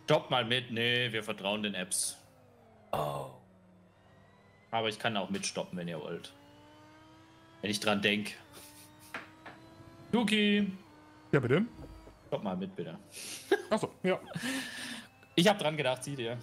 Stopp mal mit. Nee, wir vertrauen den Apps. Oh. Aber ich kann auch mitstoppen, wenn ihr wollt. Wenn ich dran denke. Duki! Ja, bitte? Stopp mal mit, bitte. Achso, ja. Ich hab dran gedacht, seht ihr.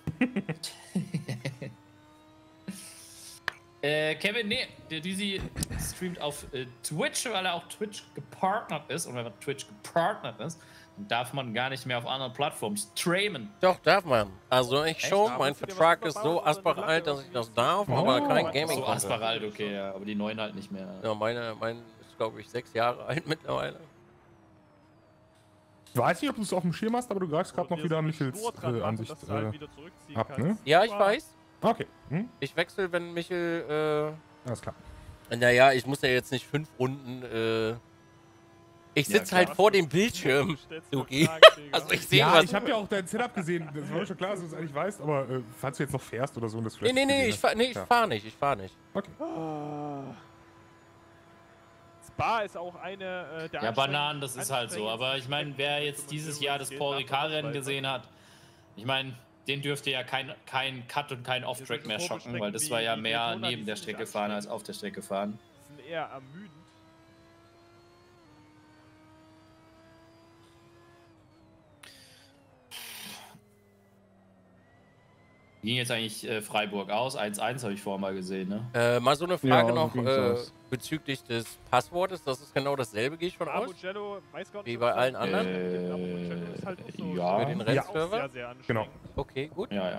Kevin, nee, der Dizzy streamt auf Twitch, weil er auch Twitch gepartnert ist. Und wenn man Twitch gepartnert ist, dann darf man gar nicht mehr auf anderen Plattformen streamen. Doch, darf man. Also ich schon, mein Vertrag ist so asperalt, dass ich das darf, aber kein Gaming. So asperalt, okay, ja, aber die neuen halt nicht mehr. Ja, mein ist, glaube ich, 6 Jahre alt mittlerweile. Ich weiß nicht, ob du es auf dem Schirm hast, aber du greifst gerade noch wieder Michels Ansicht ab, ne? Ja, ich weiß. Okay. Hm? Ich wechsle, wenn Michel, Alles klar. naja, ich muss ja jetzt nicht 5 Runden, ich sitze Ja, halt vor dem Bildschirm, Duki. Also ich sehe Ja, was. ich habe ja auch dein Setup gesehen. Das war mir schon klar, dass du es eigentlich weißt, aber falls du jetzt noch fährst oder so und das vielleicht. Nee, ich fahr nicht. Okay. Spa ist auch eine der Ja, Bananen, das ist halt so. Aber ich meine, wer jetzt dieses Jahr das Paul Ricard-Rennen gesehen hat, ich meine, den dürfte ja kein Cut und kein Off-Track mehr schocken, weil das war ja mehr neben der Strecke fahren als auf der Strecke fahren. Die sind eher ermüdend. Wie ging jetzt eigentlich Freiburg aus? 1-1 habe ich vorher mal gesehen, ne? Mal so eine Frage Ja, noch so ging's aus. bezüglich des Passwortes. Das ist genau dasselbe, gehe ich von aus. Abucello, weiß gar nicht, Wie ob bei es allen halt- anderen? Abucello ist halt auch so ja. Für den auch Rennserver? sehr, sehr anstrengend. Genau. Okay, gut. Ja.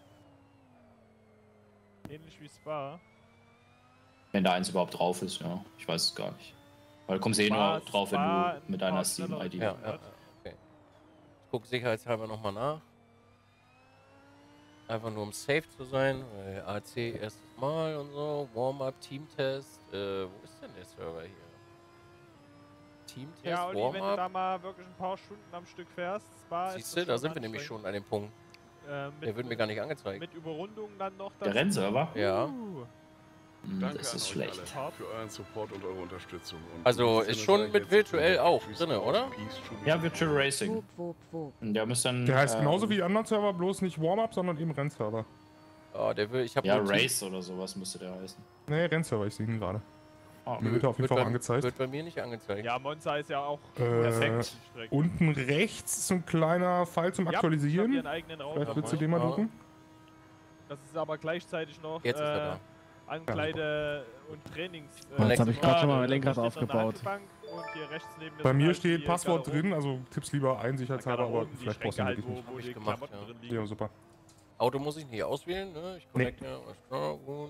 Ähnlich wie Spa. Wenn da eins überhaupt drauf ist, ja. Ich weiß es gar nicht. Weil du kommst eh Spa- nur drauf, wenn Spa du mit ein deiner paar schnellere Steam-ID. Ja, okay. Ich gucke sicherheitshalber nochmal nach. Einfach nur um safe zu sein, weil AC erstes Mal und so, Warm-up, Teamtest, wo ist denn der Server hier? Teamtest, Ja, Olli, wenn du da Warm-up, mal wirklich ein paar Stunden am Stück fährst, Spa ist siehst du, das da schon sind wir nämlich schon an dem Punkt. anstrengend. Der wird mir gar nicht angezeigt. Mit Überrundung dann noch. Der Rennserver? Ja. Danke Das an ist euch schlecht. alle für euren Support und eure Unterstützung. Und Also, in diesem ist Sinne schon sage ich mit jetzt virtuell auch Peace, drinne, Love, oder? Peace, Schubi. Ja, Virtual Racing. Wupp, wupp, wupp. Der müsste dann. Der heißt genauso wie die anderen Server, bloß nicht Warm-Up, sondern eben Rennserver. Ja, der will, ich habe Ja, Race oder sowas müsste der heißen. Nee, Rennserver, ich sehe ihn gerade. Oh, Mir wird er auf jeden Fall auch angezeigt. Wird bei mir nicht angezeigt. Ja, Monza ist ja auch perfekt. Strecke. Unten rechts ist so ein kleiner Pfeil zum Ja, Aktualisieren. ihren eigenen Raum. Vielleicht willst du dabei. den mal Ja. drücken. Das ist aber gleichzeitig noch Jetzt ist er da. Ankleide und Trainings. Jetzt habe ich gerade schon mal mein Lenkrad steht noch eine aufgebaut. Handelbank und hier rechts neben mir Bei sind mir halt steht die Passwort Garderoben. drin, also tipp's lieber ein, sicherheitshalber, aber Garderoben, die vielleicht brauchst du ihn Schränke wirklich halt, nicht. wo ich die gemacht, Klamotten ja. drin liegen. Ja, super. Auto muss ich nicht auswählen, ne? Ich connect ja. Alles klar, gut.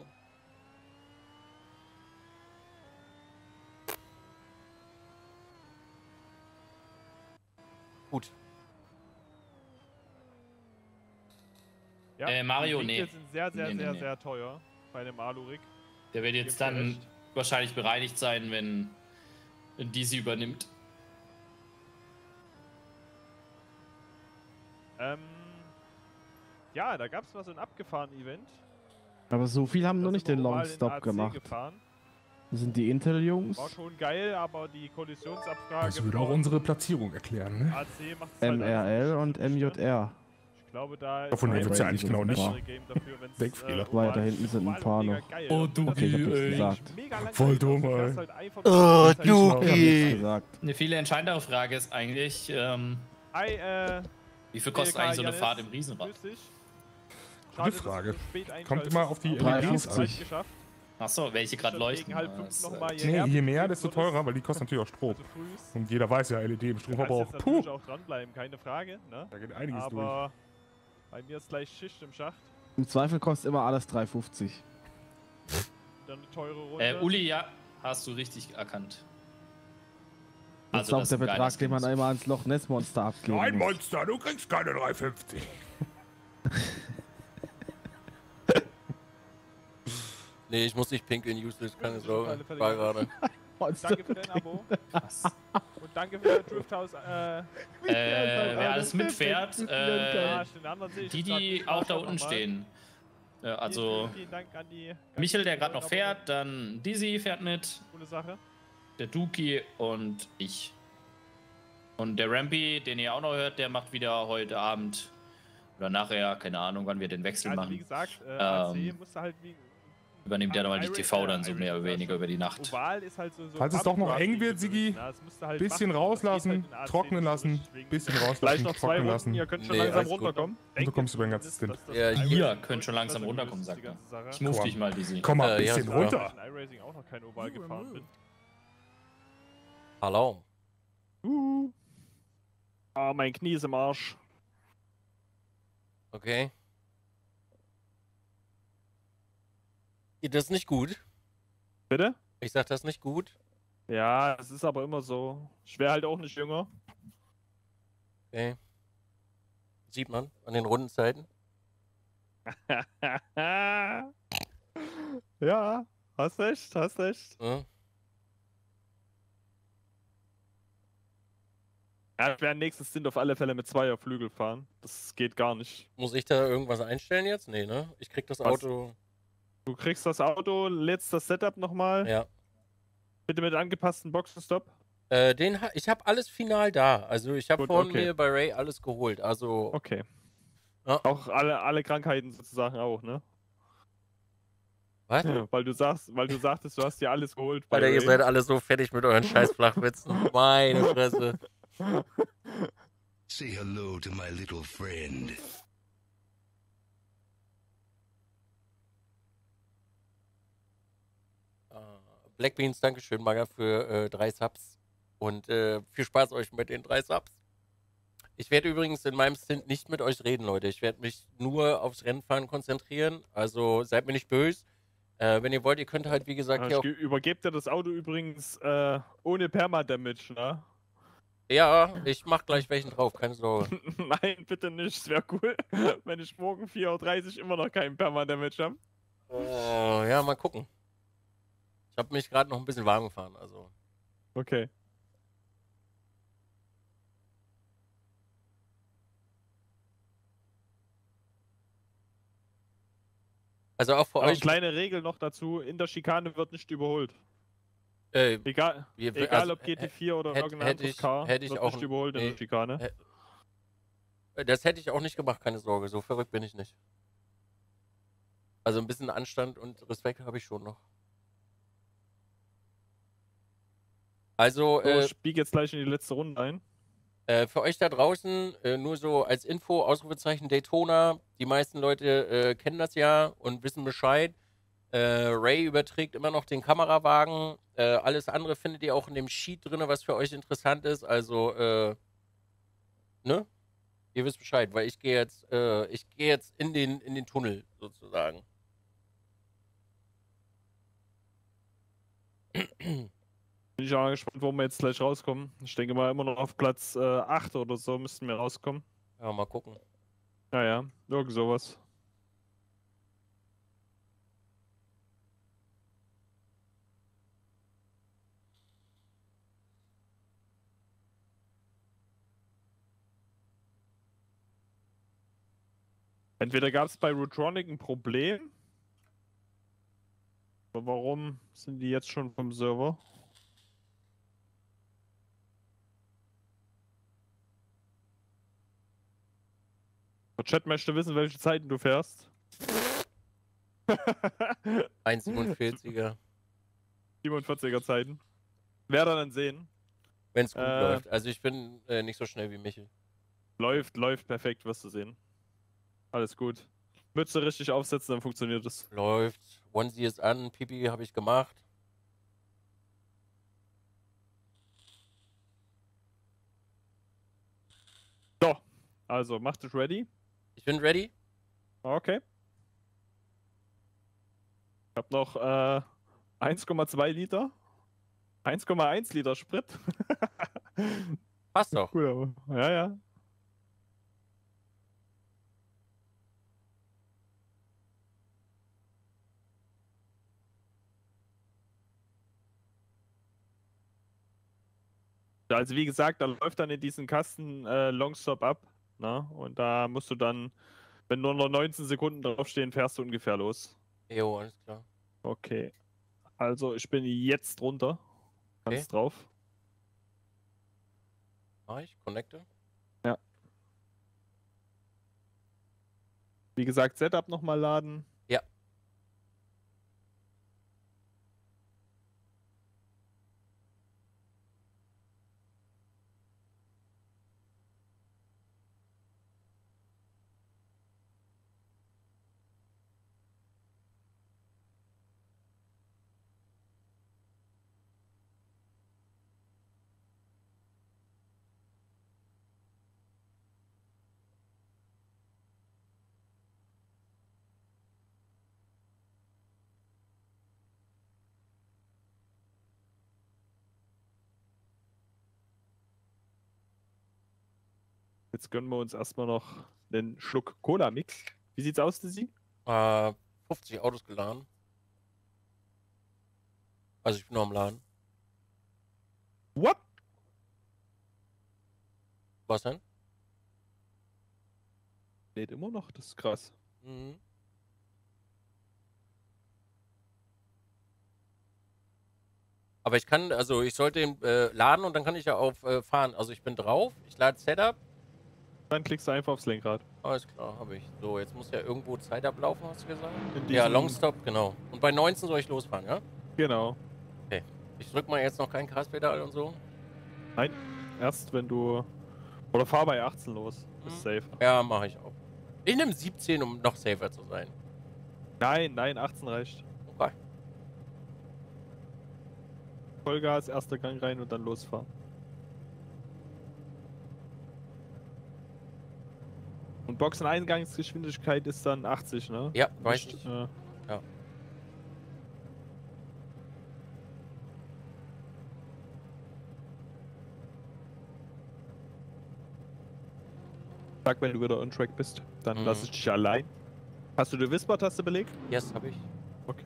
Gut. Ja, Mario, die nee. Winkel sind sehr, sehr, Nee. sehr teuer bei dem Alurik. Der wird jetzt Gibt's dir dann recht. wahrscheinlich bereinigt sein, wenn DC übernimmt. Ja, da gab es mal so ein abgefahren Event. Aber so viel haben Da noch sind nicht wir den mal in Longstop AC gemacht. Gefahren. Das sind die Intel-Jungs. War schon geil, aber die Kollisionsabfrage. Das würde auch von unsere Platzierung erklären, ne? AC macht halt MRL und MJR. Ich glaube, da Davon ist wird's ja eigentlich genau nicht. Denkfehler. Denkfehler. Weil da hinten sind ein paar noch. Oh, du, Okay, ich hab nichts gesagt. Voll dumm, ey. Oh, Ich hab nichts gesagt. Eine viel entscheidendere Frage ist eigentlich, wie viel kostet eigentlich so eine Fahrt im Riesenrad? Gute Frage. Kommt immer auf die LEDs an. Achso, welche gerade leuchten. Nee, je mehr, desto teurer, weil die kosten natürlich auch Strom. Und jeder weiß ja, LED im Stromverbrauch. Puh, auch dranbleiben, keine Frage. Ne? da geht einiges durch. Aber bei mir ist gleich Schicht im Schacht. Im Zweifel kostet immer alles 3,50. Dann eine teure Runde. Uli, ja, hast du richtig erkannt. Das ist auch das der ist ein Betrag, geiles den man Ding. einmal ans Loch Ness Monster abgeben Nein, muss. Monster, du kriegst keine 3,50. Nee, ich muss nicht pinkeln, useless, keine Auf Sorge. alle Fälle War gemacht. gerade. Danke für dein Abo. Und danke für dein Drifthouse. Wer alles mitfährt, Den anderen sehe ich die, jetzt grad die nicht. auch da Schau unten noch mal. stehen. Also, Vielen Dank an die Michel, der gerade noch fährt, dann Dizzy fährt mit, Coole Sache. der Duki und ich. Und der Rampy, den ihr auch noch hört, der macht wieder heute Abend Oder nachher, keine Ahnung, wann wir den Wechsel Also wie machen. gesagt, AC musst du halt wie... Übernimmt der dann mal die TV dann so mehr oder weniger über die Nacht. Oval ist halt so Falls es doch noch eng wird, Sigi, bisschen rauslassen, trocknen lassen, bisschen Vielleicht rauslassen, noch 2 trocknen Runden, lassen. ihr könnt schon Nee, langsam alles gut. runterkommen. Und du kommst über den ganzen Stint. Ja, Ihr könnt schon langsam runterkommen, sagt er. Ich move dich mal, Dizzy. Komm mal ein Ja, bisschen ja. runter. Ich in iRacing auch noch kein Oval gefahren bin. Hallo. Ah, mein Knie ist im Arsch. Okay. Das ist nicht gut. Bitte? Ich sag das ist nicht gut. Ja, es ist aber immer so. Ich wäre halt auch nicht jünger. Okay. Sieht man an den Rundenzeiten. Ja, hast recht, hast recht. Ja. Ja, ich werde nächstes Stint auf alle Fälle mit 2er Flügel fahren. Das geht gar nicht. Muss ich da irgendwas einstellen jetzt? Nee, ne? Ich krieg das Was? Auto. Du kriegst das Auto, lädst das Setup nochmal. Ja. Bitte mit angepassten Boxenstopp. Ich habe alles final da. Also ich habe Gut, von okay. mir bei Ray alles geholt. Also Okay. Ja. Auch alle Krankheiten sozusagen auch, ne? was? Weil du sagtest, du hast dir alles geholt. bei Alter, ihr Ray. seid alle so fertig mit euren scheiß Flachwitzen. Meine Fresse. Say hello to my little friend. Black Beans, Dankeschön, Maga, für 3 Subs. Und viel Spaß euch mit den 3 Subs. Ich werde übrigens in meinem Stint nicht mit euch reden, Leute. Ich werde mich nur aufs Rennfahren konzentrieren. Also seid mir nicht böse. Wenn ihr wollt, ihr könnt halt, wie gesagt, hier Ich übergebe dir das Auto übrigens ohne Perma-Damage, ne? Ja, ich mach gleich welchen drauf, keine Sorge. Nein, bitte nicht. Es wäre cool, wenn ich morgen 4:30 Uhr immer noch keinen Perma-Damage habe. Ja, mal gucken. Ich habe mich gerade noch ein bisschen warm gefahren, also. Okay. Also auch für Aber euch. kleine Regel noch dazu, in der Schikane wird nicht überholt. Egal, also, ob GT4 oder hätte irgendein anderes ich- Car, hätte ich wird auch- nicht überholt in nee, der Schikane. Das hätte ich auch nicht gemacht, keine Sorge. So verrückt bin ich nicht. Also ein bisschen Anstand und Respekt habe ich schon noch. Also, So, ich biege jetzt gleich in die letzte Runde ein. für euch da draußen, nur so als Info, Ausrufezeichen Daytona. Die meisten Leute kennen das ja und wissen Bescheid. Ray überträgt immer noch den Kamerawagen. Alles andere findet ihr auch in dem Sheet drin, was für euch interessant ist. Also, ne? Ihr wisst Bescheid, weil ich gehe jetzt in den Tunnel sozusagen. Bin ich auch gespannt, wo wir jetzt gleich rauskommen. Ich denke mal immer noch auf Platz 8 oder so müssten wir rauskommen. Ja, mal gucken. Naja, irgend sowas. Entweder gab es bei Rotronic ein Problem. Aber warum sind die jetzt schon vom Server? Der Chat möchte wissen, welche Zeiten du fährst. 1,47er. 47er Zeiten. Wer dann sehen. Wenn es gut läuft. Also ich bin nicht so schnell wie Michel. Läuft perfekt, wirst du sehen. Alles gut. Mütze richtig aufsetzen, dann funktioniert es. Läuft. Onesie ist an, Pipi habe ich gemacht. So, also mach dich ready. Ich bin ready. Okay. Ich hab noch 1,2 Liter. 1,1 Liter Sprit. Passt doch. Cool, aber. Ja, ja. Also wie gesagt, da läuft dann in diesen Kasten Longstop ab. Na? Und da musst du dann, wenn nur noch 19 Sekunden draufstehen, fährst du ungefähr los. Jo, alles klar. Okay. Also ich bin jetzt runter. Ganz Okay. drauf. Mach ich, connecte. Ja. Wie gesagt, Setup nochmal laden. Ja. Jetzt gönnen wir uns erstmal noch einen Schluck Cola-Mix. Wie sieht's aus, Dizzy? 50 Autos geladen. Also ich bin noch am Laden. What? Was denn? Lädt immer noch, das ist krass. Mhm. Aber ich kann, also ich sollte ihn laden und dann kann ich ja auf fahren. Also ich bin drauf, ich lade Setup. Dann klickst du einfach aufs Lenkrad. Alles klar, habe ich. So, jetzt muss ja irgendwo Zeit ablaufen, hast du gesagt? In Ja, diesem- Longstop, genau. Und bei 19 soll ich losfahren, ja? Genau. Ich drück mal jetzt noch kein Gaspedal und so. Erst wenn du... Oder fahr bei 18 los. Ist safe. Ja, mache ich auch. Ich nehme 17, um noch safer zu sein. Nein, 18 reicht. Okay. Vollgas, erster Gang rein und dann losfahren. Und Boxeneingangsgeschwindigkeit ist dann 80, ne? Ja, weiß Nicht, ich. Ja. Sag, wenn du wieder on track bist, dann lass ich dich allein. Hast du die Whisper-Taste belegt? Yes, habe ich. Okay.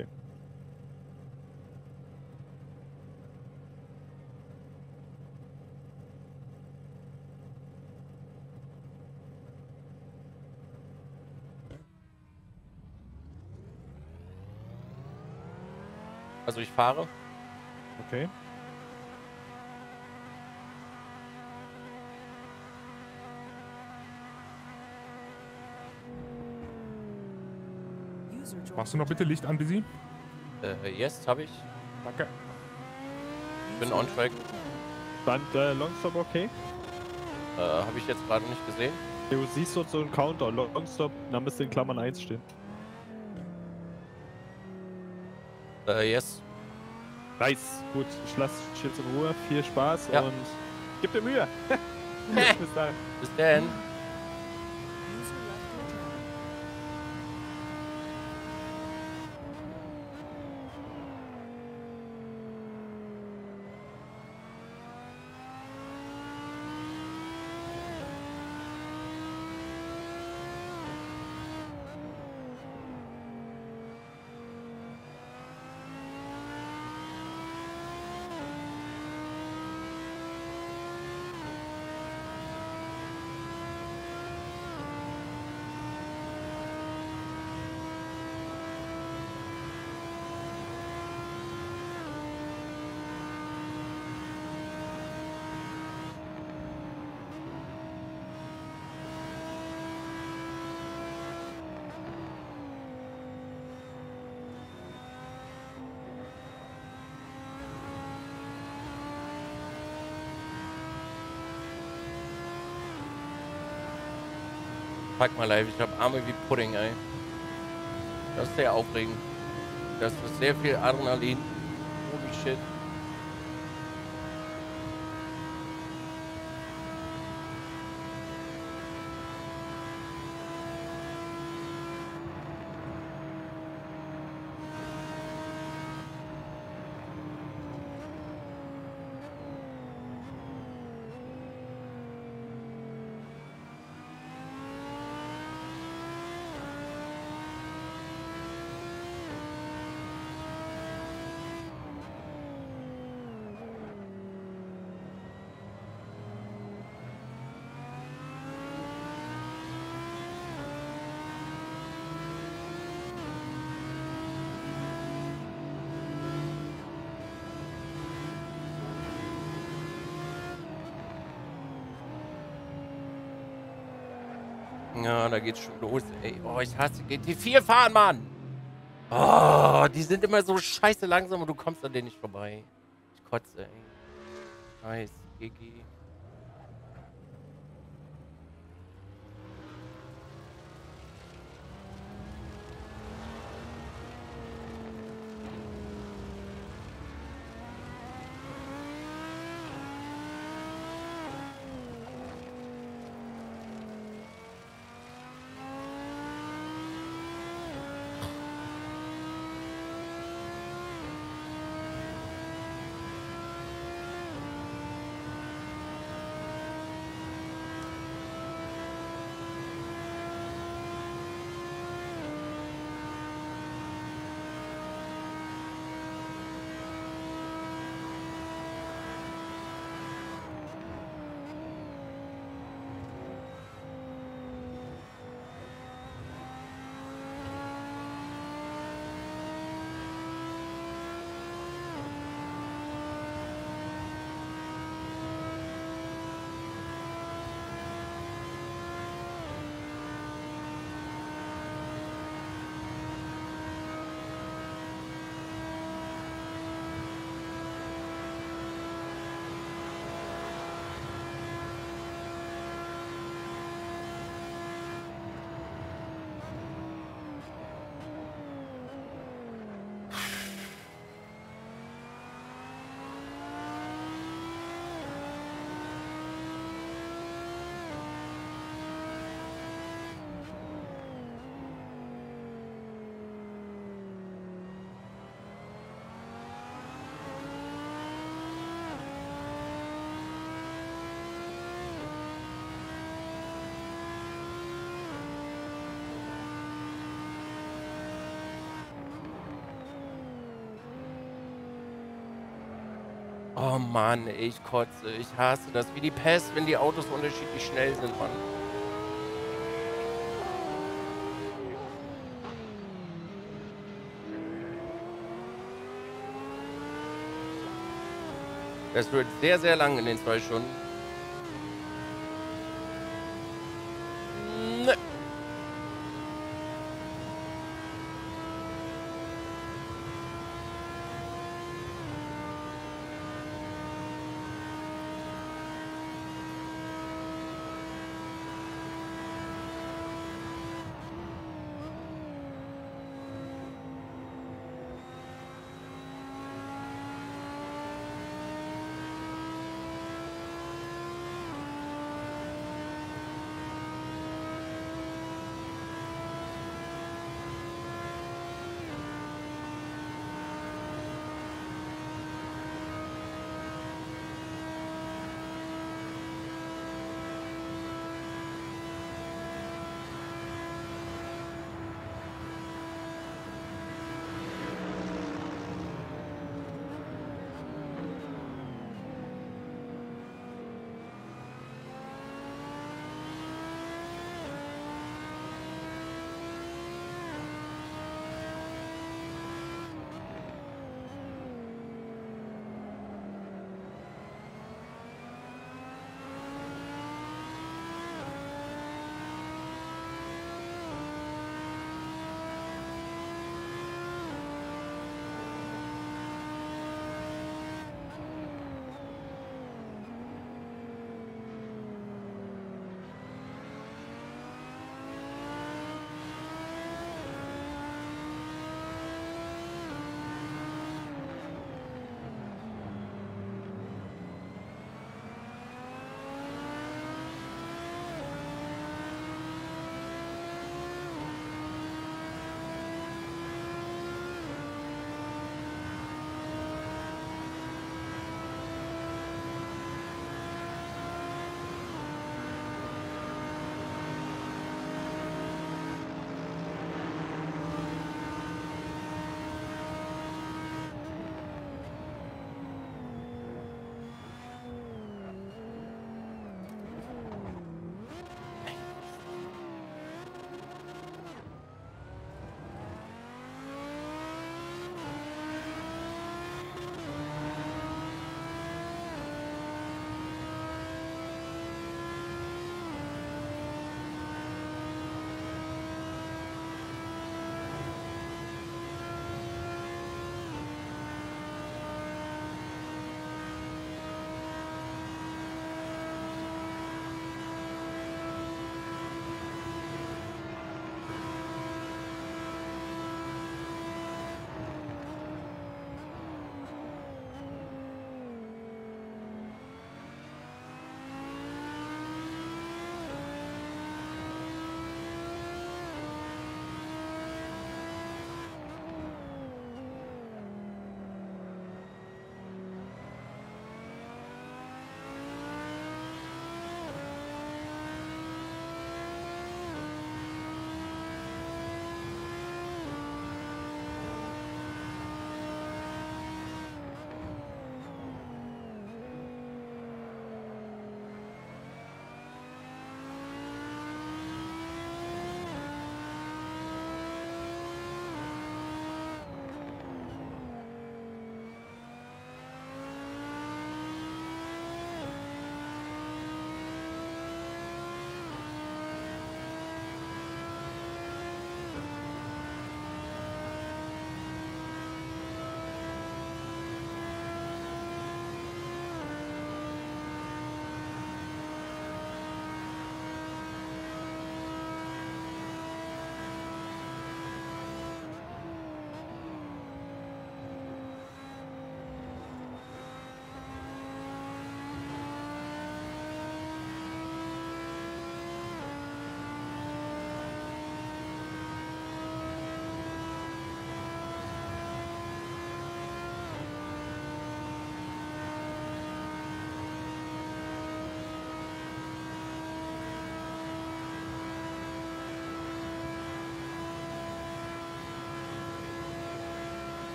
Also ich fahre. Okay. Machst du noch bitte Licht an, Busy? Yes, habe ich. Danke. Bin on track. Stand Longstop okay? Habe ich jetzt gerade nicht gesehen. Du siehst dort so einen Counter. Longstop, dann müsste in Klammern 1 stehen. Yes. Nice. Gut, ich lasse dich jetzt in Ruhe. Viel Spaß Ja. und gib dir Mühe. Bis dann. Bis dann. Pack mal live, ich habe Arme wie Pudding, ey. Das ist sehr aufregend. Das ist sehr viel Adrenalin. Holy shit. Ja, da geht's schon los, ey. Oh, ich hasse GT4 fahren, Mann. Oh, die sind immer so scheiße langsam und du kommst an denen nicht vorbei. Ich kotze, ey. Nice, GG. Oh Mann, ey, ich kotze. Ich hasse das. Wie die Pest, wenn die Autos unterschiedlich schnell sind, Mann. Das wird sehr, sehr lang in den 2 Stunden. Ne.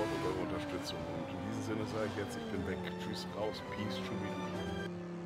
Support und eure Unterstützung. Und in diesem Sinne sage ich jetzt, ich bin weg. Tschüss, raus, peace, Schubi.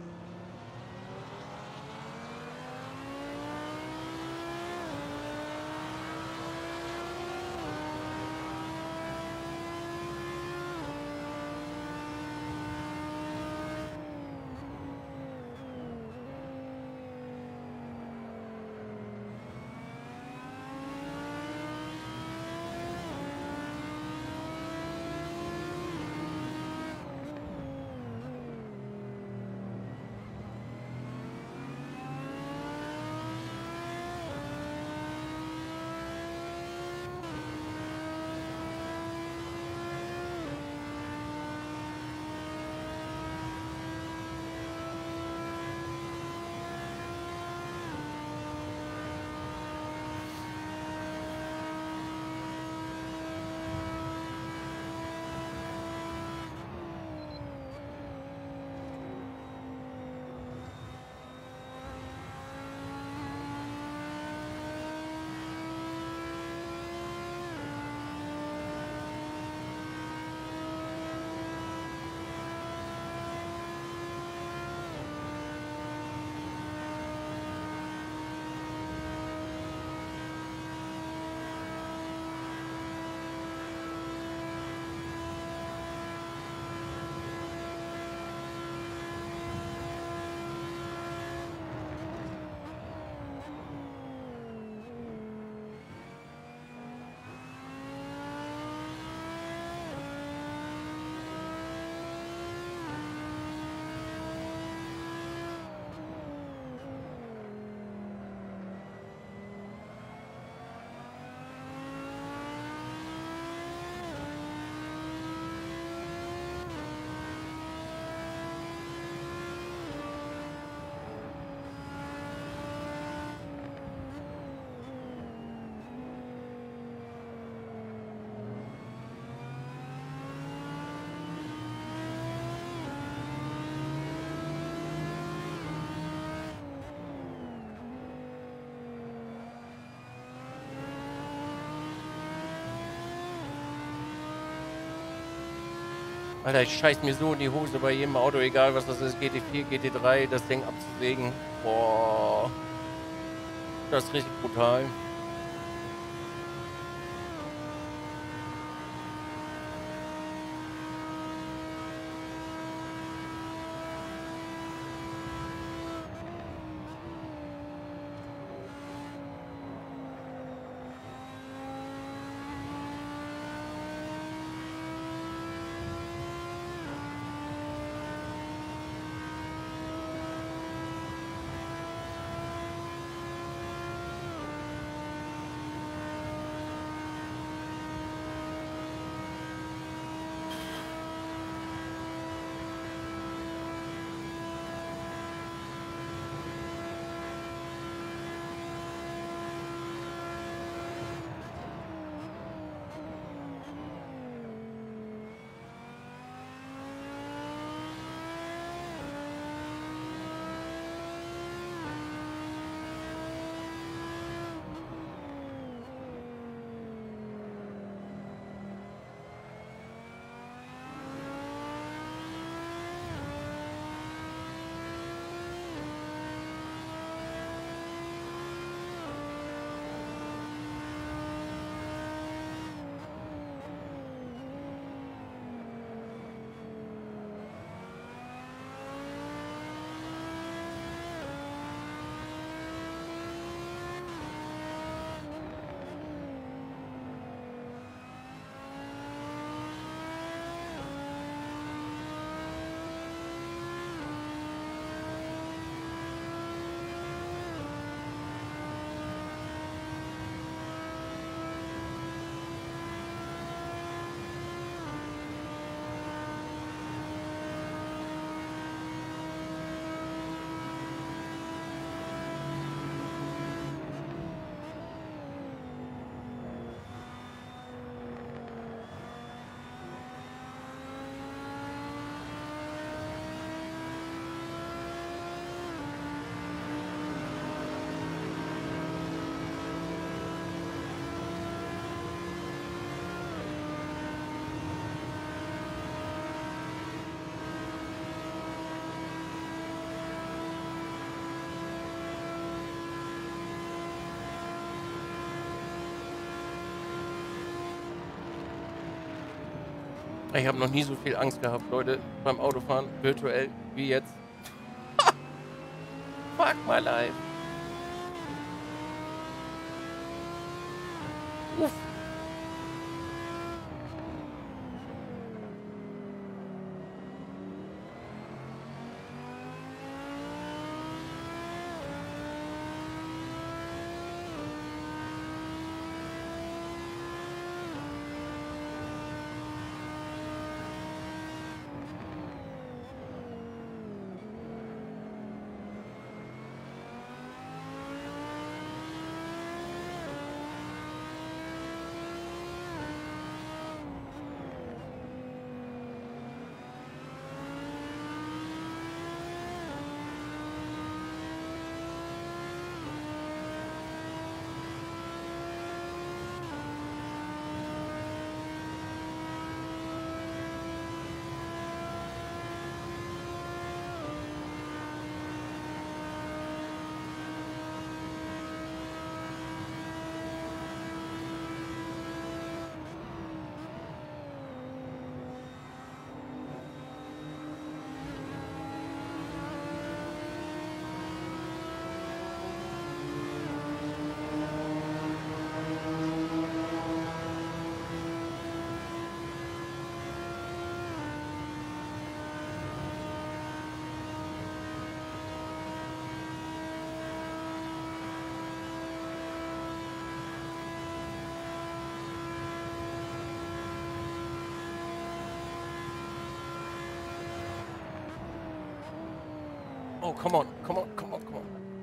Alter, ich scheiß mir so in die Hose bei jedem Auto, egal was das ist, GT4, GT3, das Ding abzusägen. Boah. Das ist richtig brutal. Ich habe noch nie so viel Angst gehabt, Leute, beim Autofahren, virtuell, wie jetzt. Fuck my life. Uff. Oh, come on, come on, come on, come on.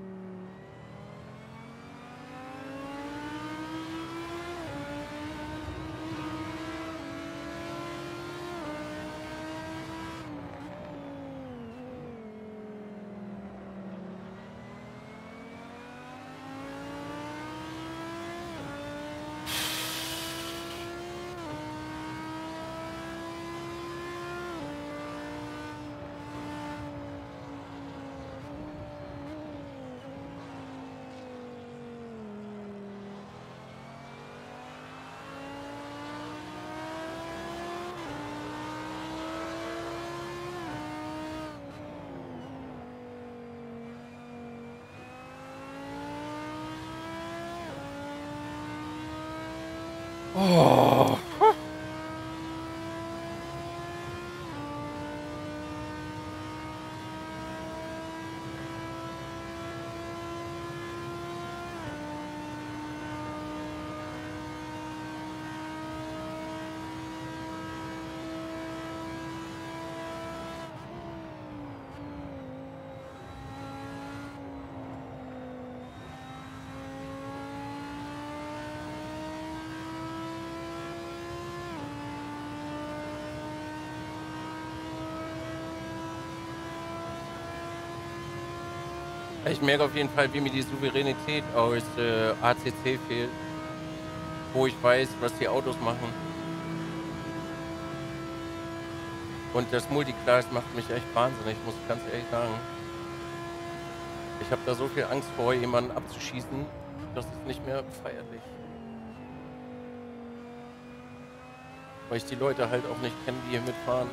Oh. Ich merke auf jeden Fall, wie mir die Souveränität aus ACC fehlt, wo ich weiß, was die Autos machen. Und das Multiclass macht mich echt wahnsinnig, muss ich ganz ehrlich sagen. Ich habe da so viel Angst vor, jemanden abzuschießen, das ist nicht mehr feierlich. Weil ich die Leute halt auch nicht kenne, die hier mitfahren.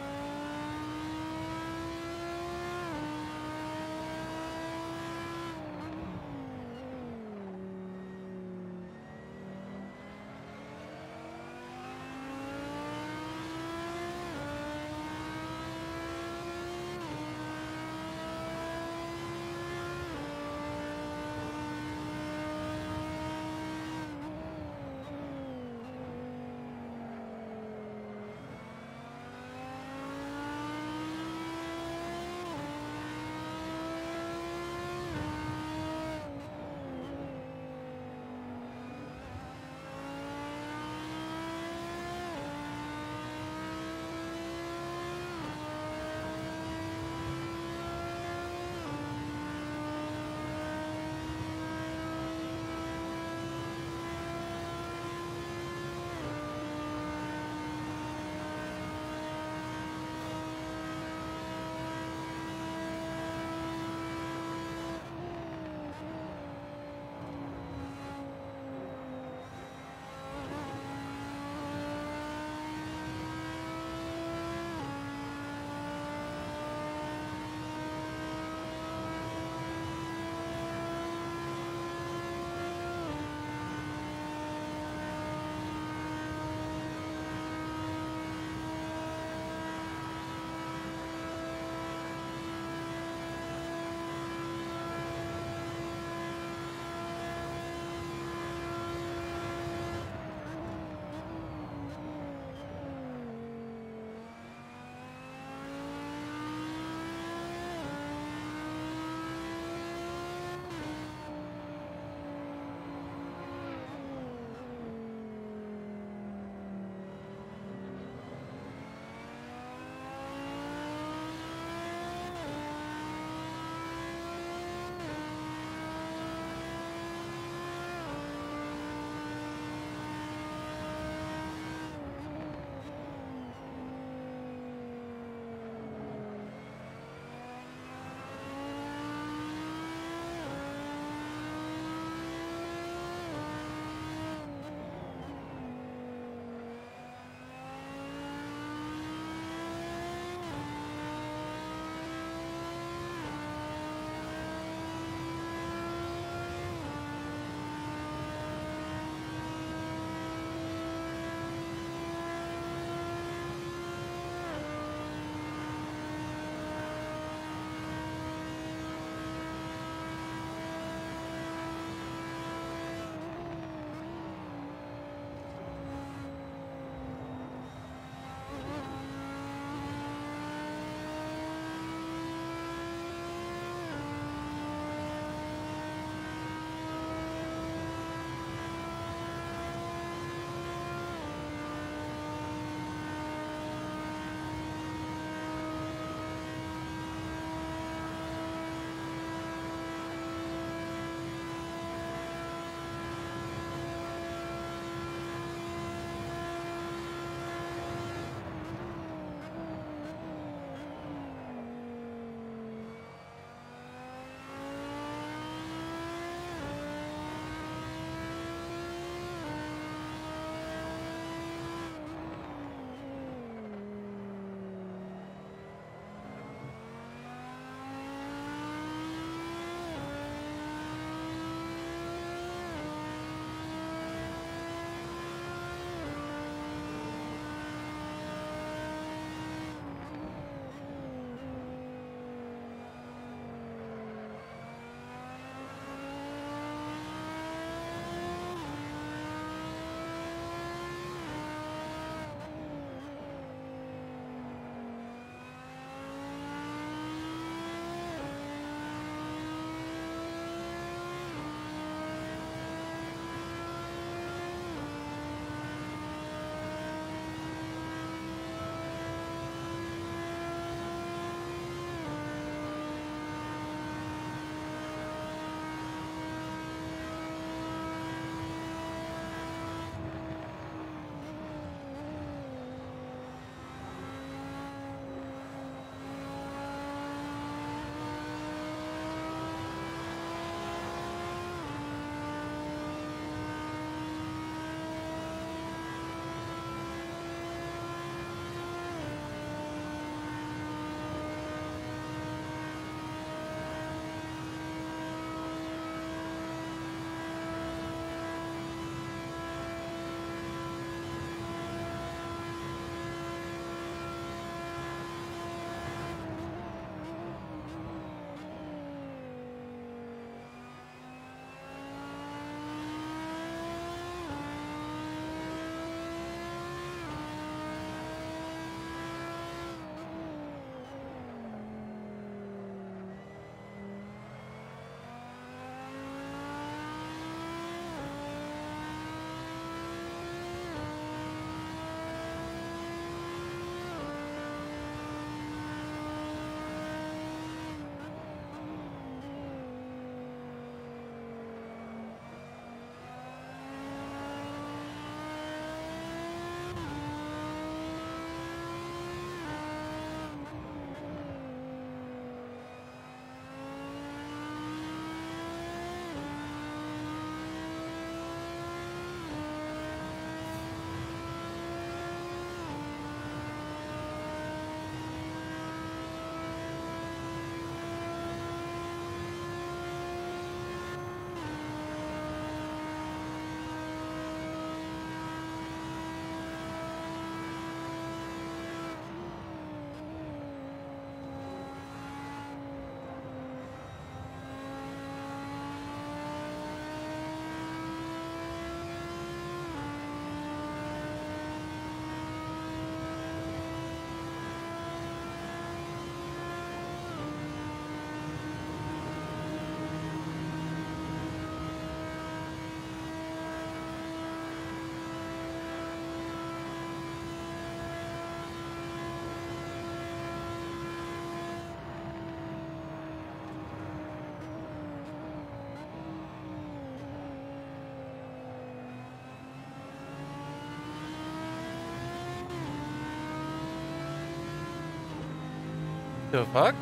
The fuck?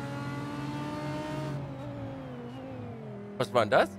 Was war denn das?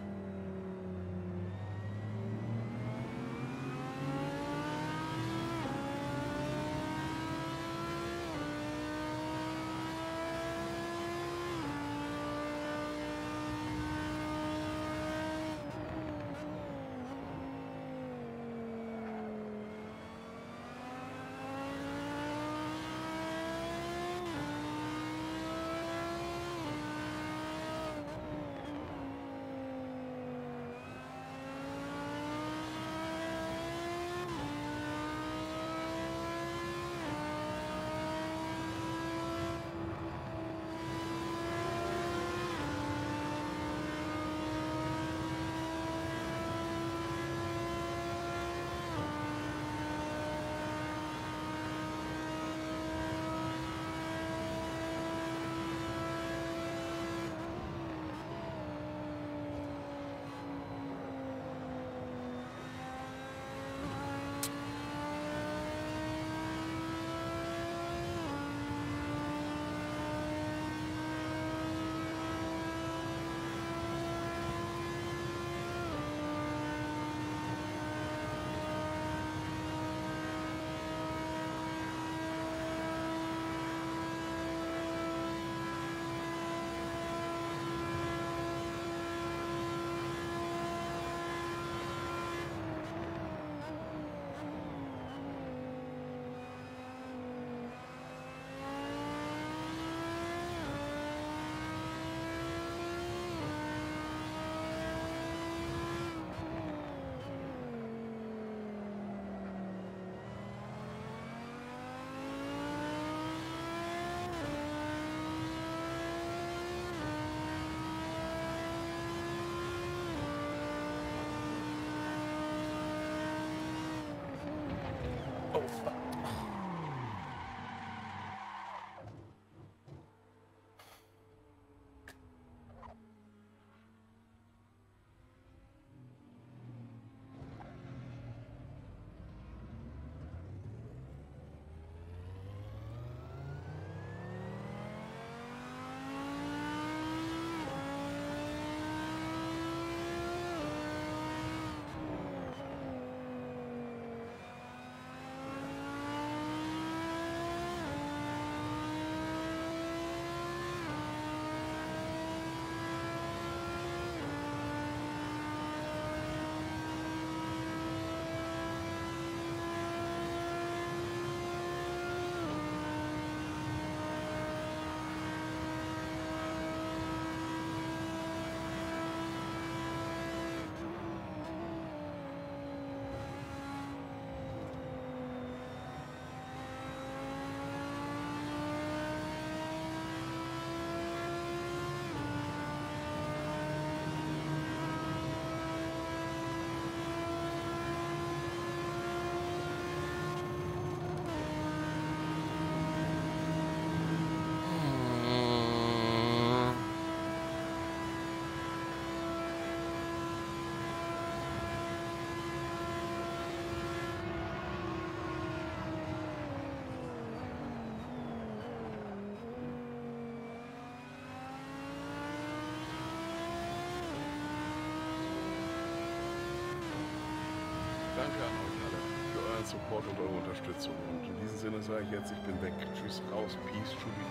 Danke an euch alle für euren Support und eure Unterstützung. Und in diesem Sinne sage ich jetzt, ich bin weg. Tschüss, raus, peace, Schubi.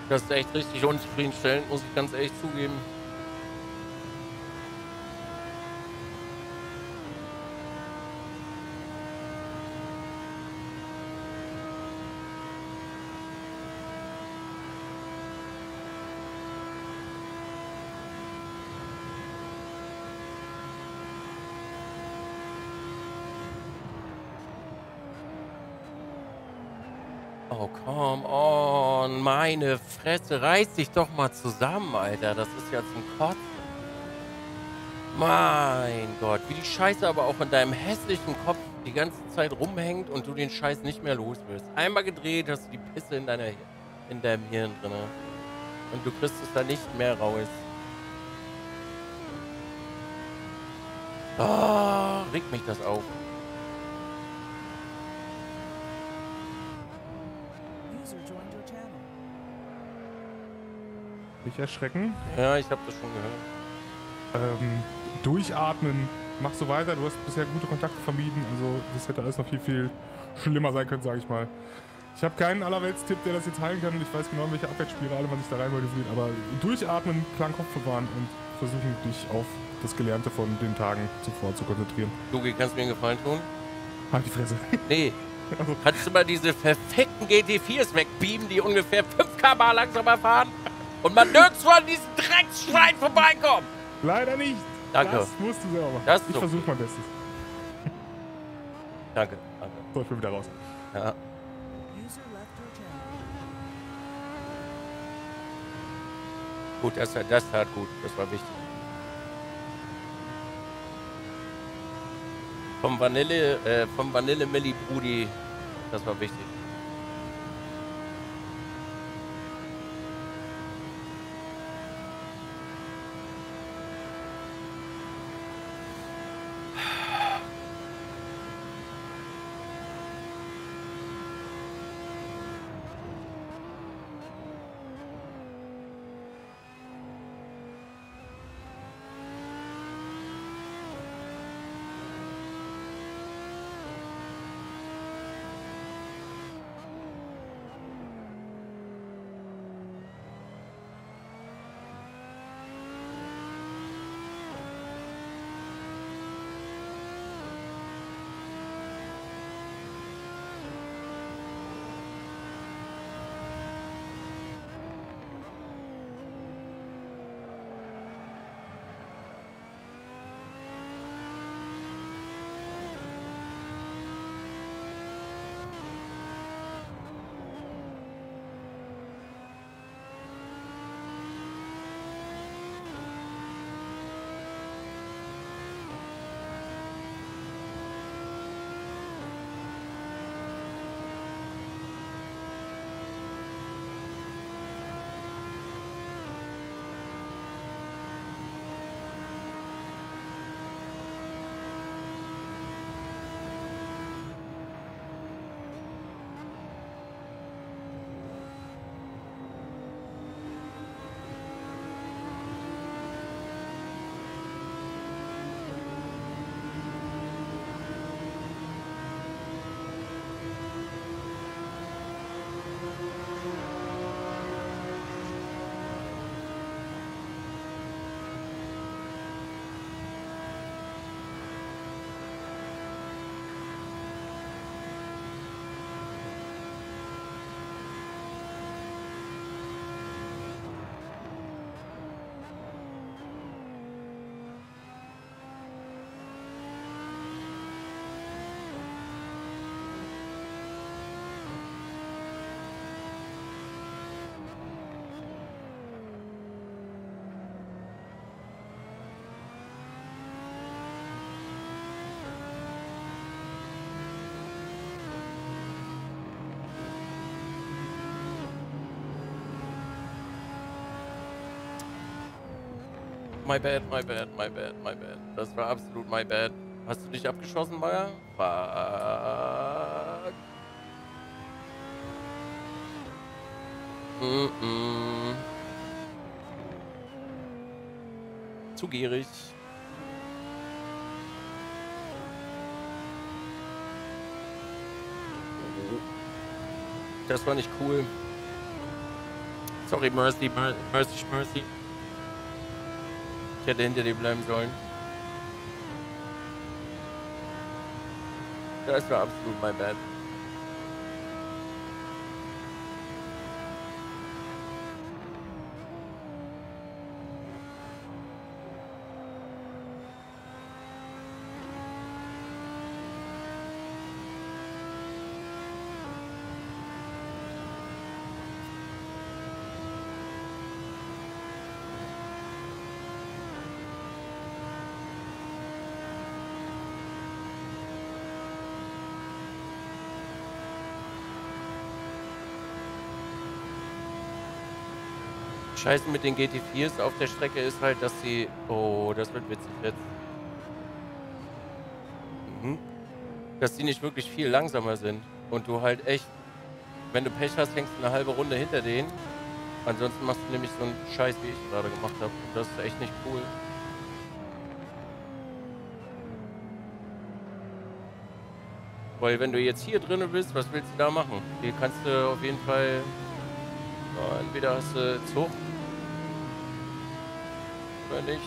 Das ist echt richtig unzufriedenstellend, muss ich ganz ehrlich zugeben. Oh, come on. Meine Fresse. Reiß dich doch mal zusammen, Alter. Das ist ja zum Kotzen. Mein Gott. Wie die Scheiße aber auch in deinem hässlichen Kopf die ganze Zeit rumhängt und du den Scheiß nicht mehr los wirst. Einmal gedreht, hast du die Pisse in deinem Hirn drin. Und du kriegst es da nicht mehr raus. Oh, regt mich das auf. Nicht erschrecken. Ja, ich habe das schon gehört. Durchatmen. Mach so weiter. Du hast bisher gute Kontakte vermieden. Also das hätte alles noch viel, viel schlimmer sein können, sage ich mal. Ich habe keinen Allerweltstipp, der das jetzt heilen kann. Und ich weiß genau, in welche Abwärtsspirale man sich da reinmanövriert. Aber durchatmen, klaren Kopf bewahren und versuchen, dich auf das Gelernte von den Tagen zuvor zu konzentrieren. Lugi, kannst du mir einen Gefallen tun? Halt die Fresse. Nee. Also, Kannst du mal diese verfickten GT4s wegbeamen, die ungefähr 5 km/h langsamer fahren? Und man nirgendwo an diesen Drecksschwein vorbeikommt? leider nicht. Danke. Das musst du selber machen. Das ist Ich okay. versuche mein Bestes. Danke, danke. So, ich bin wieder raus. Ja. Gut, das tat gut. Das war wichtig. Vom Vanille Milli Brudi, das war wichtig. My bad. Das war absolut my bad. Hast du dich abgeschossen, Meier? Fuck. Zu gierig. Das war nicht cool. Sorry, Mercy. Ich hätte hinter dir bleiben sollen. Das war absolut my bad. Scheiße mit den GT4s auf der Strecke ist halt, dass sie... Oh, das wird witzig jetzt. Dass die nicht wirklich viel langsamer sind. Und du halt echt, wenn du Pech hast, hängst du eine halbe Runde hinter denen. Ansonsten machst du nämlich so einen Scheiß, wie ich gerade gemacht habe. Und das ist echt nicht cool. Weil wenn du jetzt hier drin bist, was willst du da machen? Hier kannst du auf jeden Fall... Ja, entweder hast du Zug oder nicht.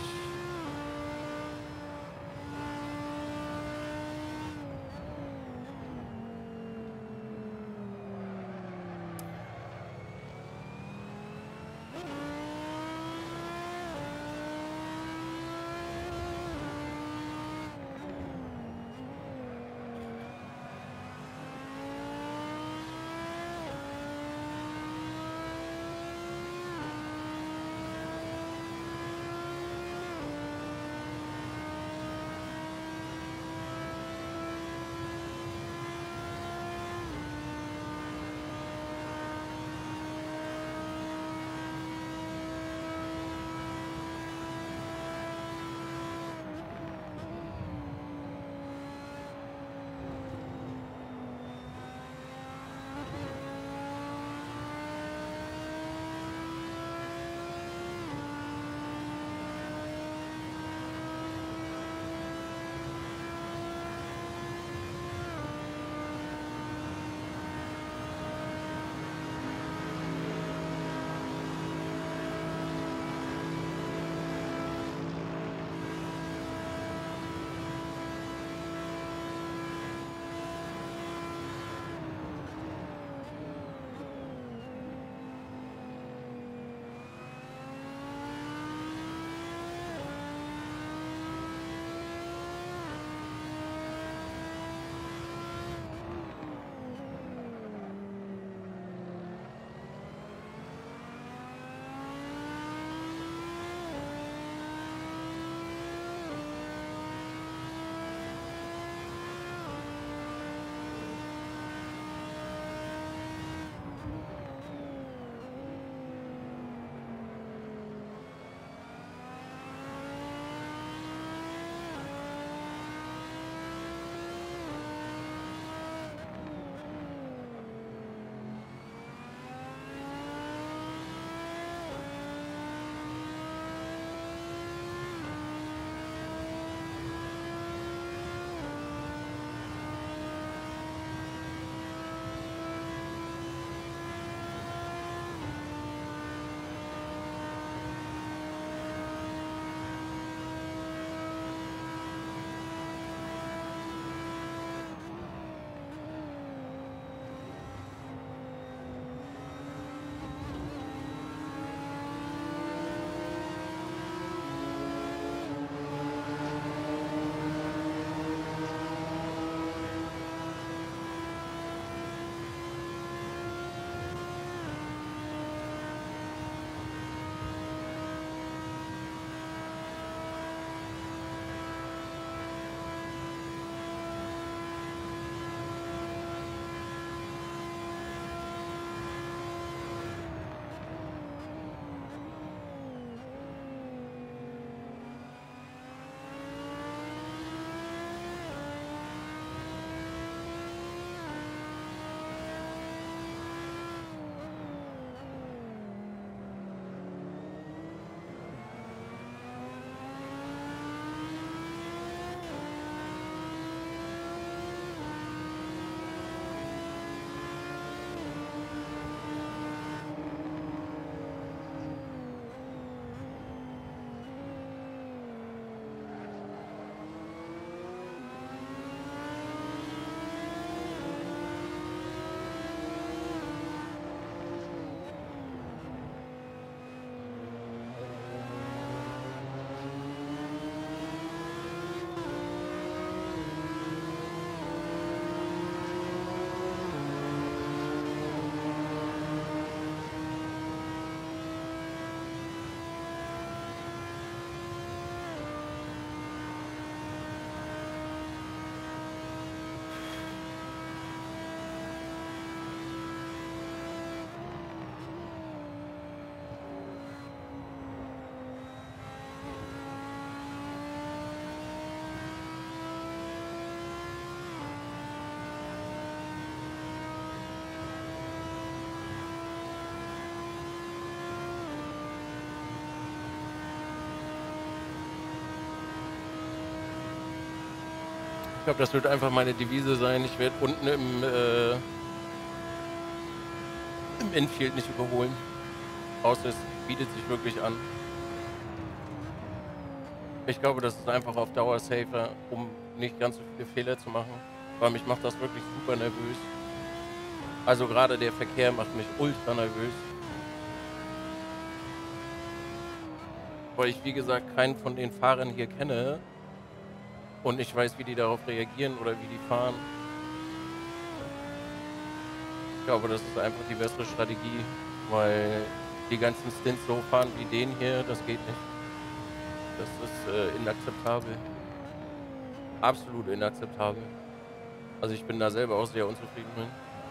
Ich glaube, das wird einfach meine Devise sein. Ich werde unten im Infield nicht überholen. Außer es bietet sich wirklich an. Ich glaube, das ist einfach auf Dauer safer, um nicht ganz so viele Fehler zu machen. Weil mich macht das wirklich super nervös. Also gerade der Verkehr macht mich ultra nervös. Weil ich, wie gesagt, keinen von den Fahrern hier kenne. Und ich weiß, wie die darauf reagieren oder wie die fahren. Ich glaube, das ist einfach die bessere Strategie. Weil die ganzen Stints so fahren wie den hier, das geht nicht. Das ist inakzeptabel. Absolut inakzeptabel. Also ich bin da selber auch sehr unzufrieden mit.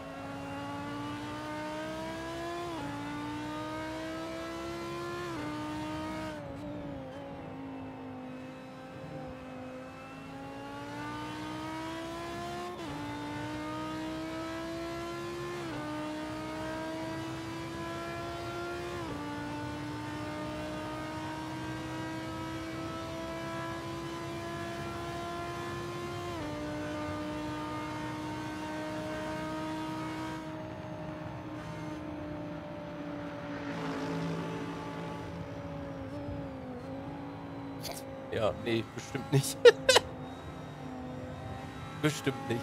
Ja, nee, bestimmt nicht. Bestimmt nicht.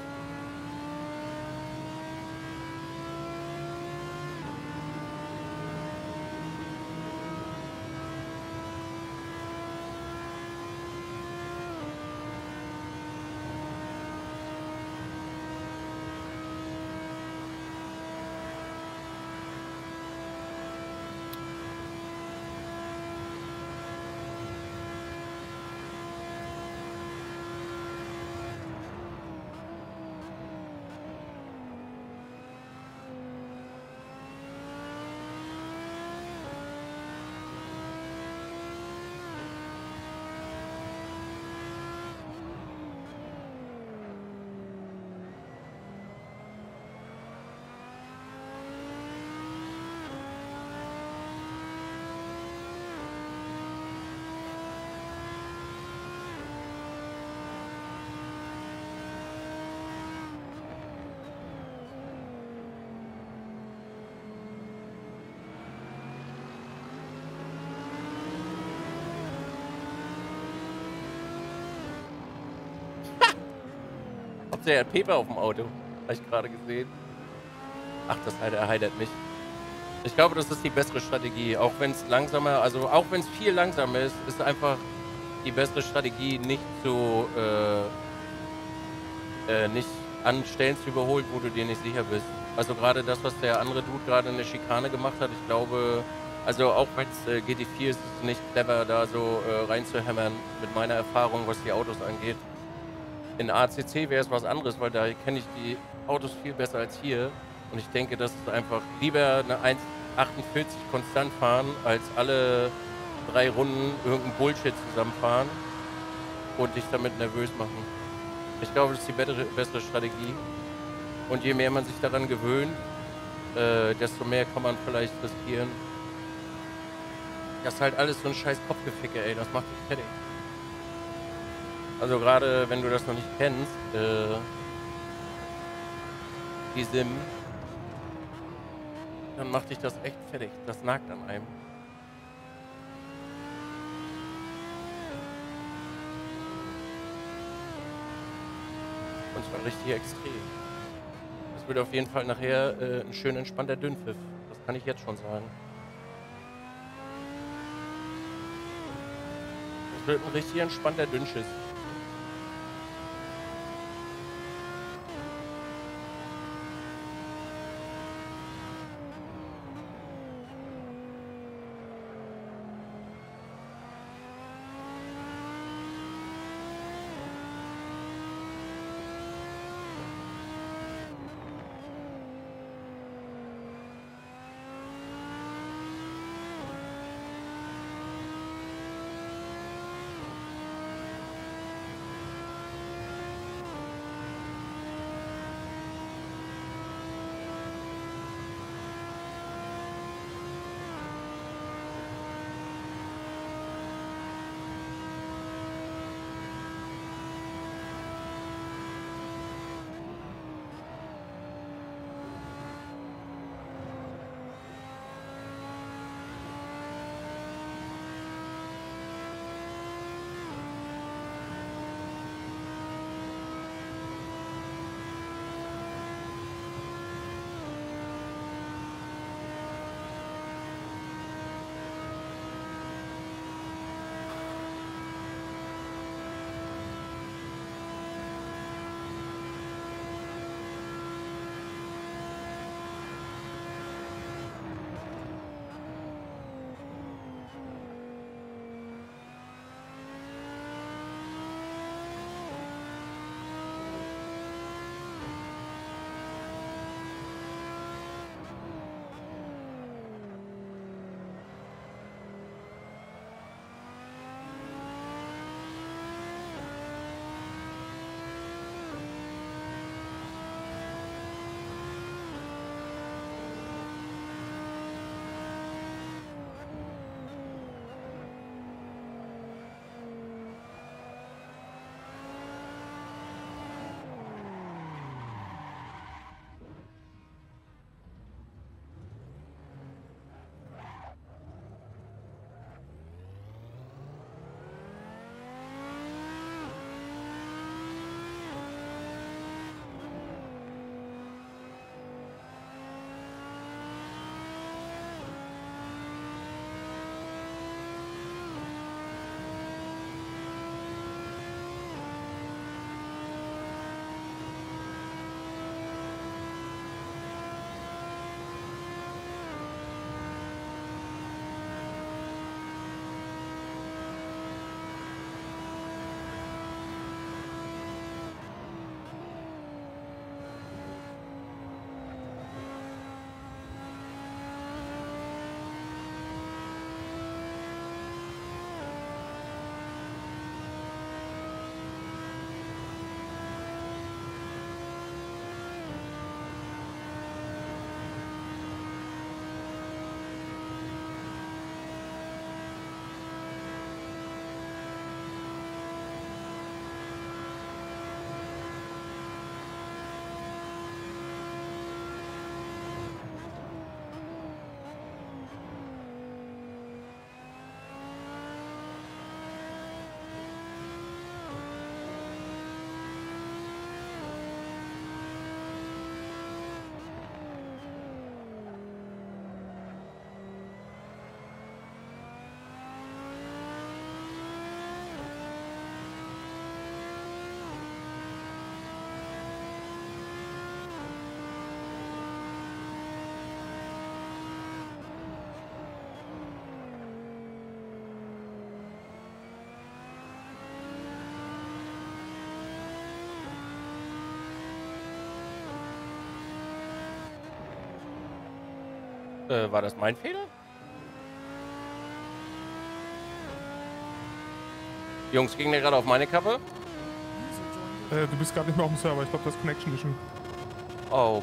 Der hat Pepe auf dem Auto. Habe ich gerade gesehen. Ach, das heidert mich. Ich glaube, das ist die bessere Strategie. Auch wenn es langsamer, also auch wenn es viel langsamer ist, ist einfach die bessere Strategie, nicht so, nicht an Stellen zu überholen, wo du dir nicht sicher bist. Also gerade das, was der andere Dude gerade in der Schikane gemacht hat, ich glaube, also auch wenn es GT4 ist, ist es nicht clever, da so reinzuhämmern mit meiner Erfahrung, was die Autos angeht. In ACC wäre es was anderes, weil da kenne ich die Autos viel besser als hier. Und ich denke, das ist einfach lieber eine 1,48 konstant fahren, als alle 3 Runden irgendein Bullshit zusammenfahren und dich damit nervös machen. Ich glaube, das ist die bessere Strategie. Und je mehr man sich daran gewöhnt, desto mehr kann man vielleicht riskieren. Das ist halt alles so ein scheiß Kopfgeficke, ey. Das macht dich fertig. Also gerade wenn du das noch nicht kennst, die Sim, dann macht dich das echt fertig. Das nagt an einem. Und zwar richtig extrem. Das wird auf jeden Fall nachher ein schön entspannter Dünnpfiff. Das kann ich jetzt schon sagen. Das wird ein richtig entspannter Dünnschiss. War das mein Fehler? Jungs, ging der gerade auf meine Kappe? Du bist gerade nicht mehr auf dem Server. Ich glaube, das ist Connection Issue. Oh.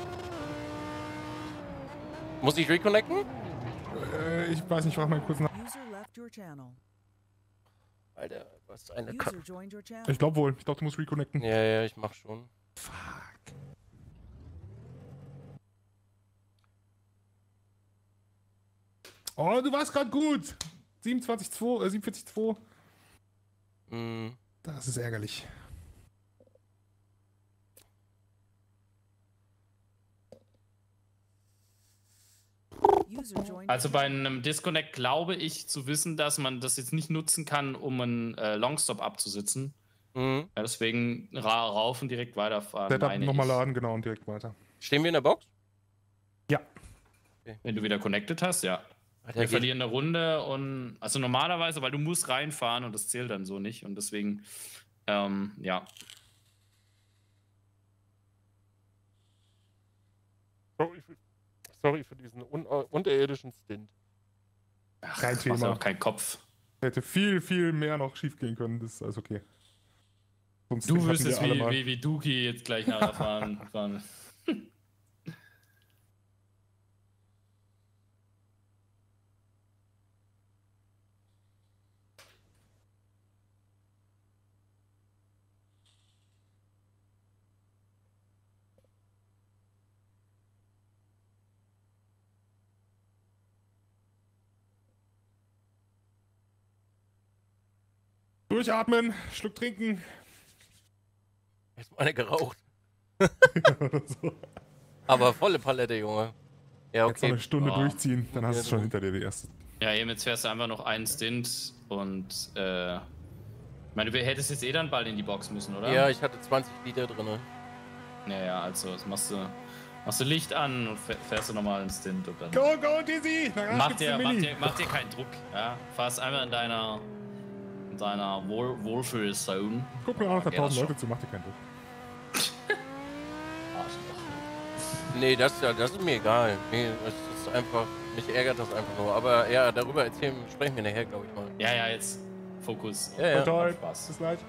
Muss ich reconnecten? Ich weiß nicht, frag mal kurz nach. Alter, was eine Kappe. Ich glaube wohl. Ich glaube, du musst reconnecten. Ja, ich mach schon. Fuck. Oh, du warst gerade gut. 47,2. Hm. Das ist ärgerlich. Also bei einem Disconnect glaube ich zu wissen, dass man das jetzt nicht nutzen kann, um einen Longstop abzusitzen. Mhm. Ja, deswegen rauf und direkt weiterfahren. Setup nochmal laden, genau, und direkt weiter. Stehen wir in der Box? Ja. Okay. Wenn du wieder connected hast, ja. Alter, Wir verlieren eine Runde und also normalerweise, weil du musst reinfahren und das zählt dann so nicht und deswegen, ja. Sorry für diesen unterirdischen Stint. Ach, Kein das macht Thema. auch keinen Kopf. Hätte viel, viel mehr noch schief gehen können, das ist alles okay. Sonst Du hatten wir wüsstest, alle mal. wie Duki jetzt gleich nachher fahren. Durchatmen, Schluck trinken. Erstmal eine geraucht. Oder so. Aber volle Palette, Junge. Ja, Jetzt noch okay. eine Stunde Oh. durchziehen, dann hast du Ja, es schon du. hinter dir, die erste. Ja, eben, jetzt fährst du einfach noch einen Stint und ich meine, du hättest jetzt eh dann bald in die Box müssen, oder? Ja, ich hatte 20 Liter drin. Ja, also das machst du Licht an und fährst du nochmal einen Stint und dann. Go, Dizzy! Mach dir keinen Druck, ja. Fahrst einmal in deiner Wohlfühl-Zone. Guck mir auch noch Ja, 1000 das Leute zu, mach dir keinen Druck. Nee, das ist mir egal. Nee, das ist einfach, mich ärgert das einfach nur. Aber ja, darüber sprechen wir nachher, glaube ich mal. Ja, jetzt Fokus. Ja, ja. Toll, Spaß. bis gleich.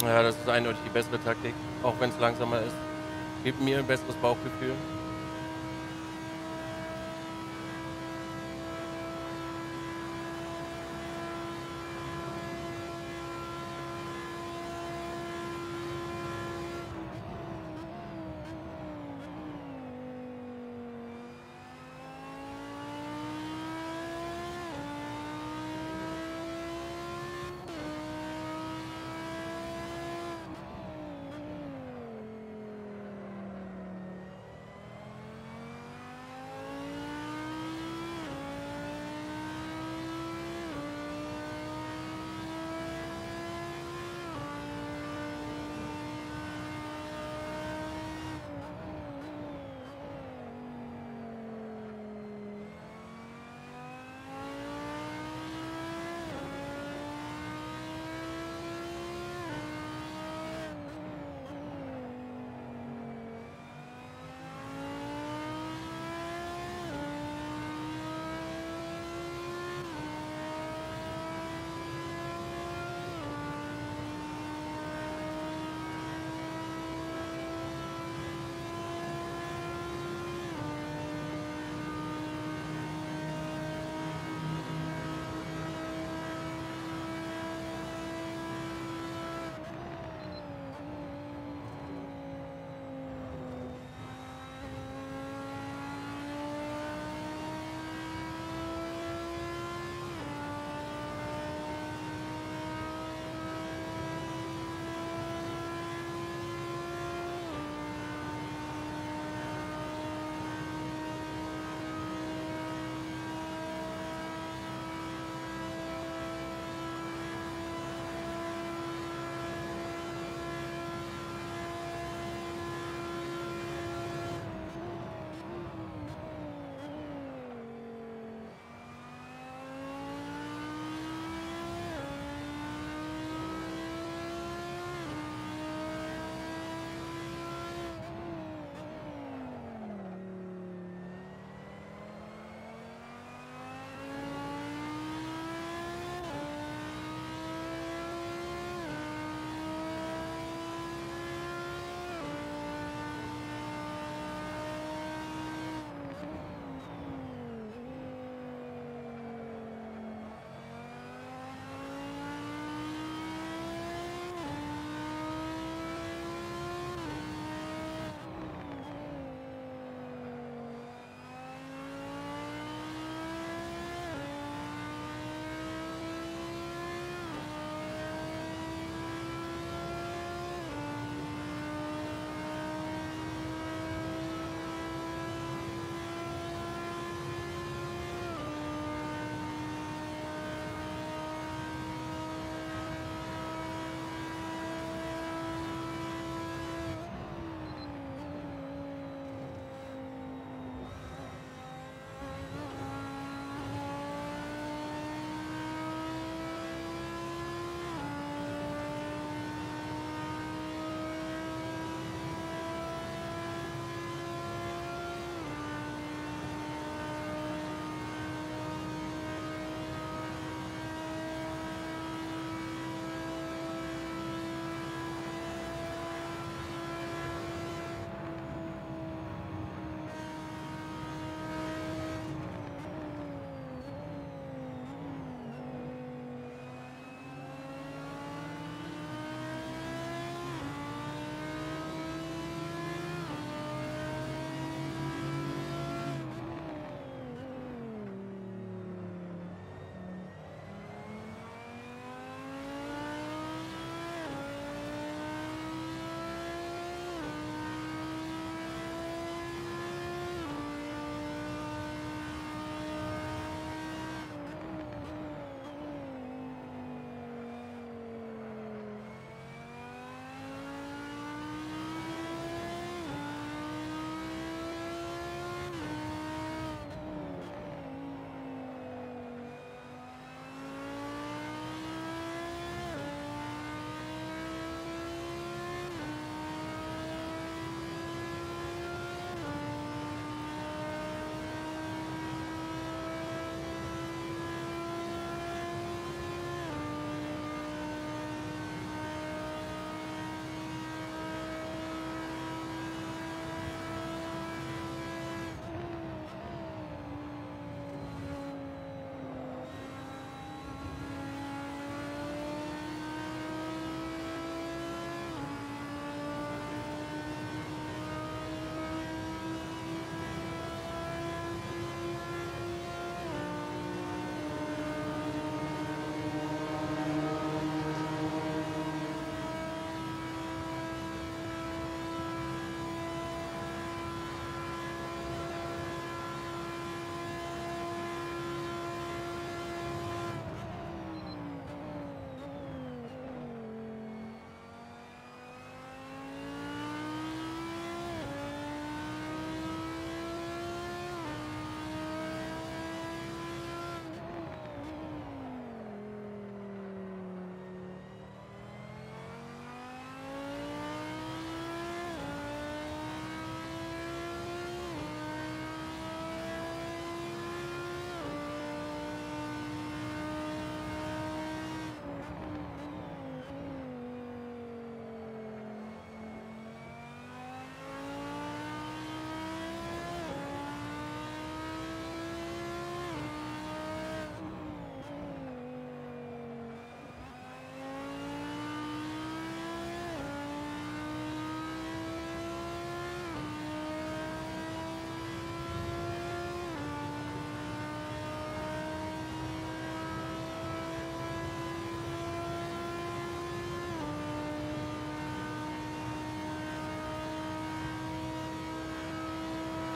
Ja, das ist eindeutig die bessere Taktik, auch wenn es langsamer ist. Gibt mir ein besseres Bauchgefühl.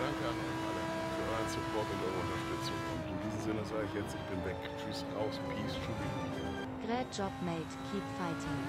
Danke an euch alle für euren Support und eure Unterstützung. Und in diesem Sinne sage ich jetzt, ich bin weg. Tschüss, raus, peace, tschüssi. Great job, mate. Keep fighting.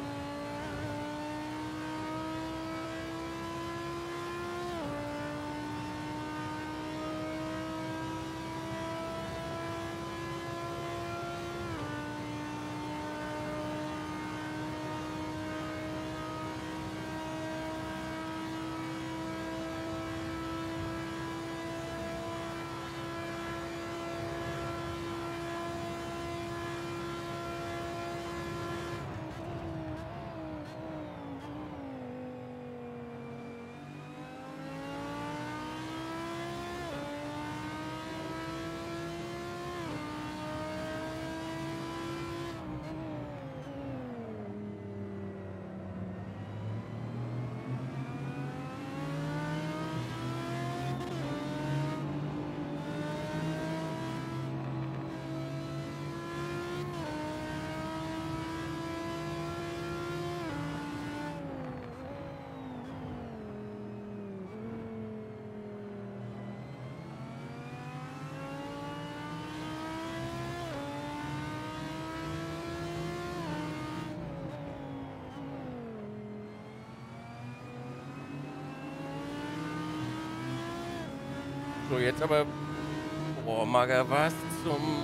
So, jetzt aber... Boah, Mager, was zum...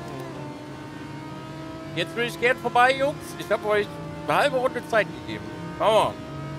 Jetzt will ich gern vorbei, Jungs. Ich habe euch eine halbe Runde Zeit gegeben. Come on.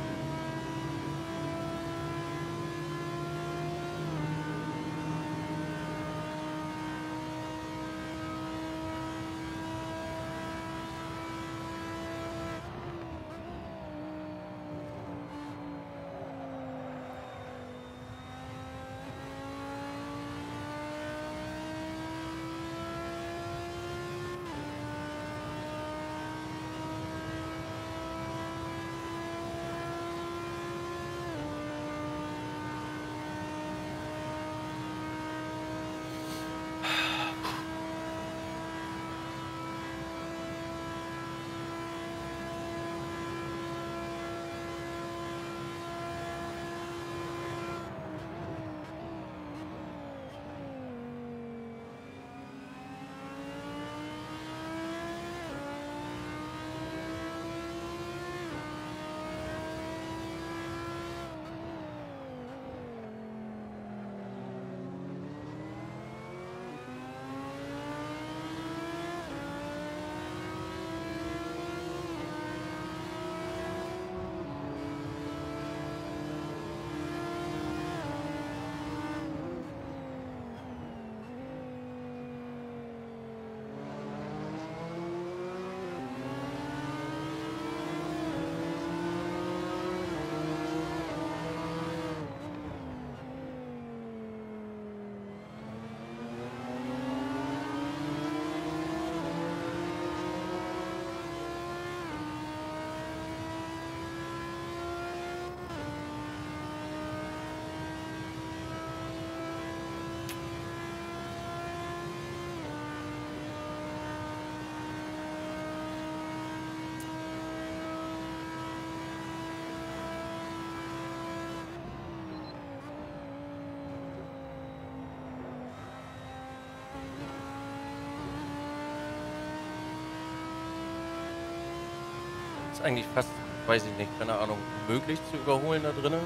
Ist eigentlich fast, weiß ich nicht, keine Ahnung, möglich zu überholen da drinnen.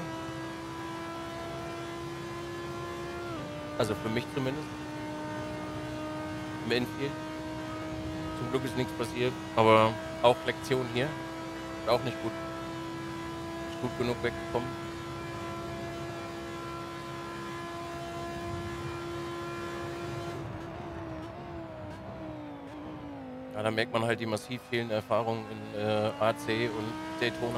Also für mich zumindest. Im Infield. Zum Glück ist nichts passiert, aber auch Lektion hier. Ist auch nicht gut. Ist gut genug weggekommen. Ja, da merkt man halt die massiv fehlende Erfahrung in AC und Daytona.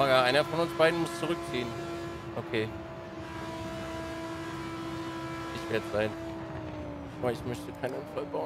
Kamera. Einer von uns beiden muss zurückziehen. Okay. Ich werde sein. Aber ich möchte keinen Unfall bauen.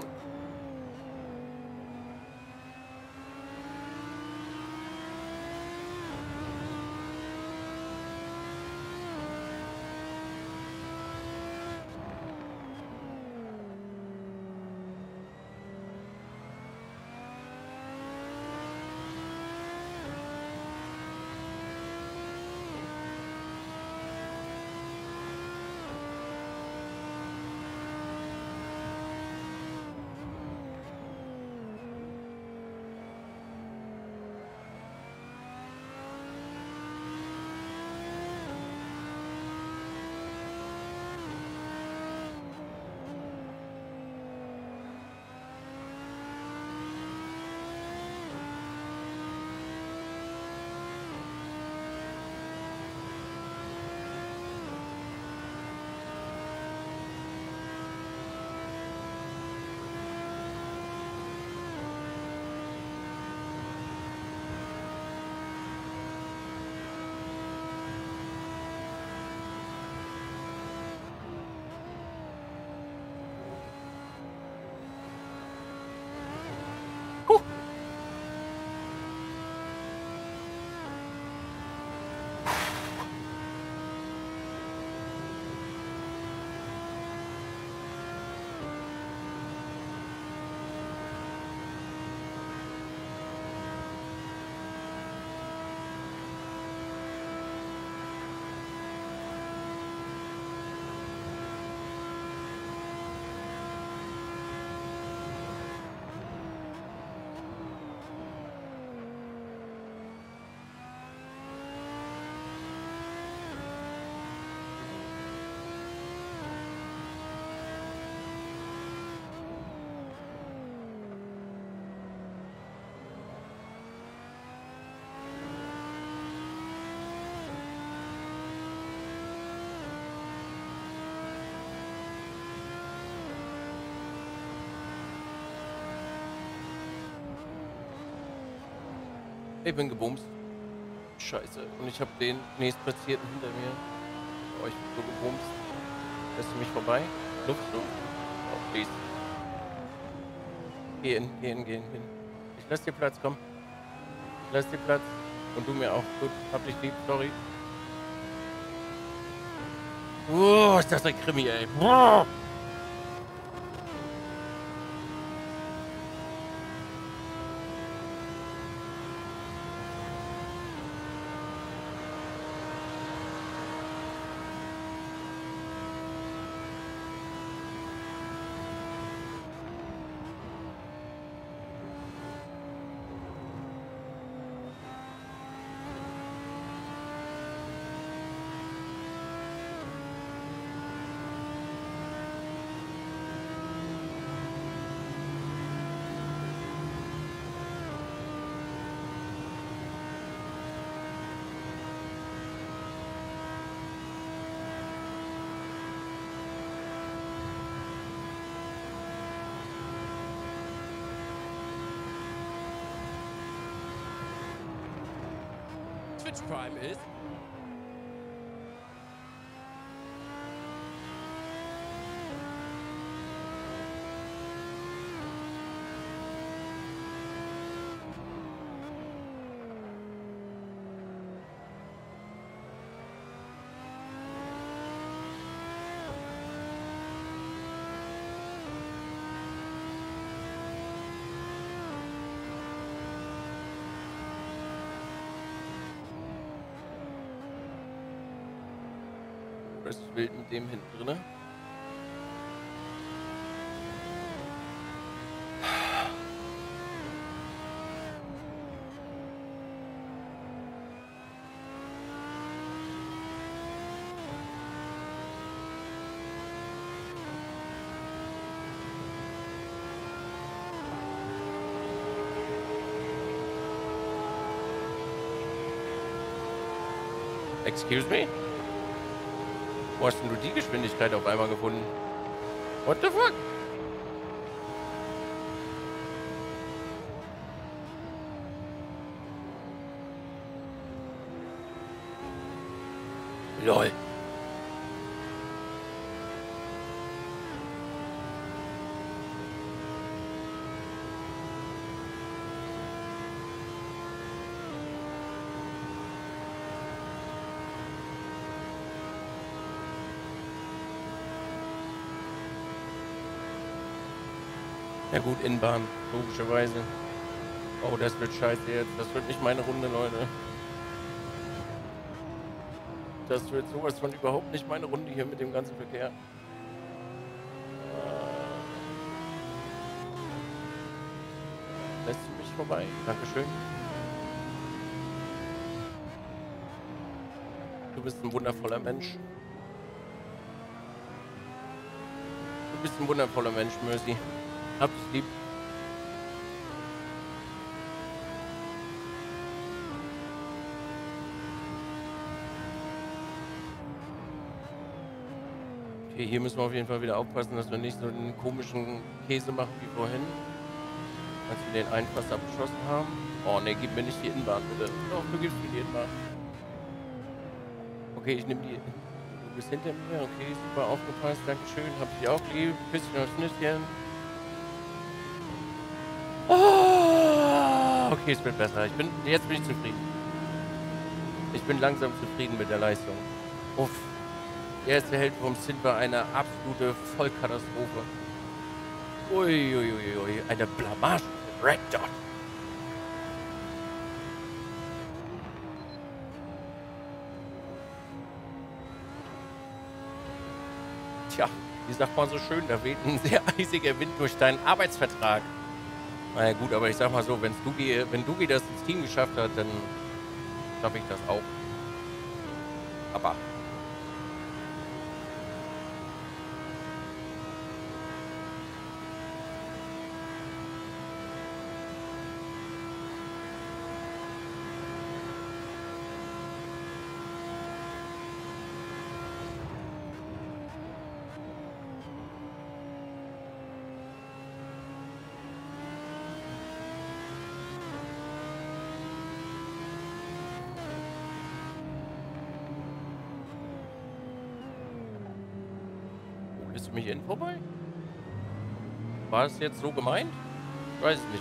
Ich bin gebumst. Scheiße. Und ich habe den nächstplatzierten hinter mir. Oh, ich bin so gebumst. Lässt du mich vorbei? Luft. Oh, please. Geh hin. Ich lass dir Platz, komm. Ich lass dir Platz. Und du mir auch. Gut, hab dich lieb, sorry. Oh, ist das ein Krimi, ey. Oh. Twitch Prime ist. Das ist wild mit dem hinten drin. Excuse me? Wo hast denn du die Geschwindigkeit auf einmal gefunden? What the fuck? LOL. Ja gut, Innenbahn, logischerweise. Oh, das wird scheiße jetzt. Das wird nicht meine Runde, Leute. Das wird sowas von überhaupt nicht meine Runde hier mit dem ganzen Verkehr. Lässt du mich vorbei? Dankeschön. Du bist ein wundervoller Mensch. Du bist ein wundervoller Mensch, Mercy. Hab dich lieb. Okay, hier müssen wir auf jeden Fall wieder aufpassen, dass wir nicht so einen komischen Käse machen wie vorhin. Als wir den einen fast abgeschossen haben. Oh ne, gib mir nicht die Innenbahn, bitte. Doch, du gibst mir die Innenbahn. Okay, ich nehme die. Du bist hinter mir. Okay, super aufgepasst. Dankeschön. Hab ich auch lieb. Küsschen aufs Nüsschen. Oh, okay, es wird besser. Jetzt bin ich zufrieden. Ich bin langsam zufrieden mit der Leistung. Uff. Die erste Hälfte vom Sinn war eine absolute Vollkatastrophe. Uiuiui, eine Blamage. Red Dot. Tja, wie sagt man so schön, da weht ein sehr eisiger Wind durch deinen Arbeitsvertrag. Na ja, gut, aber ich sag mal so, wenn Dugi das ins Team geschafft hat, dann schaffe ich das auch. Aber bist du mich innen vorbei? War es jetzt so gemeint? Ich weiß es nicht.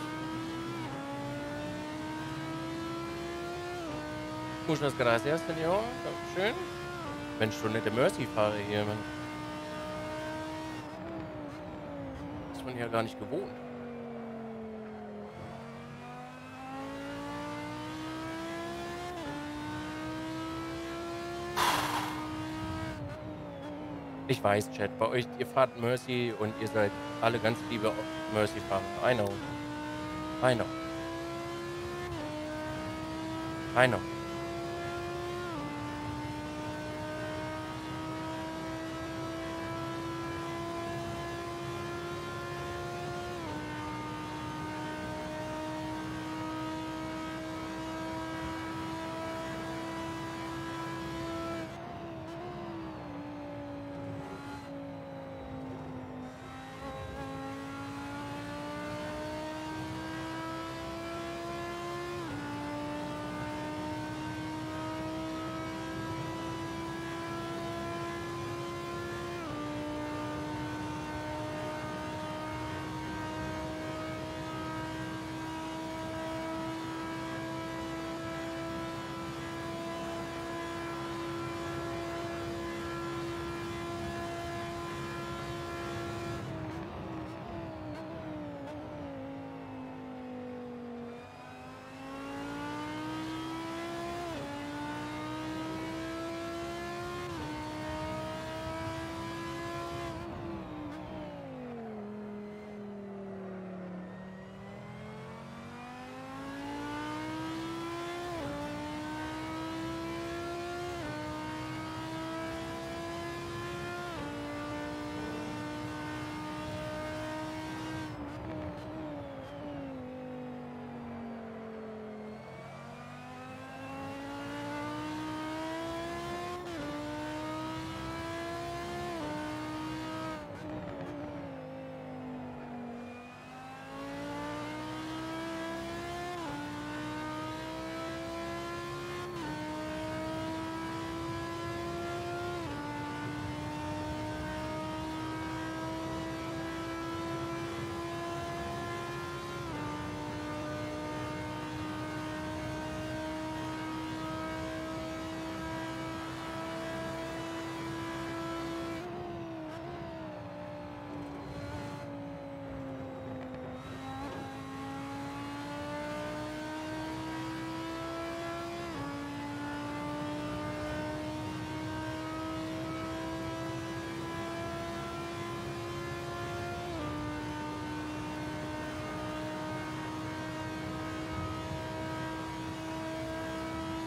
Muchas gracias, Senor. Dankeschön. Mensch, so nette Mercy-Fahrer hier, Mann. Ist man ja gar nicht gewohnt. Ich weiß, Chat, bei euch, ihr fahrt Mercy und ihr seid alle ganz liebe Mercy-Fahrer. I know. I know. I know.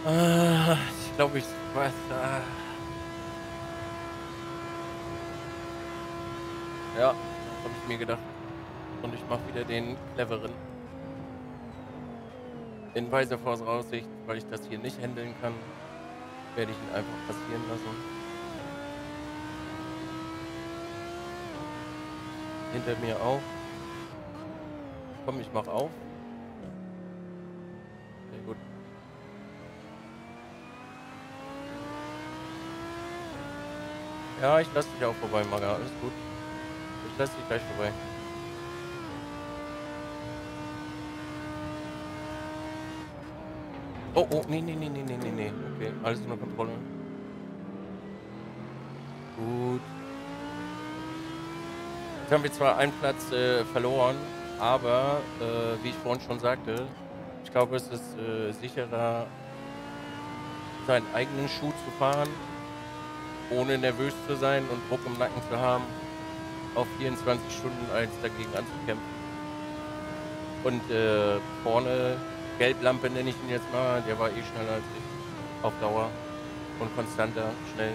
Ich glaube, ich weiß. Ja, habe ich mir gedacht. Und ich mache wieder den cleveren. In weiser Voraussicht, weil ich das hier nicht handeln kann, werde ich ihn einfach passieren lassen. Hinter mir auch. Komm, ich mach auf. Sehr gut. Ja, ich lasse dich auch vorbei, Maga. Alles gut. Ich lasse dich gleich vorbei. Oh, oh, nee. Okay, alles unter Kontrolle. Gut. Jetzt haben wir zwar einen Platz verloren, aber wie ich vorhin schon sagte, ich glaube, es ist sicherer, seinen eigenen Schuh zu fahren, ohne nervös zu sein und Druck im Nacken zu haben, auf 24 Stunden als dagegen anzukämpfen. Und vorne, Gelblampe nenne ich ihn jetzt mal, der war eh schneller als ich, auf Dauer und konstanter, schnell.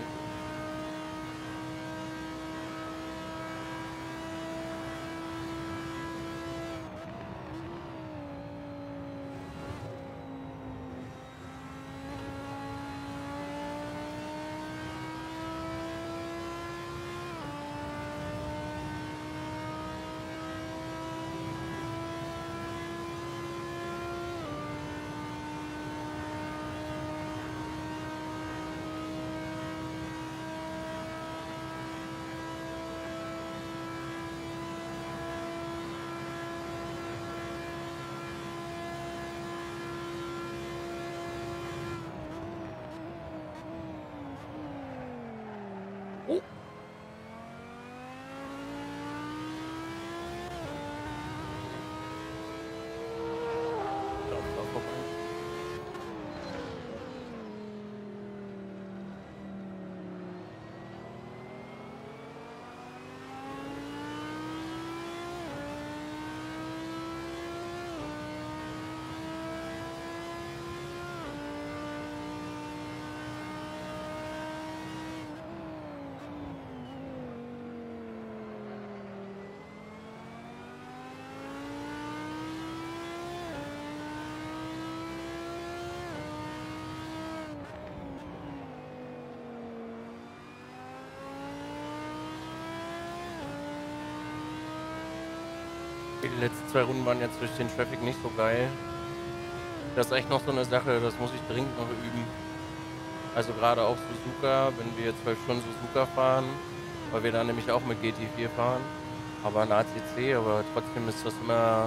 Die letzten 2 Runden waren jetzt durch den Traffic nicht so geil. Das ist echt noch so eine Sache, das muss ich dringend noch üben. Also gerade auch Suzuka, wenn wir 12 Stunden Suzuka fahren, weil wir da nämlich auch mit GT4 fahren, aber ein ACC, aber trotzdem ist das immer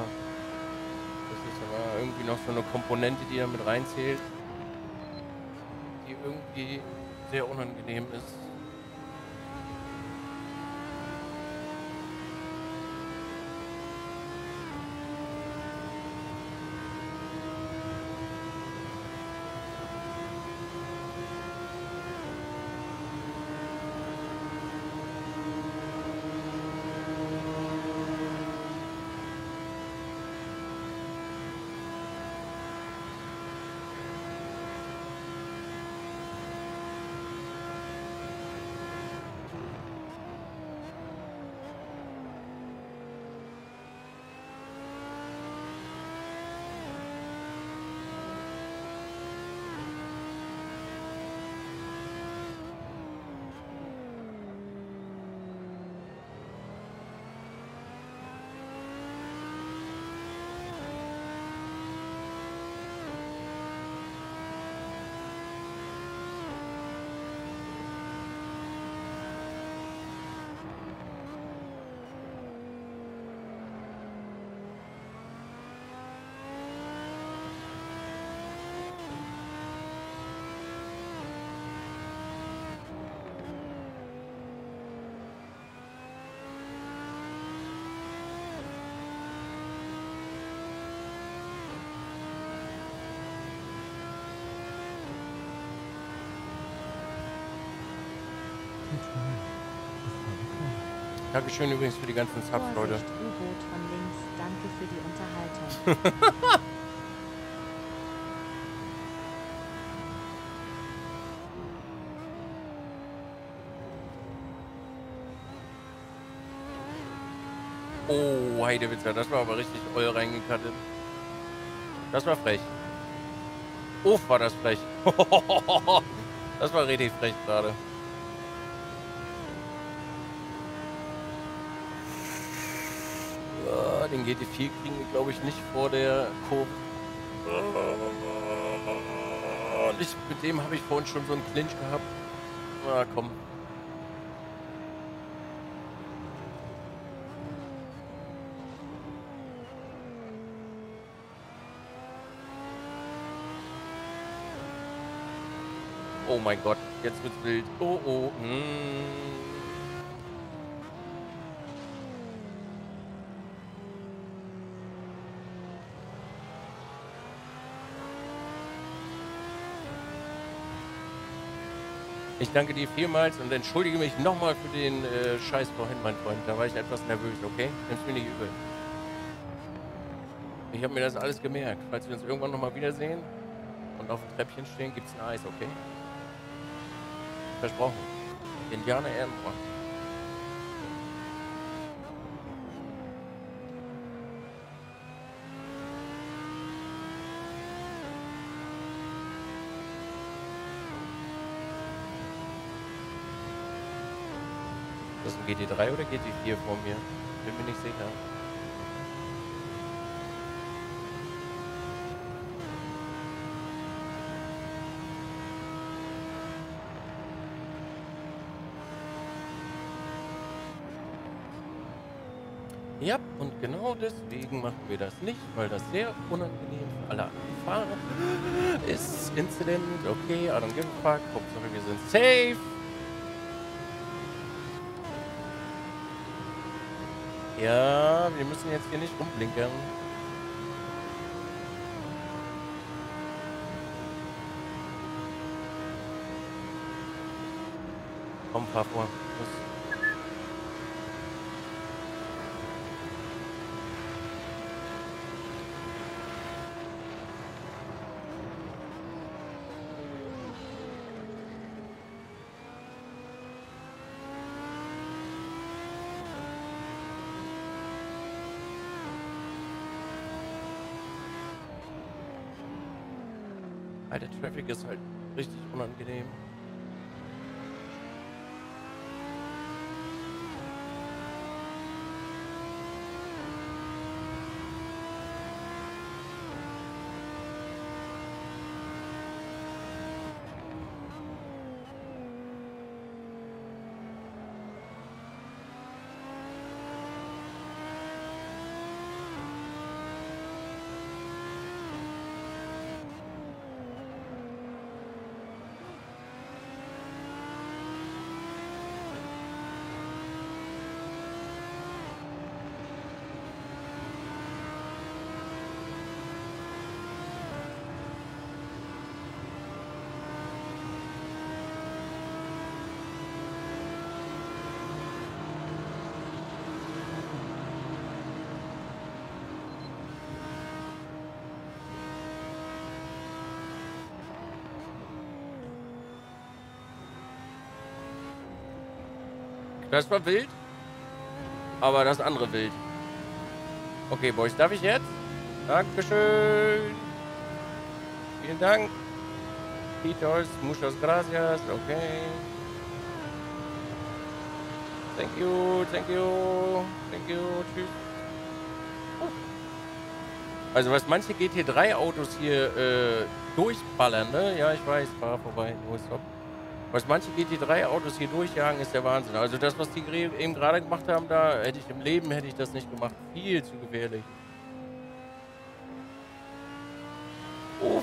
irgendwie noch so eine Komponente, die da mit reinzählt, die irgendwie sehr unangenehm ist. Dankeschön übrigens für die ganzen Subs, Leute. U-Boot von links, danke für die Unterhaltung. Oh, Heidewitzer, das war aber richtig Oil reingekattet. Das war frech. Uff, war das frech. Das war richtig frech gerade. Ja, den GT4 kriegen wir, glaube ich, nicht vor der Kurve. Und mit dem habe ich vorhin schon so einen Clinch gehabt. Na komm. Oh mein Gott, jetzt wird's wild. Oh, oh. Ich danke dir vielmals und entschuldige mich nochmal für den Scheiß vorhin, mein Freund. Da war ich etwas nervös, okay? Nimm's mir nicht übel. Ich habe mir das alles gemerkt. Falls wir uns irgendwann nochmal wiedersehen und auf dem Treppchen stehen, gibt's ein Eis, okay? Versprochen. Indianer Ehrenbräu. Das ist ein GT3 oder GT4 vor mir? Bin mir nicht sicher. Ja, und genau deswegen machen wir das nicht, weil das sehr unangenehm für alle anderen Fahrer ist. Incident, okay, I don't give a fuck. Hauptsache wir sind safe. Ja, wir müssen jetzt hier nicht rumblinkern. Komm, fahr vor. Los. Der Traffic ist halt richtig unangenehm. Das war wild, aber das andere wild. Okay, Boys, darf ich jetzt? Dankeschön. Vielen Dank. Pitos, muchas gracias. Okay. Thank you, thank you, thank you. Tschüss. Also was manche GT3-Autos hier durchballern, ne? Ja, ich weiß, fahr vorbei. Stop. Was manche GT3-Autos hier durchjagen, ist der Wahnsinn. Also das, was die eben gerade gemacht haben, da hätte ich im Leben das nicht gemacht. Viel zu gefährlich. Uff.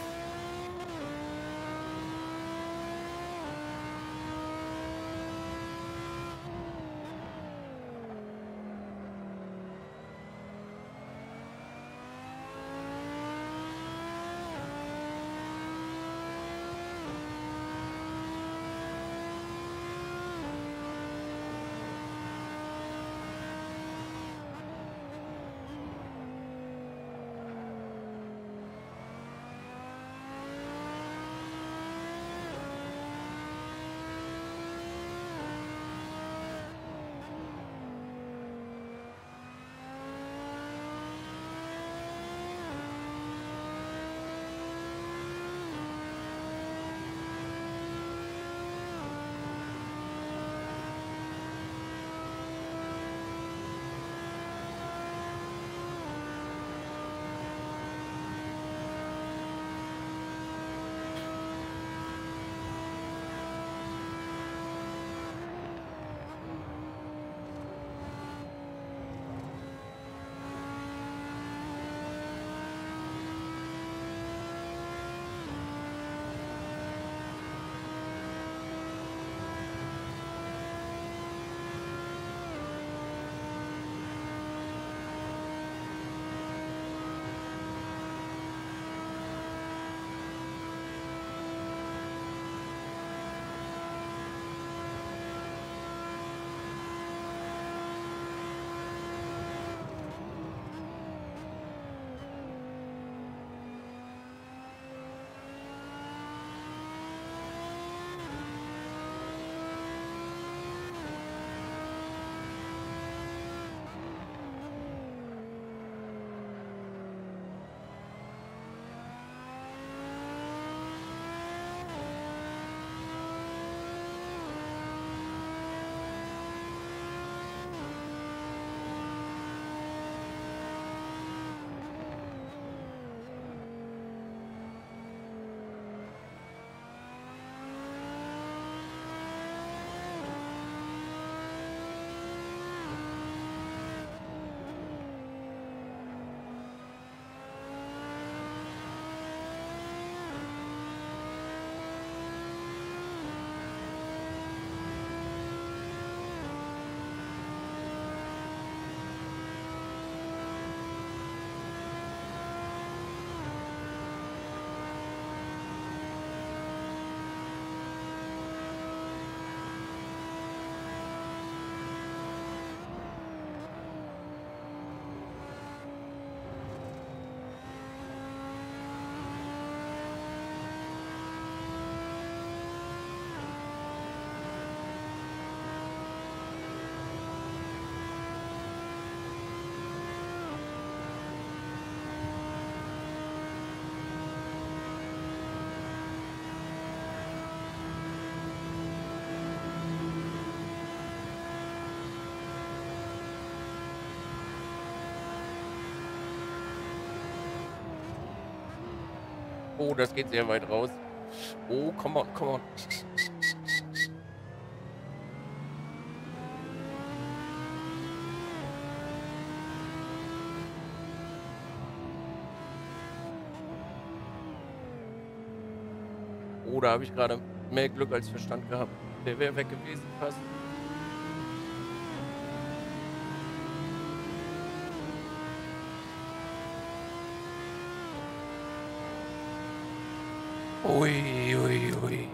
Oh, das geht sehr weit raus. Oh, come on, come on. Oh, da habe ich gerade mehr Glück als Verstand gehabt. Der wäre weg gewesen fast. Ui, ui, ui.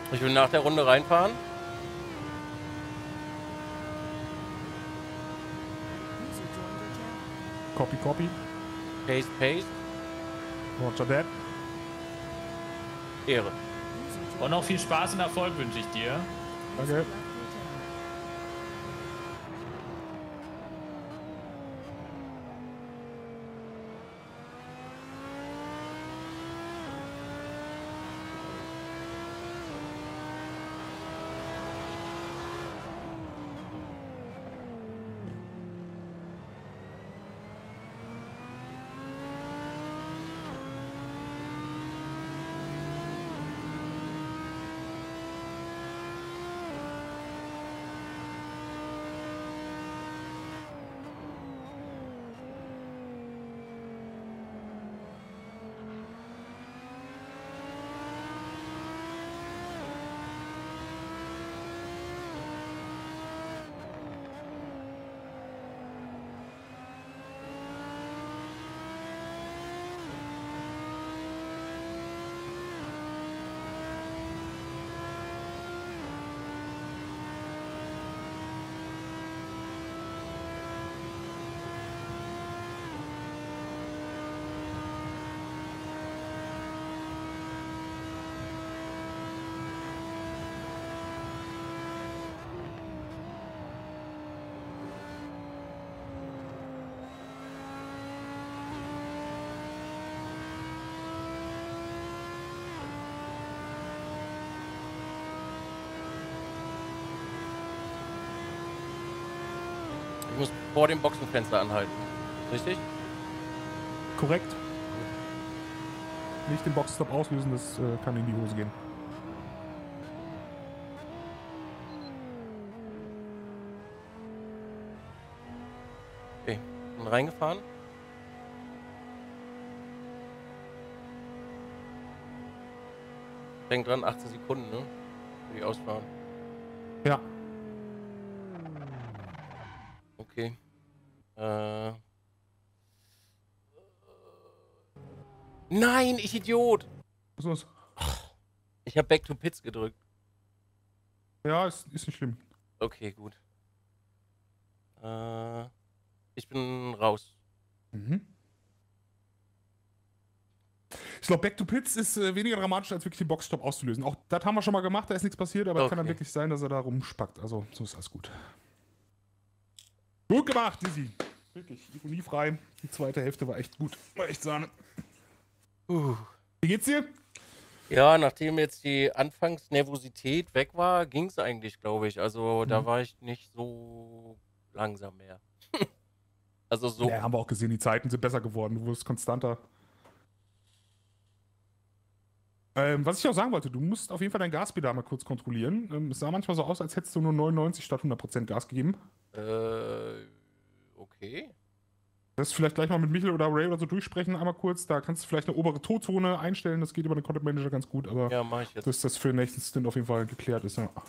Ich will nach der Runde reinfahren. Copy, copy. Paste, paste. Roger that. Ehre. Und noch viel Spaß und Erfolg wünsche ich dir. Danke. Ich muss vor dem Boxenfenster anhalten. Richtig? Korrekt. Nicht den Boxstop auslösen, das kann in die Hose gehen. Okay. Bin reingefahren. Denk dran, 18 Sekunden, ne? Für die Ausfahren. Ja. Okay. Nein, ich Idiot! Was ist los? Ich habe Back to Pits gedrückt. Ja, ist nicht schlimm. Okay, gut. Ich bin raus. Mhm. Ich glaube, Back to Pits ist weniger dramatisch, als wirklich den Boxstop auszulösen. Auch das haben wir schon mal gemacht, da ist nichts passiert, aber es kann dann Okay. wirklich sein, dass er da rumspackt. Also, so ist alles gut. Gut gemacht, Dizzy. Wirklich, ironiefrei. Die zweite Hälfte war echt gut. War echt Sahne. Wie geht's dir? Ja, nachdem jetzt die Anfangsnervosität weg war, ging es eigentlich, glaube ich. Also da war ich nicht so langsam mehr. Also so. Ja, haben wir auch gesehen, die Zeiten sind besser geworden. Du wirst konstanter. Was ich auch sagen wollte, du musst auf jeden Fall dein Gaspedal mal kurz kontrollieren. Es sah manchmal so aus, als hättest du nur 99 statt 100% Gas gegeben. Okay. Das vielleicht gleich mal mit Michael oder Ray oder so durchsprechen, einmal kurz. Da kannst du vielleicht eine obere Tozone einstellen, das geht über den Content Manager ganz gut, aber Ja, mache ich jetzt. dass das für den nächsten Stint auf jeden Fall geklärt ist. Ja.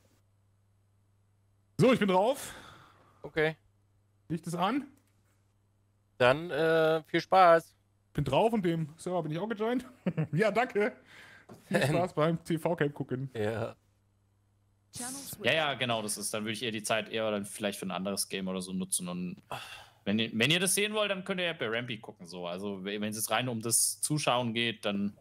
So, ich bin drauf. Okay. Licht es an. Dann viel Spaß. Bin drauf und dem Server bin ich auch gejoint. Ja, danke. Viel Spaß beim TV-Camp gucken. Ja. Ja, genau, das ist. Dann würde ich eher die Zeit eher dann vielleicht für ein anderes Game oder so nutzen. Und wenn ihr das sehen wollt, dann könnt ihr ja bei Rampy gucken. So. Also, wenn es jetzt rein um das Zuschauen geht, dann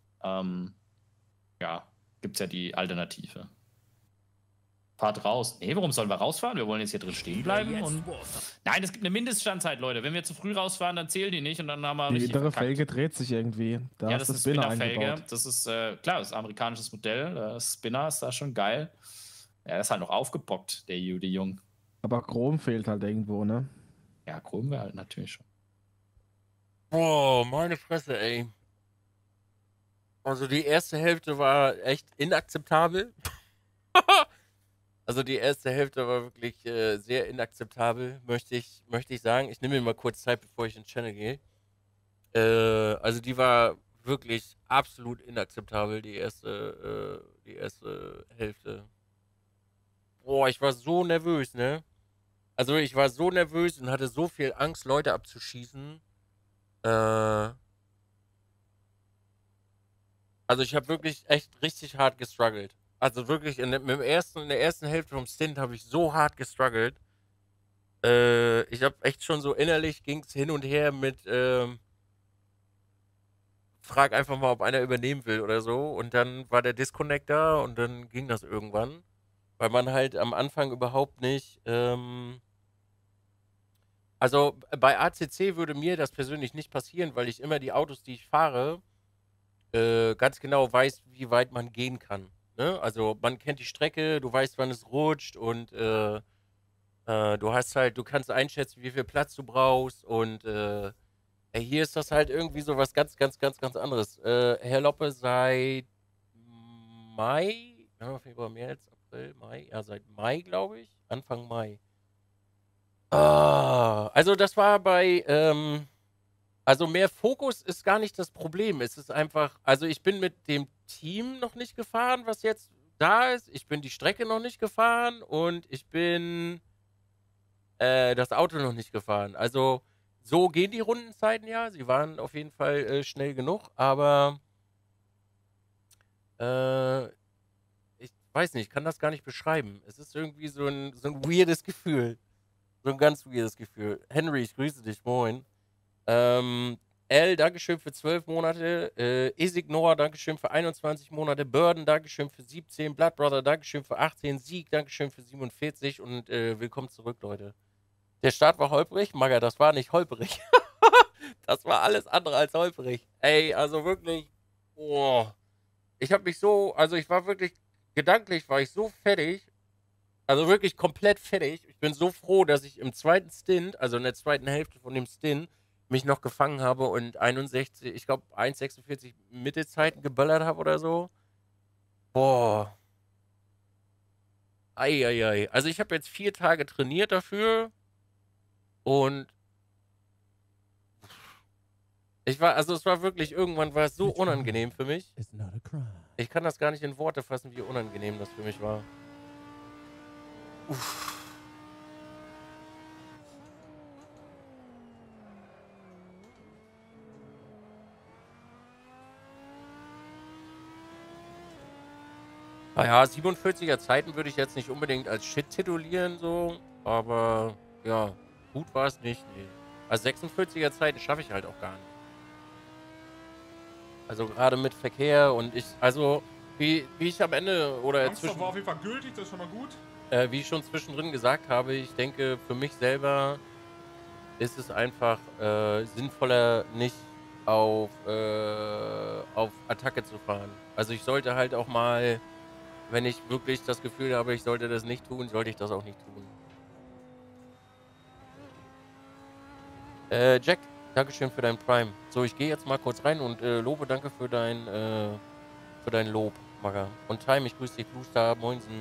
gibt es ja die Alternative. Fahrt raus. Nee, warum sollen wir rausfahren? Wir wollen jetzt hier drin stehen bleiben. Und nein, es gibt eine Mindeststandzeit, Leute. Wenn wir zu früh rausfahren, dann zählen die nicht und dann haben wir Die richtig hintere verkackt. Felge dreht sich irgendwie. Da Ja, ist das ist Spinner Spinner-Felge. eingebaut. Das ist, klar, das ist ein amerikanisches Modell. Das Spinner ist da schon geil. Ja, das ist halt noch aufgebockt, der Jung. Aber Chrom fehlt halt irgendwo, ne? Ja, Chrom wäre halt natürlich schon. Boah, meine Fresse, ey. Also die erste Hälfte war echt inakzeptabel. Also die erste Hälfte war wirklich sehr inakzeptabel, möchte ich sagen. Ich nehme mir mal kurz Zeit, bevor ich in den Channel gehe. Also die war wirklich absolut inakzeptabel, die erste Hälfte. Boah, ich war so nervös, ne? Also ich war so nervös und hatte so viel Angst, Leute abzuschießen. Also ich habe wirklich echt richtig hart gestruggelt. also wirklich in der ersten Hälfte vom Stint habe ich so hart gestruggelt. Ich habe echt schon so innerlich ging es hin und her mit, frag einfach mal, ob einer übernehmen will oder so. Und dann war der Disconnect da und dann ging das irgendwann. Weil man halt am Anfang überhaupt nicht, also bei ACC würde mir das persönlich nicht passieren, weil ich immer die Autos, die ich fahre, ganz genau weiß, wie weit man gehen kann. Ne? Also man kennt die Strecke, du weißt, wann es rutscht und du kannst einschätzen, wie viel Platz du brauchst und hier ist das halt irgendwie so was ganz, ganz, ganz, ganz anderes. Herr Loppe seit Mai, Februar, März, April, Mai, ja seit Mai, glaube ich, Anfang Mai. Also das war bei, also mehr Fokus ist gar nicht das Problem. Es ist einfach, also ich bin mit dem Team noch nicht gefahren, was jetzt da ist. Ich bin die Strecke noch nicht gefahren und ich bin das Auto noch nicht gefahren. Also so gehen die Rundenzeiten ja. Sie waren auf jeden Fall schnell genug, aber ich weiß nicht, ich kann das gar nicht beschreiben. Es ist irgendwie so ein weirdes Gefühl. So ein ganz weirdes Gefühl. Henry, ich grüße dich, moin. L, Dankeschön für 12 Monate. Isignor, Dankeschön für 21 Monate. Burden, Dankeschön für 17. Blood Brother, Dankeschön für 18. Sieg, Dankeschön für 47. Und willkommen zurück, Leute. Der Start war holprig. Maga, das war nicht holprig. Das war alles andere als holprig. Ey, also wirklich. Oh. Ich habe mich so, also ich war wirklich, gedanklich war ich so fertig. Also wirklich komplett fertig. Ich bin so froh, dass ich im zweiten Stint, also in der zweiten Hälfte von dem Stint, mich noch gefangen habe und 61, ich glaube 1,46 Mittelzeiten geböllert habe oder so. Boah. Eieiei. Also ich habe jetzt 4 Tage trainiert dafür und es war wirklich, irgendwann war es so unangenehm für mich. Ich kann das gar nicht in Worte fassen, wie unangenehm das für mich war. Uff. Naja, 47er Zeiten würde ich jetzt nicht unbedingt als Shit titulieren, so, aber ja, gut war es nicht, nee. Also 46er Zeiten schaffe ich halt auch gar nicht. Also gerade mit Verkehr und wie ich am Ende oder Amsterdam war auf jeden Fall gültig, das ist schon mal gut. Wie ich schon zwischendrin gesagt habe, ich denke, für mich selber ist es einfach sinnvoller, nicht auf Attacke zu fahren. Also ich sollte halt auch mal, wenn ich wirklich das Gefühl habe, ich sollte das nicht tun, sollte ich das auch nicht tun. Jack, Dankeschön für dein Prime. So, ich gehe jetzt mal kurz rein und Lobe, danke für dein Lob, Maga. Und Time, ich grüße dich, Bluestar, moinsen.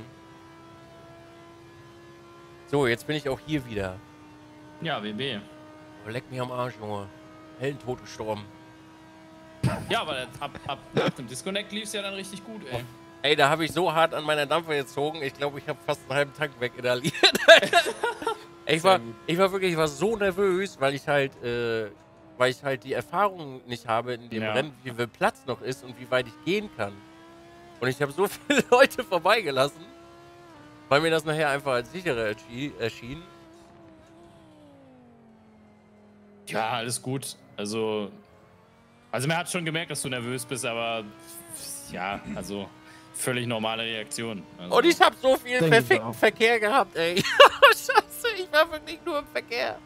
So, jetzt bin ich auch hier wieder. Ja, WB. Oh, leck mich am Arsch, Junge. Heldentod gestorben. Ja, aber ab dem Disconnect lief es ja dann richtig gut, ey. Ey, da habe ich so hart an meiner Dampfer gezogen, ich glaube, ich habe fast einen halben Tank weginhaliert. Ich war so nervös, weil ich halt die Erfahrung nicht habe in dem Rennen, wie viel Platz noch ist und wie weit ich gehen kann. Und ich habe so viele Leute vorbeigelassen, weil mir das nachher einfach als sicherer erschien. Ja, alles gut. Also man hat schon gemerkt, dass du nervös bist, aber ja, also völlig normale Reaktion. Also. Und ich habe so viel verfickten Verkehr gehabt, ey. Scheiße, ich war wirklich nur im Verkehr.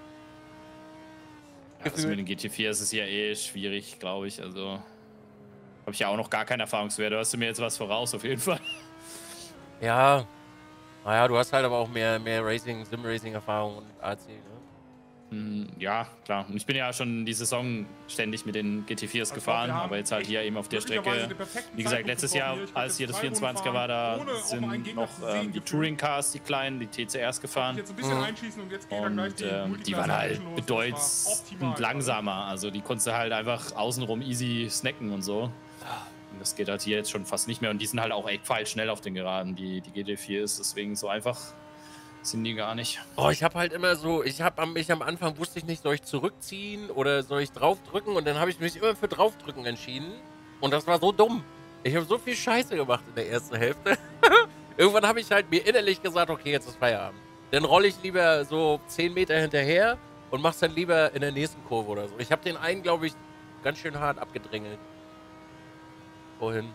Ja, also mit dem GT4 ist es ja eh schwierig, glaube ich. Also habe ich ja auch noch gar keine Erfahrungswerte. Du hast mir jetzt was voraus, auf jeden Fall. Ja. Naja, du hast halt aber auch mehr Sim-Racing-Erfahrung und AC, ne? Ja, klar. Und ich bin ja schon die Saison ständig mit den GT4s gefahren, aber jetzt halt hier eben auf der Strecke. Wie gesagt, letztes Jahr, als hier das 24er war, da sind noch die Touring-Cars, die kleinen, die TCRs gefahren. Und die waren halt bedeutend langsamer. Also die konntest du halt einfach außenrum easy snacken und so. Und das geht halt hier jetzt schon fast nicht mehr. Und die sind halt auch echt schnell auf den Geraden, die GT4 ist. Deswegen so einfach sind die gar nicht. Oh, ich habe halt immer so, am Anfang wusste ich nicht, soll ich zurückziehen oder soll ich draufdrücken? Und dann habe ich mich immer für draufdrücken entschieden. Und das war so dumm. Ich habe so viel Scheiße gemacht in der ersten Hälfte. Irgendwann habe ich halt mir innerlich gesagt, okay, jetzt ist Feierabend. Dann rolle ich lieber so 10 Meter hinterher und mach's dann lieber in der nächsten Kurve oder so. Ich habe den einen, glaube ich, ganz schön hart abgedrängelt. Vorhin.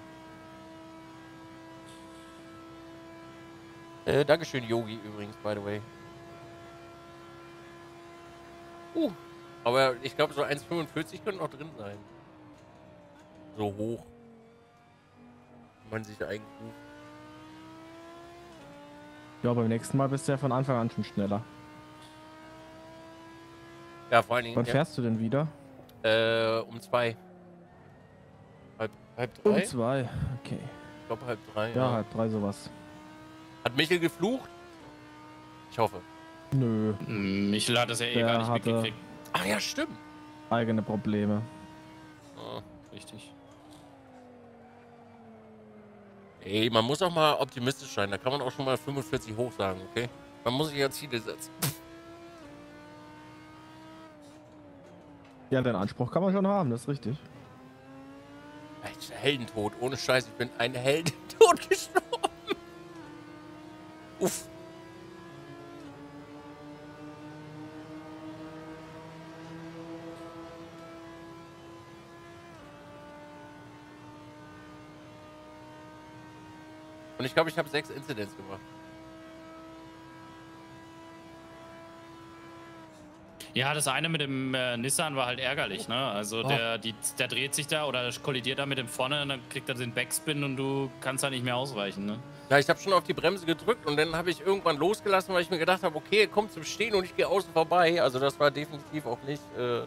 Dankeschön, Yogi, übrigens, by the way. Aber ich glaube, so 1,45 könnte noch drin sein. So hoch. Man sich eingerufen. Ja, beim nächsten Mal bist du ja von Anfang an schon schneller. Ja, vor allen Dingen. Wann fährst du denn wieder? Um 2. Halb 3? Um 2, okay. Ich glaube 2:30. Ja, 2:30 sowas. Hat Michel geflucht? Ich hoffe. Nö, Michel hat das ja Der gar nicht hatte- mitgekriegt. Ach ja, stimmt. eigene Probleme. Oh. Richtig. Ey, man muss auch mal optimistisch sein. Da kann man auch schon mal 45 hoch sagen, okay? Man muss sich ja Ziele setzen. Ja, den Anspruch kann man schon haben, das ist richtig. Alter, Heldentod. Ohne Scheiß, ich bin ein Heldentod gestorben. Uff. Und ich glaube, ich habe 6 Incidents gemacht. Ja, das eine mit dem Nissan war halt ärgerlich, ne? Also der dreht sich da oder kollidiert da mit dem vorne und dann kriegt er den Backspin und du kannst da nicht mehr ausweichen, ne? Ja, ich habe schon auf die Bremse gedrückt und dann habe ich irgendwann losgelassen, weil ich mir gedacht habe, okay, er kommt zum Stehen und ich gehe außen vorbei. Also das war definitiv auch nicht,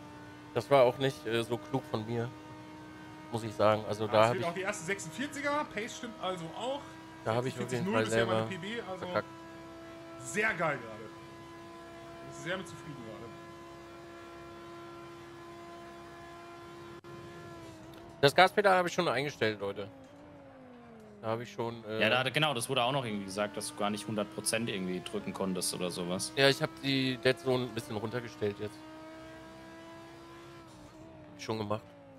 so klug von mir, muss ich sagen. Also da habe ich, auch die erste 46er, Pace stimmt also auch. da habe ich auf jeden 40-0 Fall bisher selber meine PB, also verkackt. sehr geil gerade. Ich bin sehr mit zufrieden gerade. Das Gaspedal habe ich schon eingestellt, Leute. Da habe ich schon. Ja, genau, das wurde auch noch irgendwie gesagt, dass du gar nicht 100% irgendwie drücken konntest oder sowas. Ja, ich habe die Dead Zone ein bisschen runtergestellt jetzt. Schon gemacht.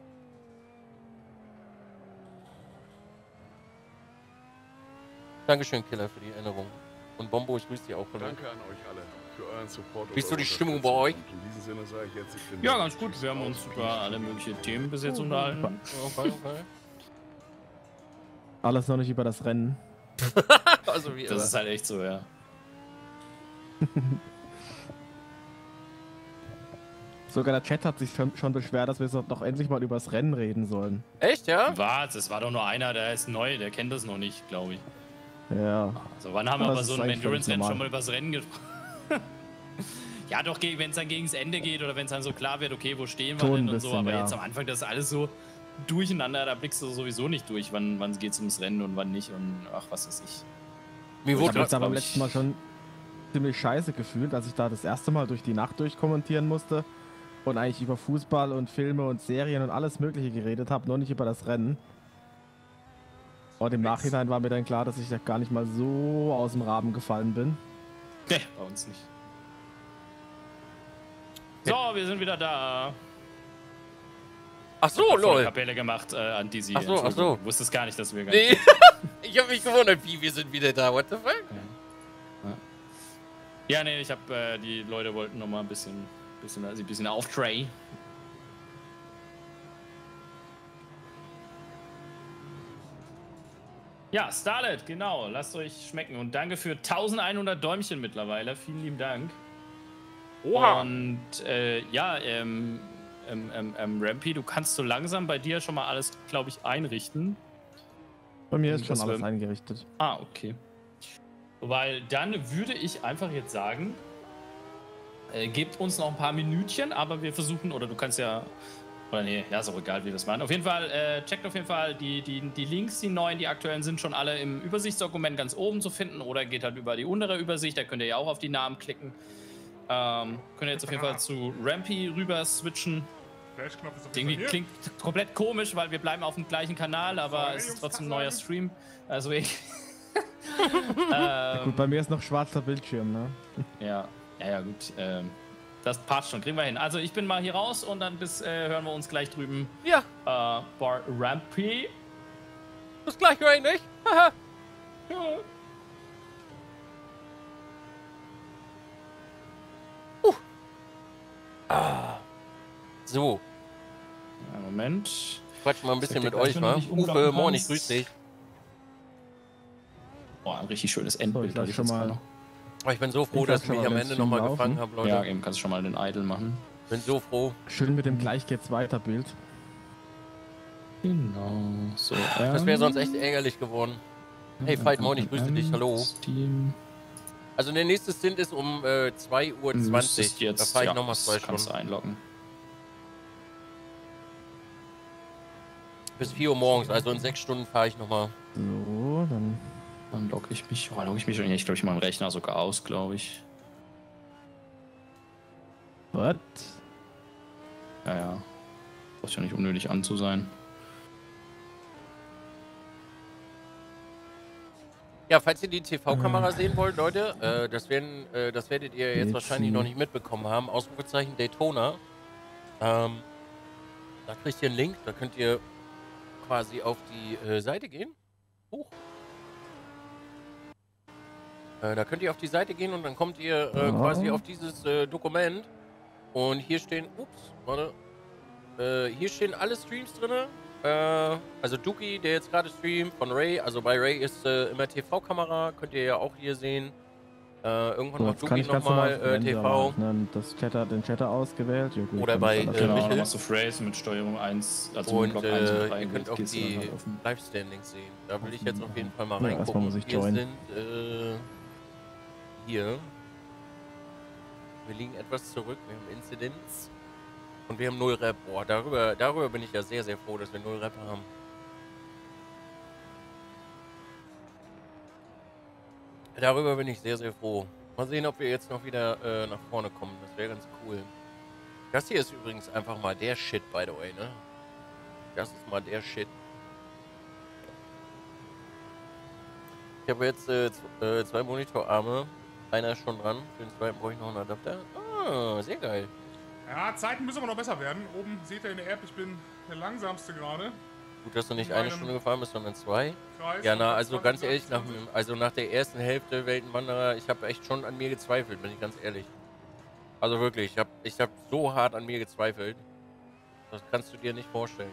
Dankeschön, Killer, für die Erinnerung. Und Bombo, ich grüße dich auch. Danke an euch alle für euren Support. Wie ist so und die eure Stimmung bei euch? Unterstützung. Und in diesem Sinne sage ich jetzt, ich bin Ja, weg. ganz gut. Wir haben uns über alle möglichen Themen bis jetzt unterhalten. Okay, okay. Alles noch nicht über das Rennen. Also wie immer. Das ist halt echt so, ja. Sogar der Chat hat sich schon beschwert, dass wir doch endlich mal über das Rennen reden sollen. Echt, ja? Was? Das war doch nur einer, der ist neu, der kennt das noch nicht, glaube ich. Ja. Also wann haben wir Aber bei das so ist einem eigentlich völlig Endurance-Rennen normal. schon mal über das Rennen gesprochen? Ja, doch, wenn es dann gegen das Ende geht oder wenn es dann so klar wird, okay, wo stehen wir Schon denn ein und so. bisschen, Aber ja. jetzt am Anfang, das ist alles so durcheinander, da blickst du sowieso nicht durch, wann geht es ums Rennen und wann nicht und ach, was weiß ich. Mir Ich wurde habe jetzt aber glaub beim ich- letzten Mal schon ziemlich scheiße gefühlt, als ich da das erste Mal durch die Nacht durchkommentieren musste und eigentlich über Fußball und Filme und Serien und alles Mögliche geredet habe, nur nicht über das Rennen. Und im Nachhinein war mir dann klar, dass ich da gar nicht mal so aus dem Rahmen gefallen bin. Nee, bei uns nicht. So, wir sind wieder da. Ach so, Voll lol. Kapelle gemacht an Dizzy. Ach so, ach so. Entschuldigung. Du wusstest gar nicht, dass wir gar Nee. Ich habe mich gewundert, wie wir sind wieder da. What the fuck? Ja, nee, ich habe die Leute wollten noch mal ein bisschen auftray. Ja, Starlet, genau. Lasst euch schmecken. Und danke für 1100 Däumchen mittlerweile. Vielen lieben Dank. Oha. Und ja, Rampy, du kannst so langsam bei dir schon mal alles, glaube ich, einrichten. Bei mir ist schon Das alles war- eingerichtet. Ah, okay. Weil dann würde ich einfach jetzt sagen, gebt uns noch ein paar Minütchen, aber wir versuchen, oder du kannst ja, oder nee, ja, ist auch egal, wie wir das machen. Auf jeden Fall, checkt auf jeden Fall die Links, die neuen, die aktuellen sind schon alle im Übersichtsdokument ganz oben zu finden oder geht halt über die untere Übersicht, da könnt ihr ja auch auf die Namen klicken. Könnt ihr jetzt auf jeden Fall zu Rampy rüber switchen. Flashknopf ist auf Irgendwie jeden Fall hier. klingt komplett komisch, weil wir bleiben auf dem gleichen Kanal, aber Sorry, es ist Jungs, trotzdem ein kann neuer sein. Stream. Also ich. Gut, bei mir ist noch schwarzer Bildschirm, ne? Ja, gut. Das passt schon, kriegen wir hin. Also ich bin mal hier raus und dann hören wir uns gleich drüben Ja. bei Rampy. Bis gleich, Ray, nicht? Haha. Ja. So, Ja, Moment. quatsch mal ein bisschen Sagt mit der euch, Gleich, wenn wa? du nicht Uwe, umklappen moin, ich kannst. grüß dich. Boah, ein richtig schönes So, Endbild. ich lass hatte ich schon jetzt mal- gerade noch. Oh, ich bin so froh, Ich dass lass ich schon mich mal am den Ende Stream nochmal laufen. gefangen habe, Leute. Ja, eben kannst du schon mal den Idle machen. Bin so froh. Schön mit dem Gleich geht's weiter Bild. Genau. So, Das wäre sonst echt ärgerlich geworden. Hey, Fight, moin, ich grüße dich, hallo. Steam. Also der nächste Stint ist um 2:20 Uhr. Müsstest Da jetzt, fahre ich ja, nochmal 2 das kannst du Stunden. einloggen. Bis 4 Uhr morgens, also in 6 Stunden fahre ich nochmal. So, dann. Dann logge ich mich. Oh, logge ich mich schon. Ich glaube, ich meinen Rechner sogar aus, glaube ich. What? Ja, ja. Braucht ja nicht unnötig an zu sein. Ja, falls ihr die TV-Kamera sehen wollt, Leute, das werdet ihr jetzt wahrscheinlich noch nicht mitbekommen haben. Ausrufezeichen Daytona. Da kriegt ihr einen Link, da könnt ihr quasi auf die Seite gehen. Hoch. Da könnt ihr auf die Seite gehen und dann kommt ihr quasi auf dieses Dokument. Und hier stehen, hier stehen alle Streams drin. Also Duki, der jetzt gerade streamt, von Ray. Also bei Ray ist immer TV-Kamera, könnt ihr ja auch hier sehen. Irgendwann So, macht jetzt kann Duki ich ganz normal nochmal TV. den Chatter ausgewählt. Ja, gut, Oder dann bei, ist alles Genau, okay. dann machst du Phrase mit Steuerung 1, also mit Und Block 1 und 3. ihr könnt auch gehst du dann die halt auf den- Live-Standings sehen. Da will ich jetzt auf jeden Fall mal Ja, reingucken. erstmal muss ich Wir joinen. sind hier. Wir liegen etwas zurück. Wir haben Inzidenz. Und wir haben 0 Rep. Boah, darüber bin ich ja sehr, sehr froh, dass wir 0 Rep haben. Darüber bin ich sehr, sehr froh. Mal sehen, ob wir jetzt noch wieder nach vorne kommen. Das wäre ganz cool. Das hier ist übrigens einfach mal der Shit, by the way, ne? Das ist mal der Shit. Ich habe jetzt 2 Monitorarme. Einer ist schon dran. Für den zweiten brauche ich noch einen Adapter. Ah, sehr geil. Ja, Zeiten müssen aber noch besser werden. Oben seht ihr in der App, ich bin der langsamste gerade. Gut, dass du nicht In eine meinem Stunde gefahren bist, sondern 2. Kreis. Ja, na, also 20, ganz ehrlich, 20. nach der ersten Hälfte Weltenwanderer, ich habe echt schon an mir gezweifelt, bin ich ganz ehrlich. Also wirklich, ich hab so hart an mir gezweifelt. Das kannst du dir nicht vorstellen.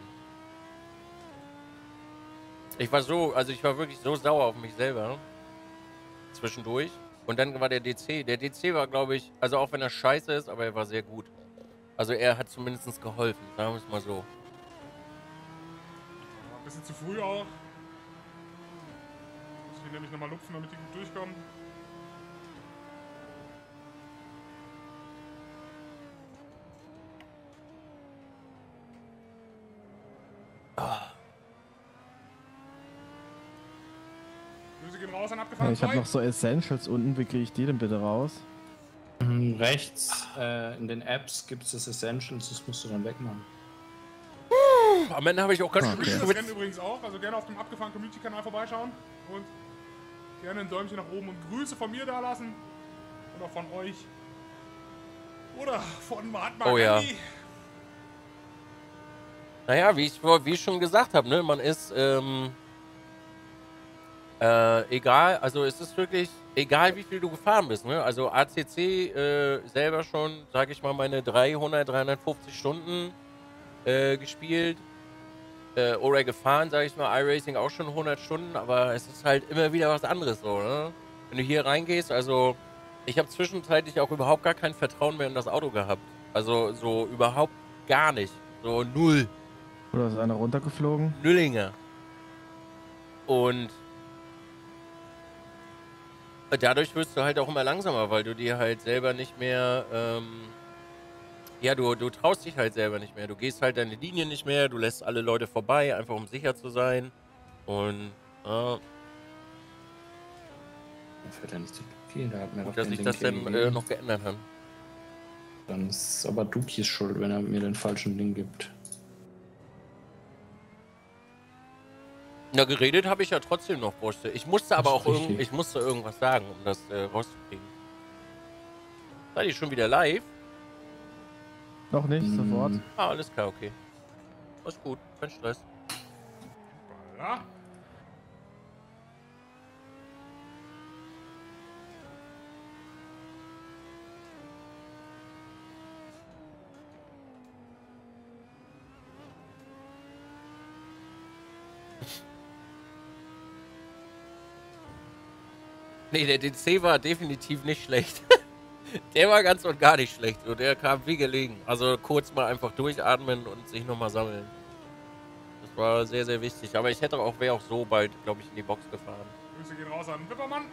Ich war wirklich so sauer auf mich selber. Zwischendurch. Und dann war der DC. Der DC war, glaube ich, also auch wenn er scheiße ist, aber er war sehr gut. Also er hat zumindest geholfen, sagen wir es mal so. Ein bisschen zu früh auch. Muss ich nämlich nochmal lupfen, damit die gut durchkommen. Grüße gehen raus an Ja, abgefahren. ich habe noch so Essentials unten. Wie kriege ich die denn bitte raus? Rechts in den Apps gibt es das Essentials, das musst du dann wegmachen. Am Ende habe ich auch ganz schön Das Rennen geschwitzt. übrigens auch, also gerne auf dem abgefahrenen Community-Kanal vorbeischauen und gerne ein Däumchen nach oben und Grüße von mir da lassen oder von euch oder von Mahatma Oh ja. Gandhi. Naja, wie ich schon gesagt habe, ne, man ist, egal, also es ist wirklich, egal wie viel du gefahren bist, ne, also ACC selber schon, sag ich mal, meine 350 Stunden gespielt, oder gefahren, sag ich mal, iRacing auch schon 100 Stunden, aber es ist halt immer wieder was anderes so, ne, wenn du hier reingehst, also ich habe zwischenzeitlich auch überhaupt gar kein Vertrauen mehr in das Auto gehabt, also so überhaupt gar nicht, so null. Oder ist einer runtergeflogen? Nüllinger. Und dadurch wirst du halt auch immer langsamer, weil du dir halt selber nicht mehr, ja, du traust dich halt selber nicht mehr. Du gehst halt deine Linie nicht mehr, du lässt alle Leute vorbei, einfach um sicher zu sein. Und, Fährt ja nicht zu viel, da hat mir doch dass den sich das Link dann gegeben. noch geändert hat. Dann ist aber Dukis schuld, wenn er mir den falschen Link gibt. Na, geredet habe ich ja trotzdem noch, Brüste. Ich musste aber Das auch ist richtig. ich musste irgendwas sagen, um das rauszukriegen. Seid ihr schon wieder live? Noch nicht, sofort. Ah, alles klar, okay. Alles gut, kein Stress. Ja. Nee, der DC war definitiv nicht schlecht. Der war ganz und gar nicht schlecht. So, der kam wie gelegen. Also kurz mal einfach durchatmen und sich nochmal sammeln. Das war sehr, sehr wichtig. Aber ich hätte auch, wäre auch so bald, glaube ich, in die Box gefahren. Grüße gehen raus an Wippermann.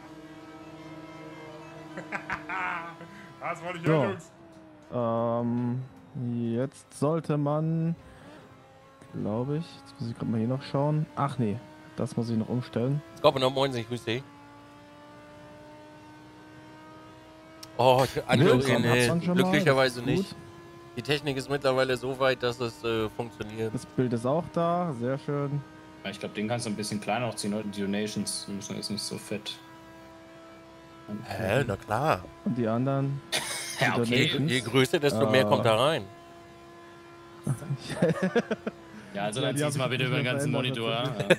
Das wollte ich So. hören, Jungs. Jetzt sollte man, glaube ich, jetzt muss ich gerade mal hier noch schauen. Ach nee, das muss ich noch umstellen. Scorpion, moin, ich grüße dich. Oh, Willkommen, hat's dann schon mal, glücklicherweise das ist nicht. gut. Die Technik ist mittlerweile so weit, dass es funktioniert. Das Bild ist auch da, sehr schön. Ich glaube, den kannst du ein bisschen kleiner aufziehen. Die Donations müssen jetzt nicht so fett. Na klar. Und die anderen? Ja, die okay. Donations? Je größer, desto mehr kommt da rein. Ja, also Ja, dann die zieh's hab mal ich bitte über den nicht ganzen mehr Monitor. verändert,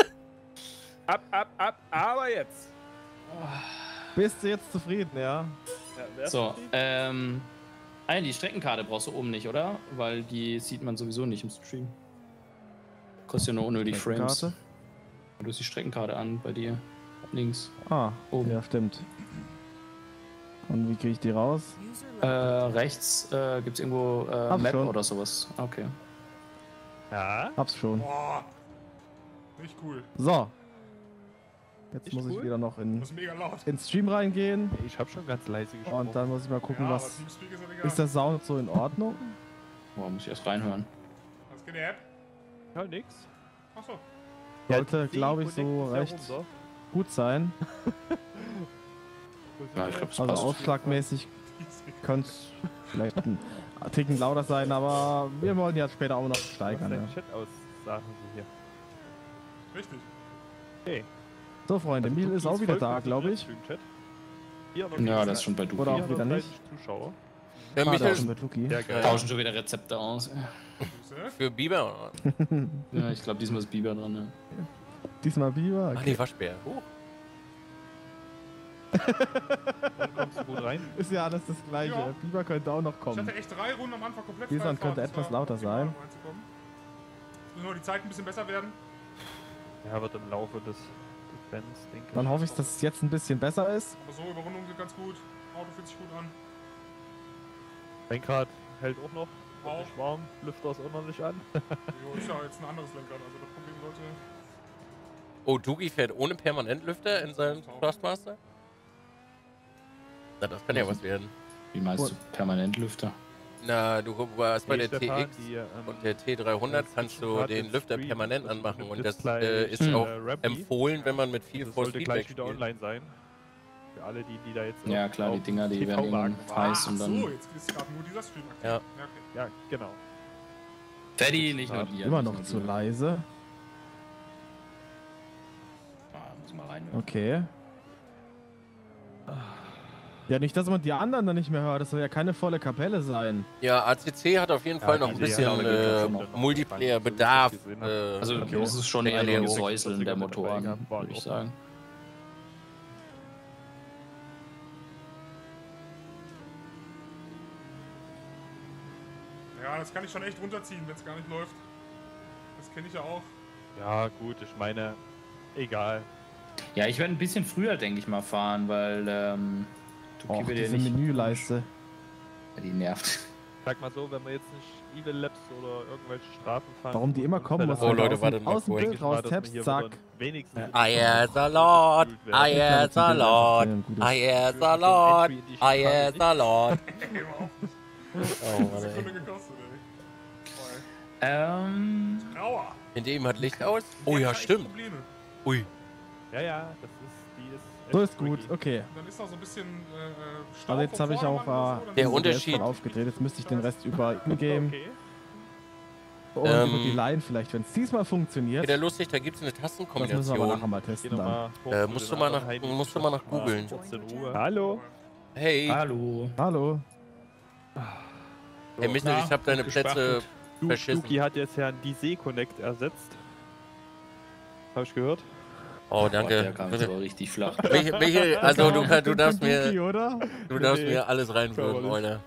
Ja. Aber jetzt. Bist du jetzt zufrieden, ja? So, die Streckenkarte brauchst du oben nicht, oder? Weil die sieht man sowieso nicht im Stream. Kostet ja nur unnötig Frames. Karte? Du hast die Streckenkarte an bei dir. Links. Ah, Oben. ja, stimmt. Und wie kriege ich die raus? Rechts gibt's irgendwo Hab Map schon. oder sowas. Okay. Ja. Hab's schon. Boah. Nicht cool. So. Jetzt Ist muss ich cool? wieder noch Das ist mega laut. in Stream reingehen. Ich habe schon ganz leise gesprochen. Und dann muss ich mal gucken, Ja, aber was. Teamspeak ist ja egal. Ist der Sound so in Ordnung? Boah, muss ich erst reinhören. Was geht der App? Ja, nix. Achso. Sollte, die glaube ich, so connecten sich ja recht rum, gut sein. Ja, ich glaube, das Also passt. ausschlagmäßig könnte es vielleicht ein Ticken lauter sein, aber wir wollen ja später auch noch Was steigern. dein Ja. Chat aus, sagen sie hier. Richtig. Okay. So, Freunde, Also, Emil du ist auch gehst wieder voll da, gut glaube im ich. Stream-Chat. Hier noch Ja, das ist schon bei du. Oder auch wieder nicht. Zuschauer. Ja, Ah, da Michael, ist mit Luki. Ja, geil. Tauschen schon wieder Rezepte aus. Grüße. für Biber. Ja, ich glaube, diesmal ist Biber dran. Ja. Diesmal Biber. Ach nee, Waschbär. Dann kommst du gut rein. Ist ja alles das Gleiche. Ja. Biber könnte auch noch Ich kommen. hatte echt 3 Runden am Anfang komplett Dieser freie könnte Fahrt. etwas Das war lauter optimal, sein. um reinzukommen. Jetzt müssen nur die Zeit ein bisschen besser werden. Ja, wird im Laufe des Events, denke ich. Dann hoffe ich, dass es jetzt ein bisschen besser ist. Aber so, Überrundungen sind ganz gut. Auto fühlt sich gut an. Lenkrad hält auch noch. Auch. Wird nicht warm. Lüfter ist auch noch nicht an. Jo, ist ja jetzt ein anderes Lenkrad, also das Problem sollte. Oh, Dugi fährt ohne Permanentlüfter in seinem Thrustmaster? Na, das kann ja was werden. Wie meinst du? Permanentlüfter? Na, du warst bei der Stefan, TX die, und der T300 kannst du den Lüfter permanent anmachen und das ist Display, auch Ramp. empfohlen, wenn man mit viel Das Force sollte Feedback gleich wieder spielt. online sein. Für alle, die da jetzt Ja, noch klar, die auf Dinger, die werden TV-Wagen irgendwann fahren. heiß und So, dann. jetzt ist gerade nur dieser Stream aktiv. Ja. Okay. Ja, genau. Teddy, nicht nur dir. Immer nicht noch nur zu dir. leise. Ah, muss mal rein. Okay. Ja, nicht, dass man die anderen dann nicht mehr hört. Das soll ja keine volle Kapelle sein. Ja, ACC hat auf jeden Fall noch ein die bisschen haben wir schon noch. Multiplayer-Bedarf. Also, okay. das ist schon eher ein Erklärung. Säuseln der Motoren, gehabt, war würde ich auch. sagen. Ja, das kann ich schon echt runterziehen, wenn es gar nicht läuft. Das kenne ich ja auch. Ja, gut, ich meine, egal. Ja, ich werde ein bisschen früher, denke ich mal, fahren, weil Och, Tuki wird ja diese nicht. Menüleiste. Ja, die nervt. Sag mal so, wenn wir jetzt nicht Evil Labs oder irgendwelche Strafen fahren. Warum die immer kommen, was Oh, wenn du Leute, aus warte dem, mal aus dem kurz. Bild raus tappst, zack. Wenigstens. Salat, Salat, Salat, Salat. Oh, Mann, ey. Sekunde gekostet, ey. Trauer. Hinter ihm hat Licht aus? Oh ja, Jetzt echt stimmt. Probleme. Ui. Ja, das ist, die ist. So echt ist gut, tricky. okay. Und dann ist noch so ein bisschen Stau Also jetzt vom habe ich Vordermann auch oder so, dann der ist- Unterschied- voll aufgedreht. Jetzt müsste ich den Rest über Ingame Okay. und über die Line vielleicht, wenn es diesmal funktioniert. Wieder lustig, da gibt es eine Das müssen wir aber nachher Tastenkombination. mal Geh testen noch dann. mal hoch zu musst den du mal anderen nach- Heinis. musst du mal nach Mal googeln. kurz in Ruhe. Hallo. Hey, Hallo. Hallo. hey Michael, ich habe deine Plätze verschissen. Duki hat jetzt ja einen DC Connect ersetzt. Hab ich gehört? Oh, Der danke. kam jetzt aber richtig flach. Michael, also du darfst Duki, mir, oder? du darfst Nee. mir alles reinwürgen, Körperlich. Alter.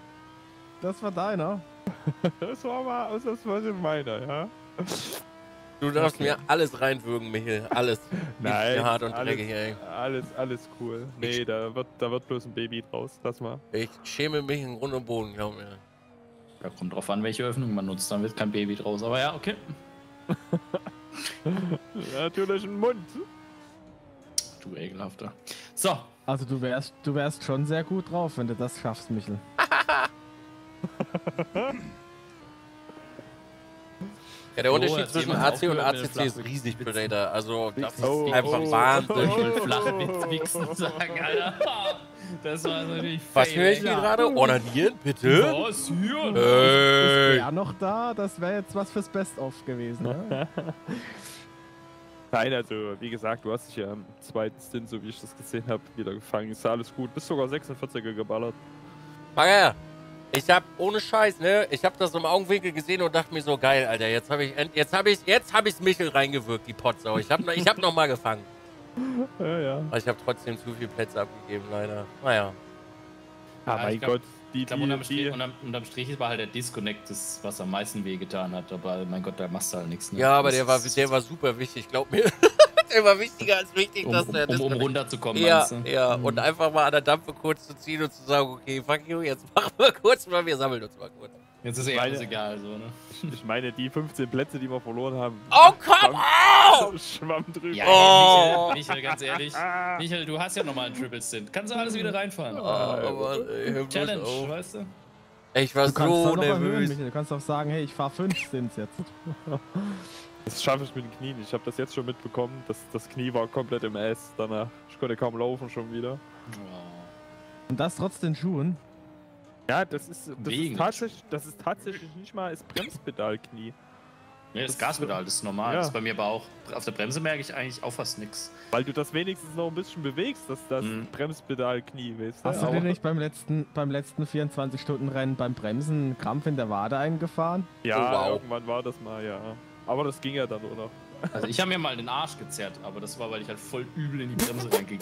Das war deiner. Das war mal ausnahmsweise meiner, ja. Du darfst mir alles reinwürgen, Michel. Alles. Nein, Hart und alles, dreckig, ey. alles cool. Nee, da wird bloß ein Baby draus. Lass mal. Ich schäme mich in Grund und Boden, glaub mir. Ja, kommt drauf an, welche Öffnung man nutzt. Dann wird kein Baby draus. Aber ja, okay. Natürlich ein Mund. Du ekelhafter. So. Also du wärst schon sehr gut drauf, wenn du das schaffst, Michel. Ja, der Unterschied jetzt zwischen jemand AC und aufgehört mit ACC den ist flachen riesig, Witzen. Predator. Also, das ist Oh, einfach oh, Wahnsinn. Ich will flach mit Wichsen sagen, Alter. Das war natürlich Was fail, höre ich ey. hier gerade? Onanieren, bitte? Was hier? Ey. Ist der noch da? Das wäre jetzt was fürs Best-of gewesen. Ne? Nein, also wie gesagt, du hast dich ja im zweiten Stint, so wie ich das gesehen habe, wieder gefangen. Ist alles gut. Bist sogar 46er geballert. Bagger, ich hab, ohne Scheiß, ne, ich hab das im Augenwinkel gesehen und dachte mir so, geil, Alter, jetzt hab ich's Michel reingewirkt, die Potsau. Ich hab noch mal gefangen. Ja. Aber ich hab trotzdem zu viele Plätze abgegeben, leider. Naja. Ah, Ja, mein ich glaub- Gott. Ich glaube, unterm Strich war halt der Disconnect das, was am meisten wehgetan hat. Aber mein Gott, da machst du halt nichts. Ne? Ja, aber der war super wichtig, glaub mir. Der war wichtiger als wichtig, dass der um runterzukommen, Ja, meinst du? ja. Und einfach mal an der Dampfe kurz zu ziehen und zu sagen, okay, fuck you, jetzt machen wir kurz mal, wir sammeln uns mal kurz. Jetzt ist eh alles egal, so, ne? Ich meine, die 15 Plätze, die wir verloren haben. Oh, come on! Schwamm drüber. Ja, Oh. Michael, ganz ehrlich. Michael, du hast ja nochmal einen Triple Stint. Kannst du alles wieder reinfahren. Oh, Mann, ey, hör bloß Challenge, auf. weißt du? Ich war Du kannst so das noch erhöhen, nervös. Michel. Du kannst auch sagen, hey, ich fahr 5 Stints jetzt. Das schaffe ich mit den Knien. Ich habe das jetzt schon mitbekommen. Das Knie war komplett im Ass danach. Ich konnte kaum laufen schon wieder. Und das trotz den Schuhen. Ja, das ist Wegen. tatsächlich nicht mal das Bremspedalknie. Nee, das Gaspedal, das ist normal. Ja. Das ist bei mir aber auch. Auf der Bremse merke ich eigentlich auch fast nichts. Weil du das wenigstens noch ein bisschen bewegst, das Mhm. Bremspedalknie, weißt du? Hast du dir nicht beim letzten 24-Stunden-Rennen beim Bremsen einen Krampf in der Wade eingefahren? Ja, Oh, wow. irgendwann war das mal, ja. Aber das ging ja dann nur noch. Also ich habe mir mal den Arsch gezerrt, aber das war, weil ich halt voll übel in die Bremse reingegangen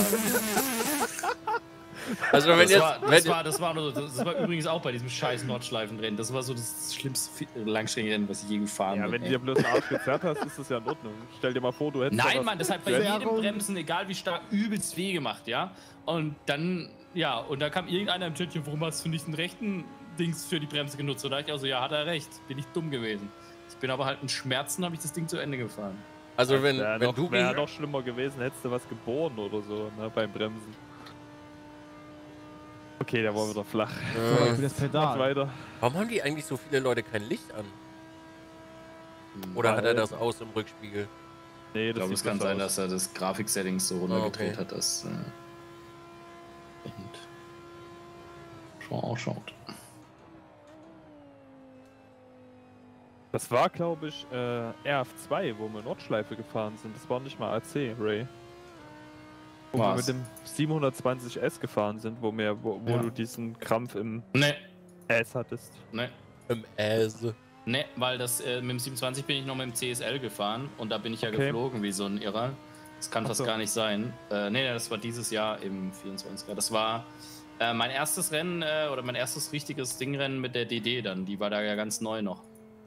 Also wenn Das war übrigens auch bei diesem scheiß Nordschleifenrennen. Das war so das schlimmste Langstreckenrennen, was ich je gefahren Ja, bin. wenn du ey. dir bloß einen Arsch gezerrt hast, ist das ja in Ordnung. Stell dir mal vor, du hättest. da Nein, was- Mann, das hat bei jedem Bremsen, egal wie stark, übelst weh gemacht, ja. Und dann, ja, und da kam irgendeiner im Chatchen, warum hast du nicht den rechten Dings für die Bremse genutzt? Und da dachte ich also, ja, hat er recht, bin ich dumm gewesen. Ich bin aber halt in Schmerzen, habe ich das Ding zu Ende gefahren. also wenn du wäre noch schlimmer gewesen, hättest du was geboren oder so, ne, beim Bremsen. Okay, der war wieder flach. Zum Beispiel das Mach Pedal. weiter. Warum haben die eigentlich so viele Leute kein Licht an? Oder hat er das aus im Rückspiegel? Nee, Ich glaube, es kann sein, dass dass er das Grafik-Settings so runtergedreht Okay. hat, dass schon ausschaut. Das war, glaube ich, RF2, wo wir Nordschleife gefahren sind. Das war nicht mal AC, Ray. Wo wir Was? mit dem 720S gefahren sind, wo Ja. du diesen Krampf im Ne, Ass hattest. ne. Im Ass. Ne, weil das mit dem 27 bin ich noch mit dem CSL gefahren und da bin ich ja Okay. geflogen wie so ein Irrer. Das kann Ach fast so. gar nicht sein. Nee, das war dieses Jahr im 24er. Das war mein erstes Rennen oder mein erstes richtiges Dingrennen mit der DD dann. Die war da ja ganz neu noch.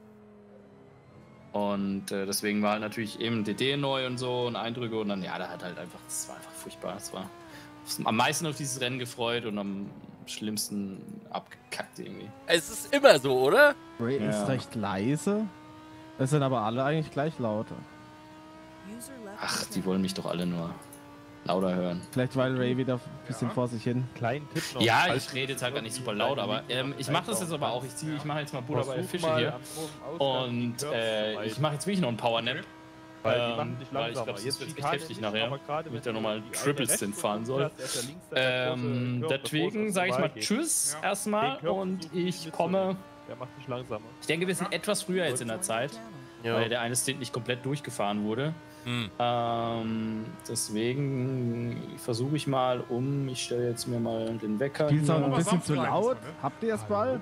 Und deswegen war halt natürlich eben DD neu und so und Eindrücke und dann, ja, da hat halt einfach, das war einfach furchtbar. Es war am meisten auf dieses Rennen gefreut und am schlimmsten abgekackt irgendwie. Es ist immer so, oder? Ray Ja. ist recht leise. Es sind aber alle eigentlich gleich laut. Ach, die wollen mich doch alle nur lauter hören. Vielleicht weil Ray wieder ein bisschen vor sich hin. Kleinen Tipp noch. Ja, falls ich rede du jetzt halt gar nicht super irgendwie laut, aber deine ich mache das jetzt aber auch. Ich mache jetzt mal Butter bei der Versuch Fische mal hier. am oberen Ausgang Und die Curves ich mache jetzt wirklich noch einen Powernap. Weil die machen dich weil ich langsamer. glaube, das Jetzt wird echt Schikane heftig nicht, nachher, aber gerade wenn ich da wenn nochmal du die Triple eine Stint rechts fahren soll. hast, ist der links der große Curve, bevor es Deswegen aufs sage ich mal Oval geht. Tschüss Den erstmal Curve und versuch ich ich mit komme. Der macht dich langsamer. Ich denke, wir sind etwas früher jetzt in der Zeit, weil der eine Stint nicht komplett durchgefahren wurde. Deswegen versuche ich mal ich stelle jetzt mir mal den Wecker. Spielst du auch ein Aber bisschen zu Samstag laut? ist er, ne? Habt ihr es bald?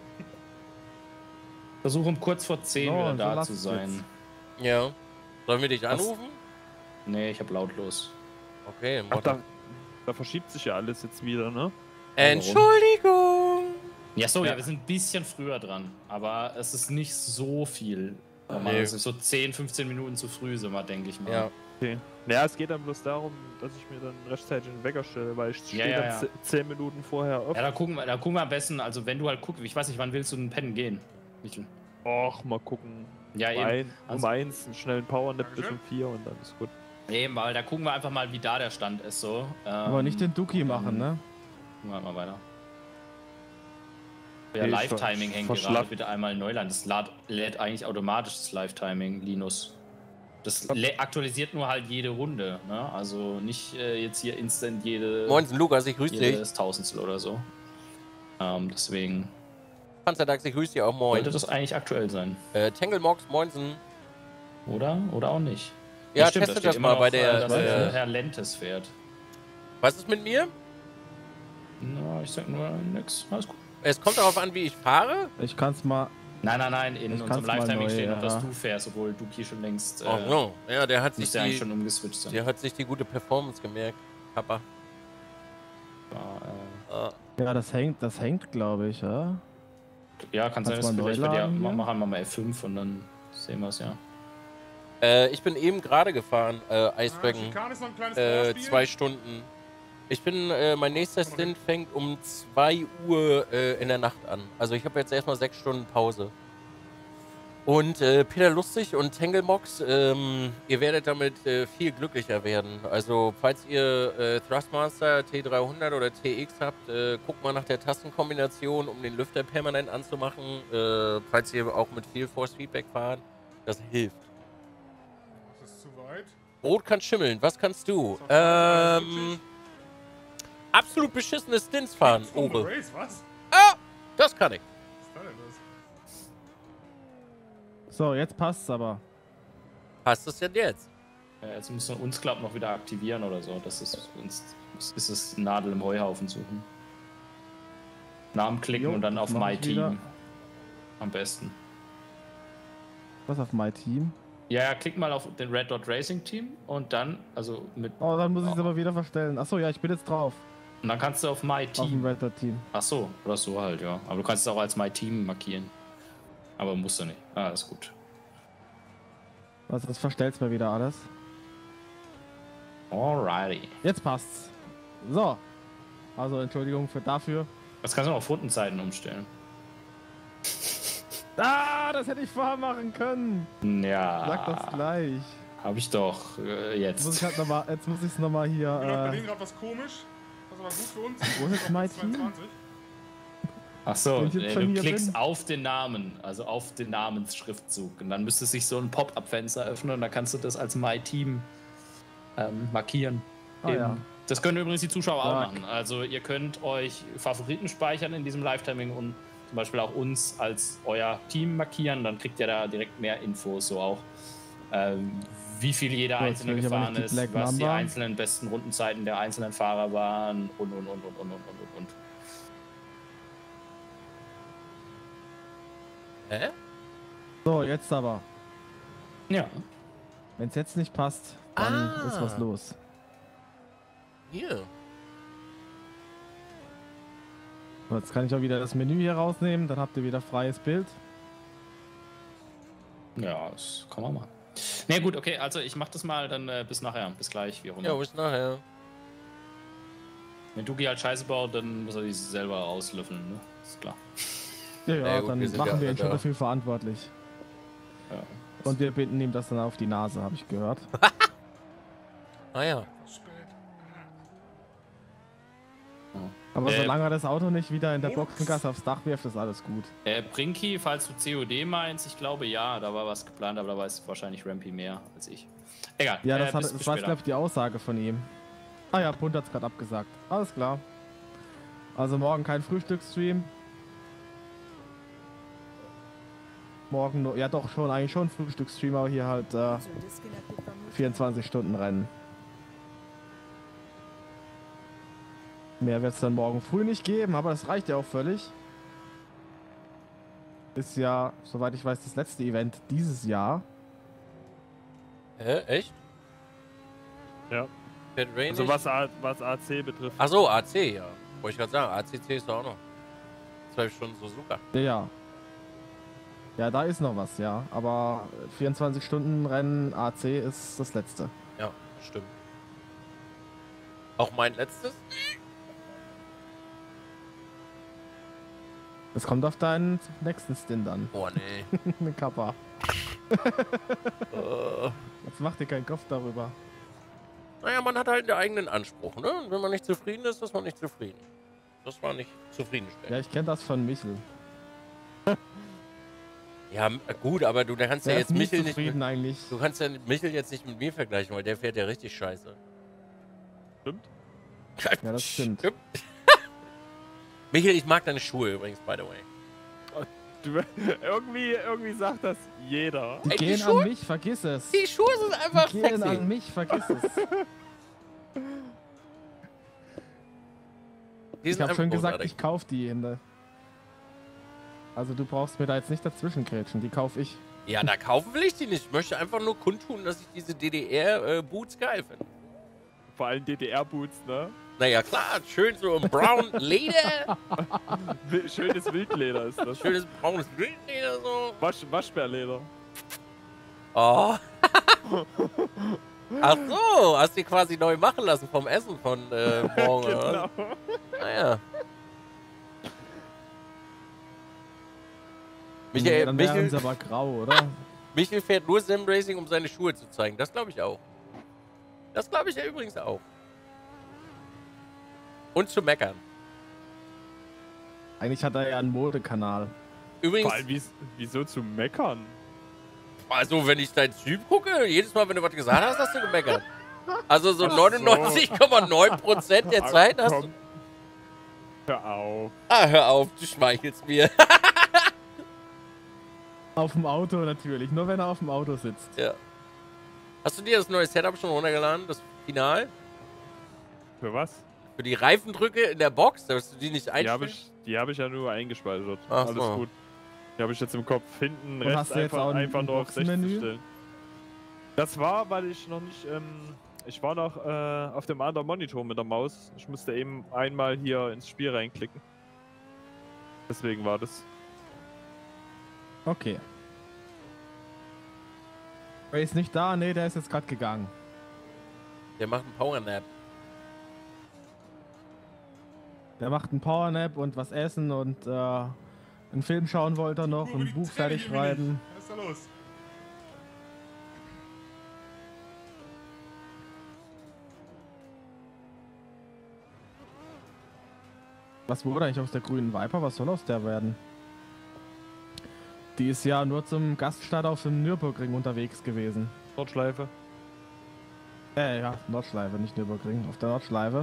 Versuche um kurz vor 10 So, wieder so da lasst zu es sein. Ja. Sollen wir dich anrufen? Nee, ich habe lautlos. Okay, Ach, mach das. da verschiebt sich ja alles jetzt wieder, ne? Entschuldigung! Ja, so, ja, wir sind ein bisschen früher dran, aber es ist nicht so viel. Nee. Das ist so 10, 15 Minuten zu früh, so mal, denke ich mal. Ja. Okay. Naja, es geht dann bloß darum, dass ich mir dann rechtzeitig einen Wecker stelle, weil ich stehe dann 10 Minuten vorher auf. Ja, da gucken wir am besten, also wenn du halt guckst, ich weiß nicht, wann willst du denn pennen gehen? Michel? Och, mal gucken. Ja, eben. Um 1 einen schnellen Powernap bis um 4 und dann ist gut. Eben, weil da gucken wir einfach mal, wie da der Stand ist, so. Aber nicht den Duki machen, ne? Gucken wir mal weiter. Ja, Live-Timing hängt gerade, bitte einmal Neuland. Das lädt eigentlich automatisch das Live-Timing, Linus. Das aktualisiert nur halt jede Runde, ne? Also nicht jetzt hier instant jede... Moinsen, Lukas, ich grüße dich. Jedes Tausendstel oder so. Deswegen... Panzerdax, ich grüße dich auch, moin. Sollte das eigentlich aktuell sein. Tanglemox, moinsen. Oder auch nicht. Ja, stimmt, testet das mal bei der... dass Herr Lentes fährt. Was ist mit mir? Na, ich sag nur nix. Alles gut. Es kommt darauf an, wie ich fahre. Ich kann's mal... Nein, in unserem Live-Timing steht noch, dass du fährst, obwohl Duki schon längst... Oh no. Ja, der hat sich eigentlich schon umgeswitcht sein. Der hat sich die gute Performance gemerkt. Papa. Ja, das hängt, glaube ich, ja. Ja, kann sein, dass vielleicht bei dir machen wir mal F5 und dann sehen wir es, ja. Ich bin eben gerade gefahren, Icewagon. Schikane ist noch ein kleines Vorspiel. 2 Stunden. Ich bin, mein nächster Stint fängt um 2 Uhr in der Nacht an. Also ich habe jetzt erstmal 6 Stunden Pause. Und Peter Lustig und Tanglemox, ihr werdet damit viel glücklicher werden. Also falls ihr Thrustmaster T300 oder TX habt, guckt mal nach der Tastenkombination, um den Lüfter permanent anzumachen. Falls ihr auch mit viel Force Feedback fahrt, das hilft. Das ist zu weit. Rot kann schimmeln, was kannst du? Absolut beschissene Stints fahren, Obe. Race, was? Ah, das kann ich. Was ist da denn das? So, jetzt passt's aber. Passt das denn jetzt? Ja, jetzt müssen wir uns Club noch wieder aktivieren oder so. Das ist es Nadel im Heuhaufen suchen. Namen klicken und dann auf My Team. Am besten. Was auf My Team? Ja, klick mal auf den Red Dot Racing Team und dann, also mit... Oh, dann muss ich es aber wieder verstellen. Achso, ja, ich bin jetzt drauf. Und dann kannst du auf My Team... Auf dem Red Dot Team. Achso, oder so halt, ja. Aber du kannst es auch als My Team markieren. Aber musst du nicht. Ah, ist gut. Also das verstellt's mir wieder alles. Alrighty. Jetzt passt's. So. Also Entschuldigung dafür. Das kannst du noch auf Rundenzeiten umstellen. Ah, das hätte ich vorher machen können. Ja. Sag das gleich. Hab ich doch jetzt. Jetzt muss ich es nochmal hier... Bei denen gerade was komisch. Das ist aber gut für uns. Wo ist jetzt My Team? 22. Achso, Wenn ich jetzt schon du hier klickst bin. auf den Namen, also auf den Namensschriftzug. Und dann müsste sich so ein Pop-Up-Fenster öffnen und dann kannst du das als My Team markieren. Ah, ja. Das können übrigens die Zuschauer auch Stark. machen. Also ihr könnt euch Favoriten speichern in diesem Live-Timing und zum Beispiel auch uns als euer Team markieren. Dann kriegt ihr da direkt mehr Infos, so auch wie viel jeder So, Einzelne jetzt will ich aber gefahren nicht die ist, Black was die Mamba. einzelnen besten Rundenzeiten der einzelnen Fahrer waren und. Hä? So, jetzt aber. Ja. Wenn es jetzt nicht passt, dann ist was los. Hier. So, jetzt kann ich auch wieder das Menü hier rausnehmen, dann habt ihr wieder freies Bild. Ja, das kann man machen. Na gut, okay, also ich mach das mal dann bis nachher. Bis gleich, wie auch immer. Ja, bis nachher. Wenn Dugi halt Scheiße baut, dann muss er die selber auslöffeln, ne? Ist klar. Ja, Ja, gut, dann wir sind machen ja wir ihn schon da. dafür verantwortlich. Ja. Und wir binden ihm das dann auf die Nase, habe ich gehört. Ah ja. Aber solange er das Auto nicht wieder in der Boxengasse aufs Dach wirft, ist alles gut. Brinky, falls du COD meinst, ich glaube ja, da war was geplant, aber da weiß wahrscheinlich Rampy mehr als ich. Egal. Ja, das bis war, später. glaube ich, die Aussage von ihm. Ah ja, Punt hat's gerade abgesagt. Alles klar. Also morgen kein Frühstücksstream. Morgen nur, ja doch schon, eigentlich schon Frühstücksstream, aber hier halt 24 Stunden Rennen. Mehr wird es dann morgen früh nicht geben, aber das reicht ja auch völlig. Ist ja, soweit ich weiß, das letzte Event dieses Jahr. Echt? Ja. Fährt Rain Also nicht? was AC betrifft. Achso, AC, ja. Wollte ich gerade sagen, ACC ist doch auch noch 12 Stunden Suzuka. Ja. Ja, da ist noch was, ja. Aber 24-Stunden-Rennen AC ist das letzte. Ja, stimmt. Auch mein letztes? Das kommt auf deinen nächsten Stint an. Boah, nee. Eine Kappa. Jetzt mach dir keinen Kopf darüber. Naja, man hat halt einen eigenen Anspruch, ne? Und wenn man nicht zufrieden ist, ist man nicht zufrieden. Das war nicht zufriedenstellend. Ja, ich kenne das von Michel. Ja, gut, aber du kannst ja Der jetzt ist nie Michel nicht. zufrieden eigentlich. Du kannst ja Michel jetzt nicht mit mir vergleichen, weil der fährt ja richtig scheiße. Stimmt. Ja, das stimmt. Michel, ich mag deine Schuhe übrigens, by the way. Du, irgendwie sagt das jeder. Die Ey, gehen Schuhe- an mich, vergiss es. Die Schuhe sind einfach Die gehen sexy. an mich, vergiss es. Die Ich sind habe schon einfach gesagt, großartig. ich kauf die Hände. Also du brauchst mir da jetzt nicht dazwischen grätschen, die kauf ich. Ja, da kaufen will ich die nicht. Ich möchte einfach nur kundtun, dass ich diese DDR-Boots geil finde. Vor allem DDR-Boots, ne? Naja, klar, schön so im Brown Leder. Schönes Wildleder ist das. Schönes braunes Wildleder so. Waschbärleder. Oh. Ach so, hast du quasi neu machen lassen vom Essen von morgen. Oder? Genau. Naja. Nee, dann wären Michel, sie aber grau, oder? Michel fährt nur Sim Racing, um seine Schuhe zu zeigen. Das glaube ich auch. Das glaube ich ja übrigens auch. Und zu meckern. Eigentlich hat er ja einen Modekanal. Übrigens, Vor allem, wieso zu meckern? also wenn ich dein Stream gucke, jedes Mal, wenn du was gesagt hast, hast du gemeckert. Also so 99,9% der Zeit hast du... Komm. Hör auf. Ah, hör auf, du schmeichelst mir. Auf dem Auto natürlich, nur wenn er auf dem Auto sitzt. Ja. Hast du dir das neue Setup schon runtergeladen, das Final? Für was? Für die Reifendrücke in der Box, dass du die nicht einstellen? Die hab ich ja nur eingespeichert. Ach Alles so. gut. Die habe ich jetzt im Kopf. Hinten Und rechts hast du jetzt auch einfach ein nur auf 60 Boxenmenü? stellen. Das war, weil ich noch nicht... ich war noch auf dem anderen Monitor mit der Maus. Ich musste eben einmal hier ins Spiel reinklicken. Deswegen war das. Okay. Ray ist nicht da? Nee, der ist jetzt gerade gegangen. Der macht einen Powernap. Der macht einen Powernap und was essen und einen Film schauen wollte er noch, ein Buch fertig schreiben. Was ist da los? Was wurde eigentlich aus der grünen Viper? Was soll aus der werden? Die ist ja nur zum Gaststart auf dem Nürburgring unterwegs gewesen. Nordschleife. Ja, Nordschleife, nicht Nürburgring, auf der Nordschleife.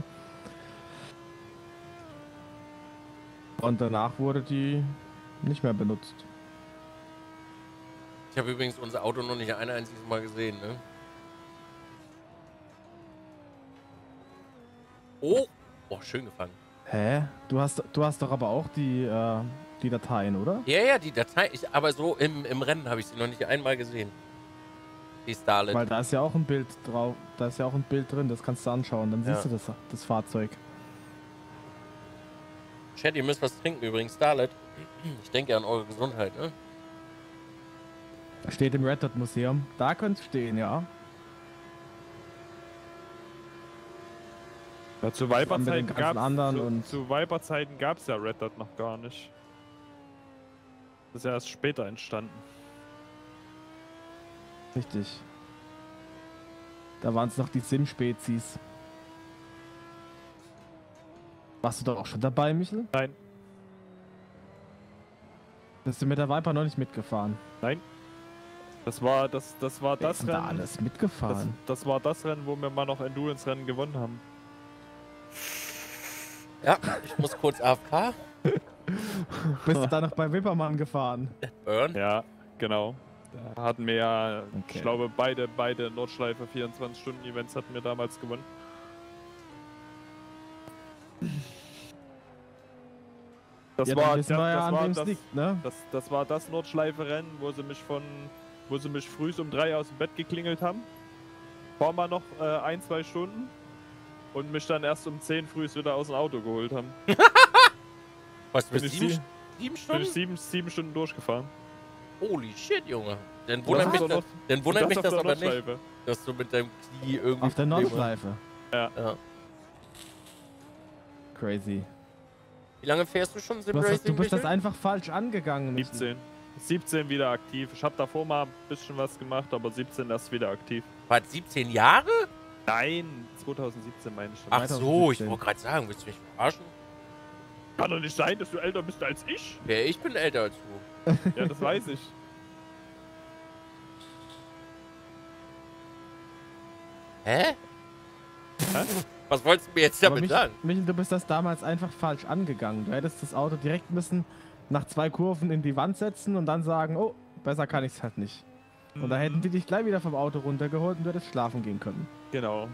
Und danach wurde die nicht mehr benutzt. Ich habe übrigens unser Auto noch nicht ein einziges Mal gesehen, ne? Oh! Oh, schön gefangen. Hä? Du hast doch aber auch die Dateien, oder? Ja, ja, die Datei, aber so im Rennen habe ich sie noch nicht einmal gesehen. Die Starlet. Weil da ist ja auch ein Bild drauf, da ist ja auch ein Bild drin, das kannst du anschauen, dann Ja. siehst du das Fahrzeug. Chat, ihr müsst was trinken übrigens, Starlet. Ich denke an eure Gesundheit, ne? Steht im Red Dot Museum. Da könnte es stehen, ja. Ja, zu mit den Viper-Zeiten ganzen anderen und- zu Viper-Zeiten gab's ja Red Dot noch gar nicht. Das ist ja erst später entstanden. Richtig. Da waren es noch die Sim-Spezies. Warst du doch auch schon dabei, Michel? Nein. Bist du mit der Viper noch nicht mitgefahren? Nein. Das war Wer das ist denn da Rennen. alles mitgefahren? Das war das Rennen, wo wir mal noch Endurance-Rennen gewonnen haben. Ja, ich muss kurz AFK. Bist du da noch bei Wippermann gefahren? Burn. Ja, genau. Da hatten wir ja, Okay. ich glaube, beide Nordschleife 24-Stunden-Events hatten wir damals gewonnen. Das ja, war dann wissen wir ja, das an war wem es das, liegt, ne? das war das Nordschleife-Rennen, wo sie mich früh um 3 aus dem Bett geklingelt haben. Fahren wir noch 1-2 Stunden und mich dann erst um 10 früh wieder aus dem Auto geholt haben. Was, für Bin ich 7 Bin Stunden? ich 7 Stunden durchgefahren. Holy shit, Junge. Dann Das wundert ist mich doch das, noch- dann wundert mich auf das der aber nicht, Nordschleife. dass du mit deinem Knie irgendwie... Auf der Probleme- Nordschleife. Ja. Ja. Crazy. Wie lange fährst du schon Du bist das Michel? einfach falsch angegangen. 17. 17 wieder aktiv. Ich habe davor mal ein bisschen was gemacht, aber 17 erst wieder aktiv. War das 17 Jahre? Nein, 2017 meine ich schon. Ach so, ich 2017. wollte gerade sagen, willst du mich verarschen? Kann doch nicht sein, dass du älter bist als ich. Ja, ich bin älter als du. Ja, das weiß ich. Hä? Hä? Was wolltest du mir jetzt Aber damit sagen? Michel, du bist das damals einfach falsch angegangen. Du hättest das Auto direkt müssen nach 2 Kurven in die Wand setzen und dann sagen, oh, besser kann ich es halt nicht. Und da hätten die dich gleich wieder vom Auto runtergeholt und du hättest schlafen gehen können. Genau.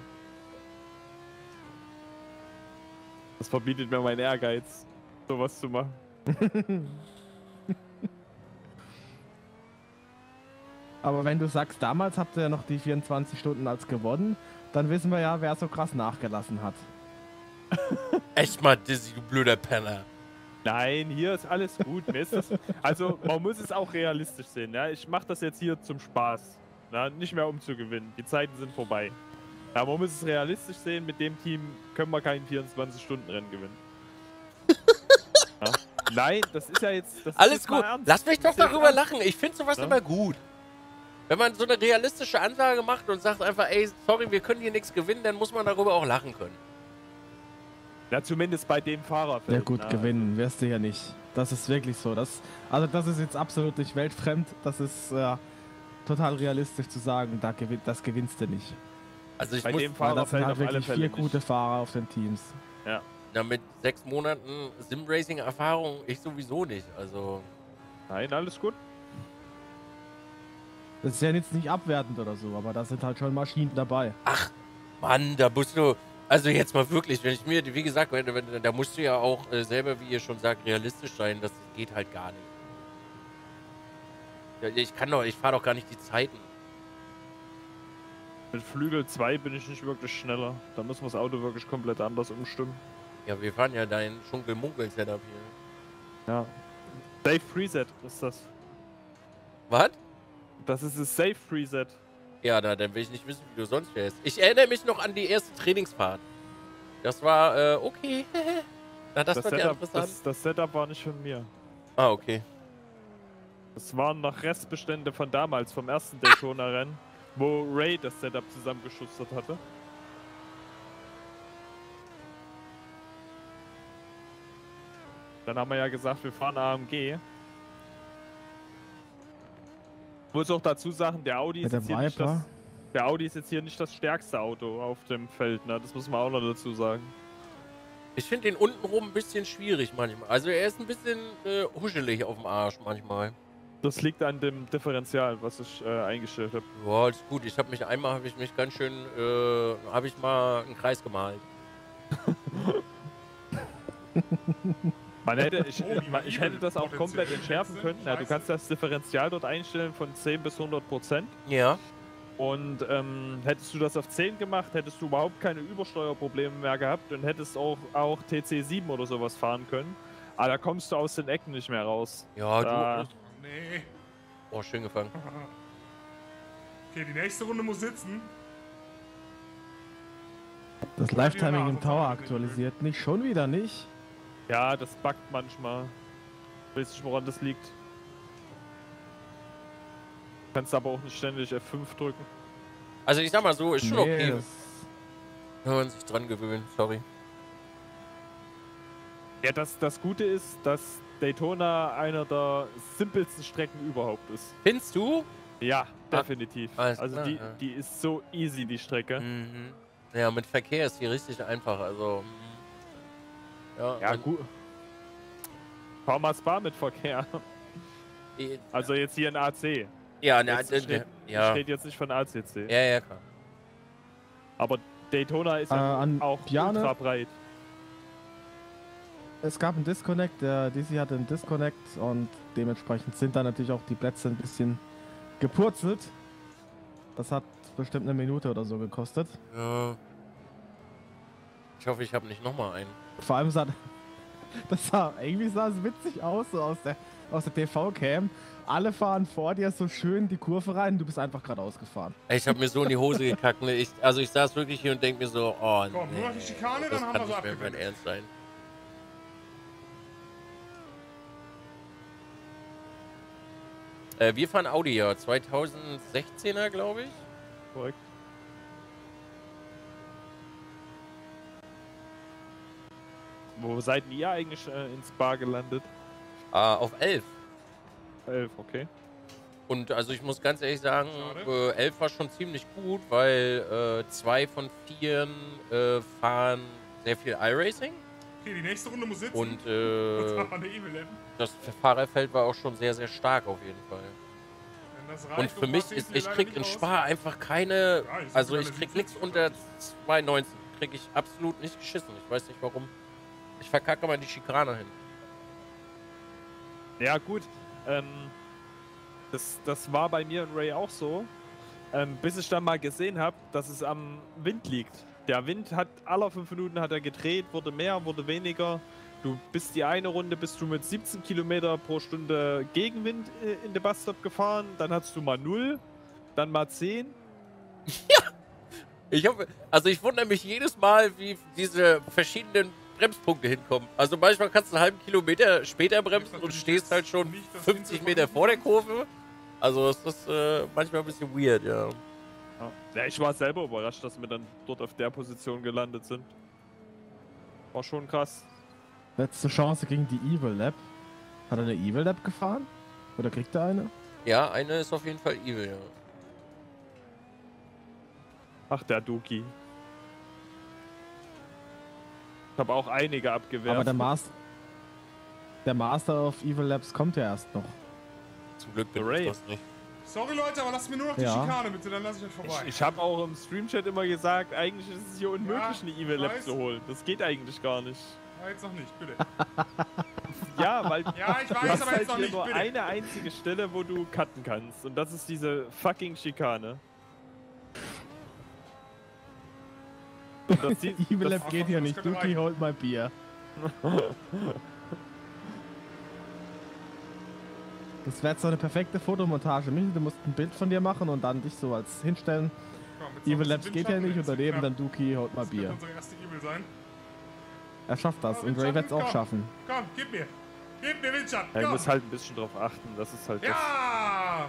Das verbietet mir mein Ehrgeiz, sowas zu machen. Aber wenn du sagst, damals habt ihr ja noch die 24 Stunden als gewonnen, dann wissen wir ja, wer so krass nachgelassen hat. Echt mal, Dizzy, du blöder Penner. Nein, hier ist alles gut. Mir ist das, also man muss es auch realistisch sehen. Ja? Ich mache das jetzt hier zum Spaß. Ja? Nicht mehr um zu gewinnen. Die Zeiten sind vorbei. Ja, man muss es realistisch sehen. Mit dem Team können wir kein 24-Stunden-Rennen gewinnen. Ja? Nein, das ist ja jetzt... Das ist Alles jetzt mal gut. ernst. Lass mich doch Das ist jetzt darüber ernst. lachen. Ich finde sowas Ja? immer gut. Wenn man so eine realistische Ansage macht und sagt einfach, ey, sorry, wir können hier nichts gewinnen, dann muss man darüber auch lachen können. Ja, zumindest bei dem Fahrerfeld. Ja gut, gewinnen wirst du ja nicht. Das ist wirklich so. Das ist jetzt absolut nicht weltfremd. Das ist total realistisch zu sagen, das gewinnst du nicht. Also ich Bei muss, dem Weil das sind Fahrerfeld halt auf alle wirklich Fälle 4 gute Fahrer auf den Teams. Ja. ja, mit 6 Monaten Sim-Racing-Erfahrung, ich sowieso nicht. Also, Nein, alles gut. Das ist ja jetzt nicht abwertend oder so, aber da sind halt schon Maschinen dabei. Mann, da musst du, also jetzt mal wirklich, wenn ich mir, wie gesagt, da musst du ja auch selber, wie ihr schon sagt, realistisch sein, das geht halt gar nicht. Ja, ich fahre doch gar nicht die Zeiten. Mit Flügel 2 bin ich nicht wirklich schneller. Da müssen wir das Auto wirklich komplett anders umstimmen. Ja, wir fahren ja dein Schunkel-Munkel-Setup hier. Ja. Safe Preset ist das. Was? Das ist das Safe Preset. Ja, dann will ich nicht wissen, wie du sonst fährst. Ich erinnere mich noch an die erste Trainingsfahrt. Das war, okay. Na, das war ja Setup, interessant. das Setup war nicht von mir. Ah, okay. Das waren noch Restbestände von damals, vom ersten Daytona-Rennen, wo Ray das Setup zusammengeschustert hatte. Dann haben wir ja gesagt, wir fahren AMG. Muss auch dazu sagen, der Audi ist Mit jetzt der hier nicht Viper. der Audi ist jetzt hier nicht das stärkste Auto auf dem Feld, ne? Das muss man auch noch dazu sagen. Ich finde den untenrum ein bisschen schwierig manchmal. Also er ist ein bisschen huschelig auf dem Arsch manchmal. Das liegt an dem Differential, was ich eingestellt habe. Ja, ist gut. Einmal habe ich mich ganz schön, habe ich mal einen Kreis gemalt. Ich hätte das auch komplett entschärfen können. Ja, du kannst das Differential dort einstellen von 10 bis 100%. Ja. Und hättest du das auf 10 gemacht, hättest du überhaupt keine Übersteuerprobleme mehr gehabt und hättest auch TC7 oder sowas fahren können. Aber da kommst du aus den Ecken nicht mehr raus. Ja, Da- du. Nee. Oh, schön gefangen. Okay, die nächste Runde muss sitzen. Das Lifetiming im Tower aktualisiert nicht. Schon wieder nicht. Ja, das buggt manchmal. Ich weiß nicht, woran das liegt. Kannst aber auch nicht ständig F5 drücken. Also ich sag mal so, ist schon Nee, okay, das- wenn man sich dran gewöhnt. Sorry. Ja, das Gute ist, dass Daytona einer der simpelsten Strecken überhaupt ist. Findest du? Ja, definitiv. alles Also klar, die, ja. die ist so easy, die Strecke. Mhm. Ja, mit Verkehr ist die richtig einfach. Also. Ja, gut. Fahr mal Spa mit Verkehr. Also jetzt hier in AC. Ja, ne, Jetzt steht, ja. steht jetzt nicht von ACC. Ja, ja, klar. Aber Daytona ist ja an auch Bjarne? ultra breit. Es gab einen Disconnect, der DC hatte einen Disconnect und dementsprechend sind da natürlich auch die Plätze ein bisschen gepurzelt. Das hat bestimmt eine Minute oder so gekostet. Ja. Ich hoffe, ich habe nicht nochmal einen. Vor allem Irgendwie sah es witzig aus, so aus der TV-Cam. Alle fahren vor dir so schön die Kurve rein, du bist einfach geradeaus gefahren. Ich habe mir so in die Hose gekackt. Ne? Ich saß wirklich hier und denke mir so, oh Komm, nur noch die Schikane, dann haben wir so das kann nicht mehr mein abgewendet. Ernst sein. Wir fahren Audi, ja. 2016er, glaube ich. Korrekt. Wo seid ihr eigentlich ins Bar gelandet? Auf 11. 11, okay. Und also ich muss ganz ehrlich sagen, 11 war schon ziemlich gut, weil 2 von 4 fahren sehr viel iRacing. Okay, die nächste Runde muss sitzen. Und Jetzt haben wir eine Evil Lab. das Fahrerfeld war auch schon sehr, sehr stark auf jeden Fall. Wenn das reicht, Und für mich ist, ich krieg in Spa einfach keine, Ja, ich also sogar ich eine krieg 57 nichts unter 2,19. Krieg ich absolut nicht geschissen. Ich weiß nicht warum. Ich verkacke mal die Schikane hin. Ja, gut. Das war bei mir und Ray auch so. Bis ich dann mal gesehen habe, dass es am Wind liegt. Der Wind hat alle 5 Minuten hat er gedreht, wurde mehr, wurde weniger. Du bist die eine Runde bist du mit 17 Kilometer pro Stunde Gegenwind in den Busstop gefahren. Dann hattest du mal 0, dann mal 10. Ich wundere mich jedes Mal, wie diese verschiedenen Bremspunkte hinkommen. Also manchmal kannst du einen halben Kilometer später bremsen und stehst halt schon 50 Meter vor der Kurve. Also es ist manchmal ein bisschen weird, ja. Ja, ich war selber überrascht, dass wir dann dort auf der Position gelandet sind. War schon krass. Letzte Chance gegen die Evil Lab. Hat er eine Evil Lab gefahren? Oder kriegt er eine? Ja, eine ist auf jeden Fall evil, ja. Ach, der Duki. Ich habe auch einige abgewehrt. Aber der Master of Evil Labs kommt ja erst noch. Zum Glück bin Ray. ich das nicht. Sorry Leute, aber lasst mir nur noch die Ja. Schikane bitte, dann lasse ich euch vorbei. Ich habe auch im Streamchat immer gesagt, eigentlich ist es hier unmöglich, Ja, eine Evil Lab weiß. zu holen. Das geht eigentlich gar nicht. Ja, jetzt noch nicht, bitte. Ja, weil Ja, ich du weiß, hast aber halt jetzt noch hier nicht, nur bitte. eine einzige Stelle, wo du cutten kannst. Und das ist diese fucking Schikane. Und das sieht, Evil das, Lab geht hier das nicht. könnte Duki, reichen. holt mal Bier. Das wäre jetzt so eine perfekte Fotomontage. Michael, du musst ein Bild von dir machen und dann dich so als hinstellen. Komm, jetzt noch Evil ein Labs bisschen geht ja nicht und Windschatten, daneben jetzt dann Duki, holt mal Das wird Bier. unsere erste Evil sein. Er schafft das Oh, und Ray wird es auch Windschatten, schaffen. Komm, gib mir. Gib mir Windschatten, ja, ich komm. muss halt ein bisschen drauf achten. Das ist halt das. Ja!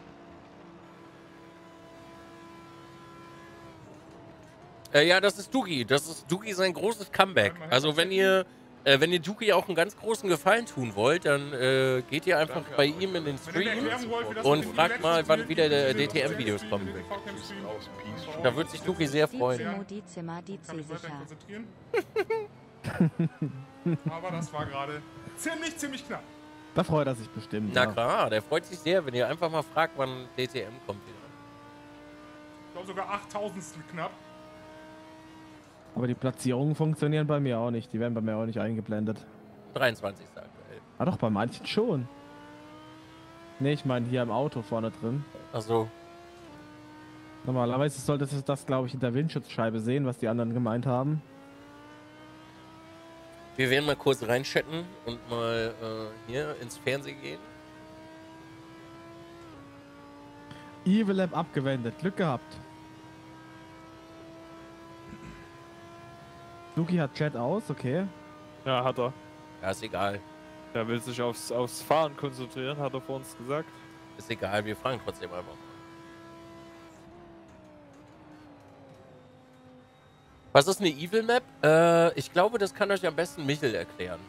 Ja, das ist Duki. Das ist Duki sein großes Comeback. Also wenn ihr Duki auch einen ganz großen Gefallen tun wollt, dann geht ihr einfach bei ihm in den Wenn ihr Stream erklären wollt, wie das und mit den fragt Evil mal, Labs wann funktioniert, wieder gibt es der den DTM-Videos Stream, kommen. den VCam-Stream. Aus, Peace. Da wird sich Duki sehr Die freuen. Zimmer, die Zimmer, die Kann mich weiter C-sicher. konzentrieren. Aber das war gerade ziemlich knapp. Da freut er sich bestimmt. Na ja. klar, der freut sich sehr, wenn ihr einfach mal fragt, wann DTM kommt wieder. Ich glaube sogar 8000stel knapp. Aber die Platzierungen funktionieren bei mir auch nicht. Die werden bei mir auch nicht eingeblendet. 23. aktuell. Ah doch, bei manchen schon. Ne, ich meine hier im Auto vorne drin. Also, Normalerweise sollte es das, glaube ich, in der Windschutzscheibe sehen, was die anderen gemeint haben. wir werden mal kurz reinchatten und mal hier ins Fernsehen gehen. Evil Lab abgewendet. Glück gehabt. Duki hat Chat aus, okay. Ja, hat er. Ja, ist egal. Der will sich aufs Fahren konzentrieren, hat er vor uns gesagt. Ist egal, wir fragen trotzdem einfach. Was ist eine Evil Map? Ich glaube, das kann euch am besten Michel erklären.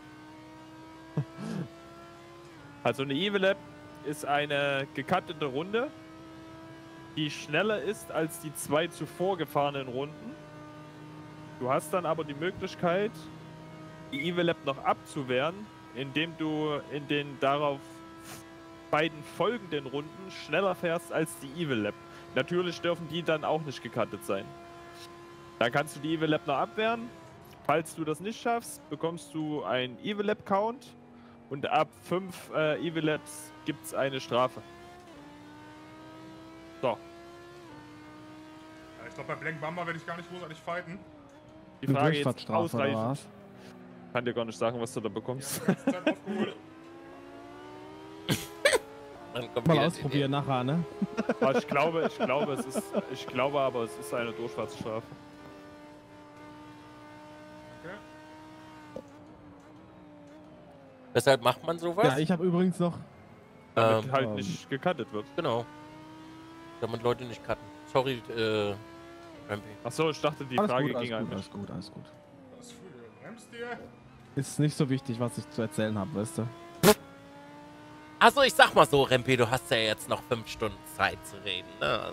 Also eine Evil Lab ist eine gekattete Runde, die schneller ist als die 2 zuvor gefahrenen Runden. Du hast dann aber die Möglichkeit, die Evil Lab noch abzuwehren, indem du in den darauf beiden folgenden Runden schneller fährst als die Evil Lab. Natürlich dürfen die dann auch nicht gekattet sein. Dann kannst du die Evil Lab noch abwehren. Falls du das nicht schaffst, bekommst du einen Evil Lab Count und ab 5 Evil Labs gibt es eine Strafe. So, Ja, ich glaube, bei Blank Bamba werde ich gar nicht großartig fighten. die Eine Frage jetzt Durchfahrtsstrafe oder ausreichend. was? Kann dir gar nicht sagen, was du da bekommst. Dann kommt Mal wieder ausprobieren nachher, ne? Aber ich glaube, aber es ist eine Durchfahrtsstrafe. Weshalb macht man sowas? Ja, ich habe übrigens noch... Damit halt nicht gecuttet wird. Genau. Damit Leute nicht cutten. Sorry, Rampy. Achso, ich dachte, die Alles Frage gut, ging an mich. alles gut, alles gut. Was für bremst ihr? Ist nicht so wichtig, was ich zu erzählen habe, weißt du? Also ich sag mal so, Rampy, du hast ja jetzt noch 5 Stunden Zeit zu reden, ne? Also.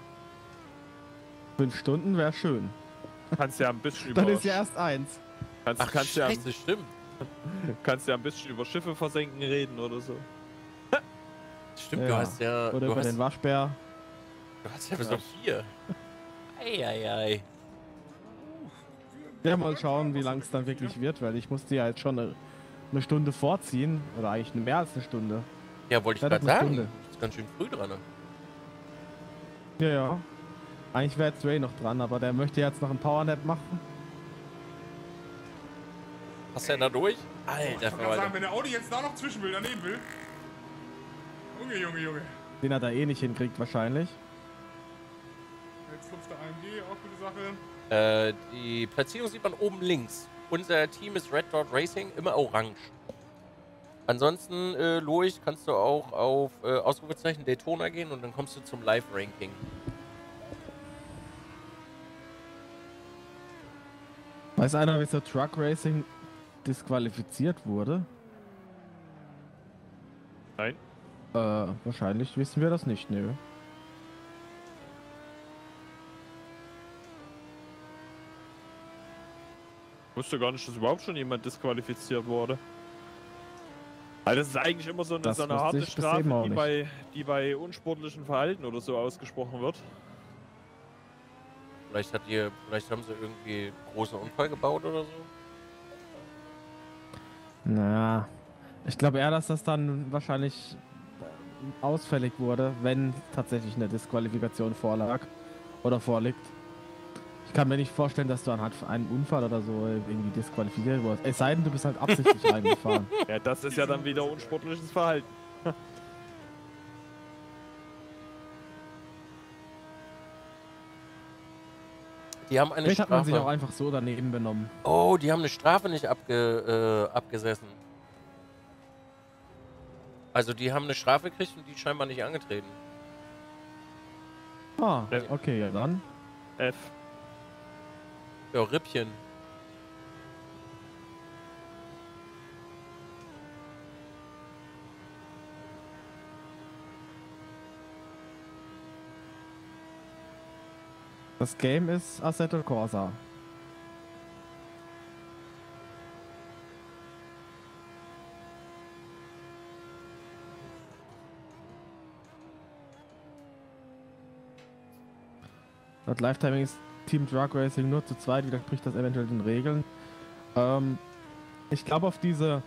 5 Stunden wäre schön. Kannst ja ein bisschen Dann ist ja erst 1. Ach, scheiße, stimmt. Kannst ja ein bisschen über Schiffe versenken reden oder so. Stimmt, Ja. du hast ja... Oder du über hast, den Waschbär. du hast ja bis auf 4. Eieiei. Ja, mal schauen, wie lang es dann wirklich wird, weil ich musste ja jetzt schon eine Stunde vorziehen. Oder eigentlich mehr als eine Stunde. Ja, wollte ich Ja, gerade doch eine sagen. Stunde. Du bist ganz schön früh dran. Ne? Ja, ja. Eigentlich wäre jetzt Ray noch dran, aber der möchte jetzt noch einen Powernap machen. Hast du ja da durch? Ich Alter, kann sagen, Verwalter. wenn der Audi jetzt da noch zwischen will, daneben will. Junge. Den er da eh nicht hinkriegt wahrscheinlich. Jetzt hüpft der AMG, auch gute Sache. Die Platzierung sieht man oben links. Unser Team ist Red Dot Racing, immer orange. Ansonsten, Loich, kannst du auch auf Ausrufezeichen Daytona gehen und dann kommst du zum Live-Ranking. Weiß einer, wieso Truck Racing disqualifiziert wurde? Nein. Wahrscheinlich wissen wir das nicht, nö. Ich wusste gar nicht, dass überhaupt schon jemand disqualifiziert wurde. Also das ist eigentlich immer so eine, Das so eine wusste harte ich bis Strafe, eben auch die nicht. bei unsportlichem Verhalten oder so ausgesprochen wird. Vielleicht haben sie irgendwie einen großen Unfall gebaut oder so. Na, ich glaube eher, dass das dann wahrscheinlich ausfällig wurde, wenn tatsächlich eine Disqualifikation vorlag oder vorliegt. Ich kann mir nicht vorstellen, dass du anhand von einem Unfall oder so irgendwie disqualifiziert wurdest. Es sei denn, du bist halt absichtlich reingefahren. Ja, das ist ja dann wieder unsportliches Verhalten. Die haben eine Vielleicht hat man sich auch Strafe. einfach so daneben benommen. Oh, die haben eine Strafe nicht abgesessen. Also die haben eine Strafe gekriegt und die scheinbar nicht angetreten. Ah, okay, ja dann. F. Ja, Rippchen. Das Game ist Assetto Corsa. Laut Lifetiming ist Team Drag Racing nur zu zweit, widerspricht das eventuell den Regeln. Ich glaube auf diese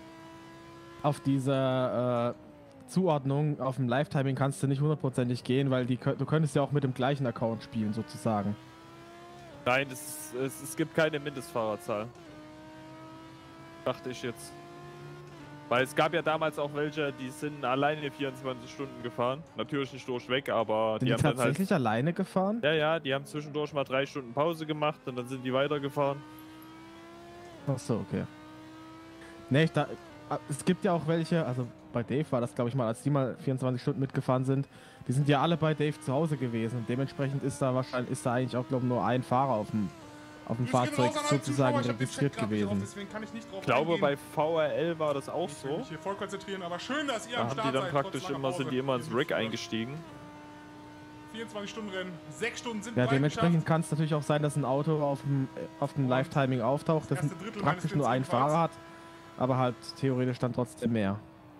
Zuordnung auf dem Lifetiming kannst du nicht hundertprozentig gehen, weil du könntest ja auch mit dem gleichen Account spielen sozusagen. Nein, es gibt keine Mindestfahrerzahl. Dachte ich jetzt. Weil es gab ja damals auch welche, die sind alleine 24 Stunden gefahren. Natürlich nicht durchweg, aber Sind die die haben dann halt... tatsächlich alleine gefahren? Ja, die haben zwischendurch mal 3 Stunden Pause gemacht und dann sind die weitergefahren. Ach so, okay. Ne, es gibt ja auch welche, also bei Dave war das, glaube ich mal, als die mal 24 Stunden mitgefahren sind, die sind ja alle bei Dave zu Hause gewesen. Dementsprechend ist da eigentlich auch, glaube ich, nur ein Fahrer auf dem Fahrzeug sozusagen registriert gewesen. Ich glaube, bei VRL war das auch Ich will so. mich hier voll konzentrieren, aber schön, dass ihr Da am haben Start die dann seid, praktisch trotz langer immer, sind Pause. die immer ins Rig eingestiegen. 24 Stunden Rennen, 6 Stunden sind Ja, breit dementsprechend geschafft. kann es natürlich auch sein, dass ein Auto auf dem Live-Timing auftaucht, das erste Drittel praktisch meines nur einen Sprints Fahrer hat, aber halt theoretisch dann trotzdem mehr.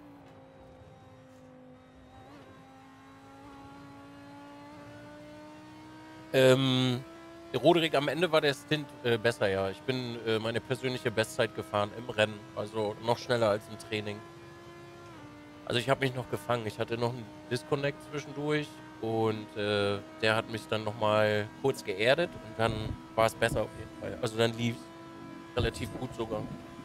Roderick, am Ende war der Stint besser, ja. Ich bin meine persönliche Bestzeit gefahren im Rennen, also noch schneller als im Training. Also ich habe mich noch gefangen. Ich hatte noch einen Disconnect zwischendurch und der hat mich dann nochmal kurz geerdet und dann war es besser auf jeden Fall. Also dann lief es relativ gut sogar.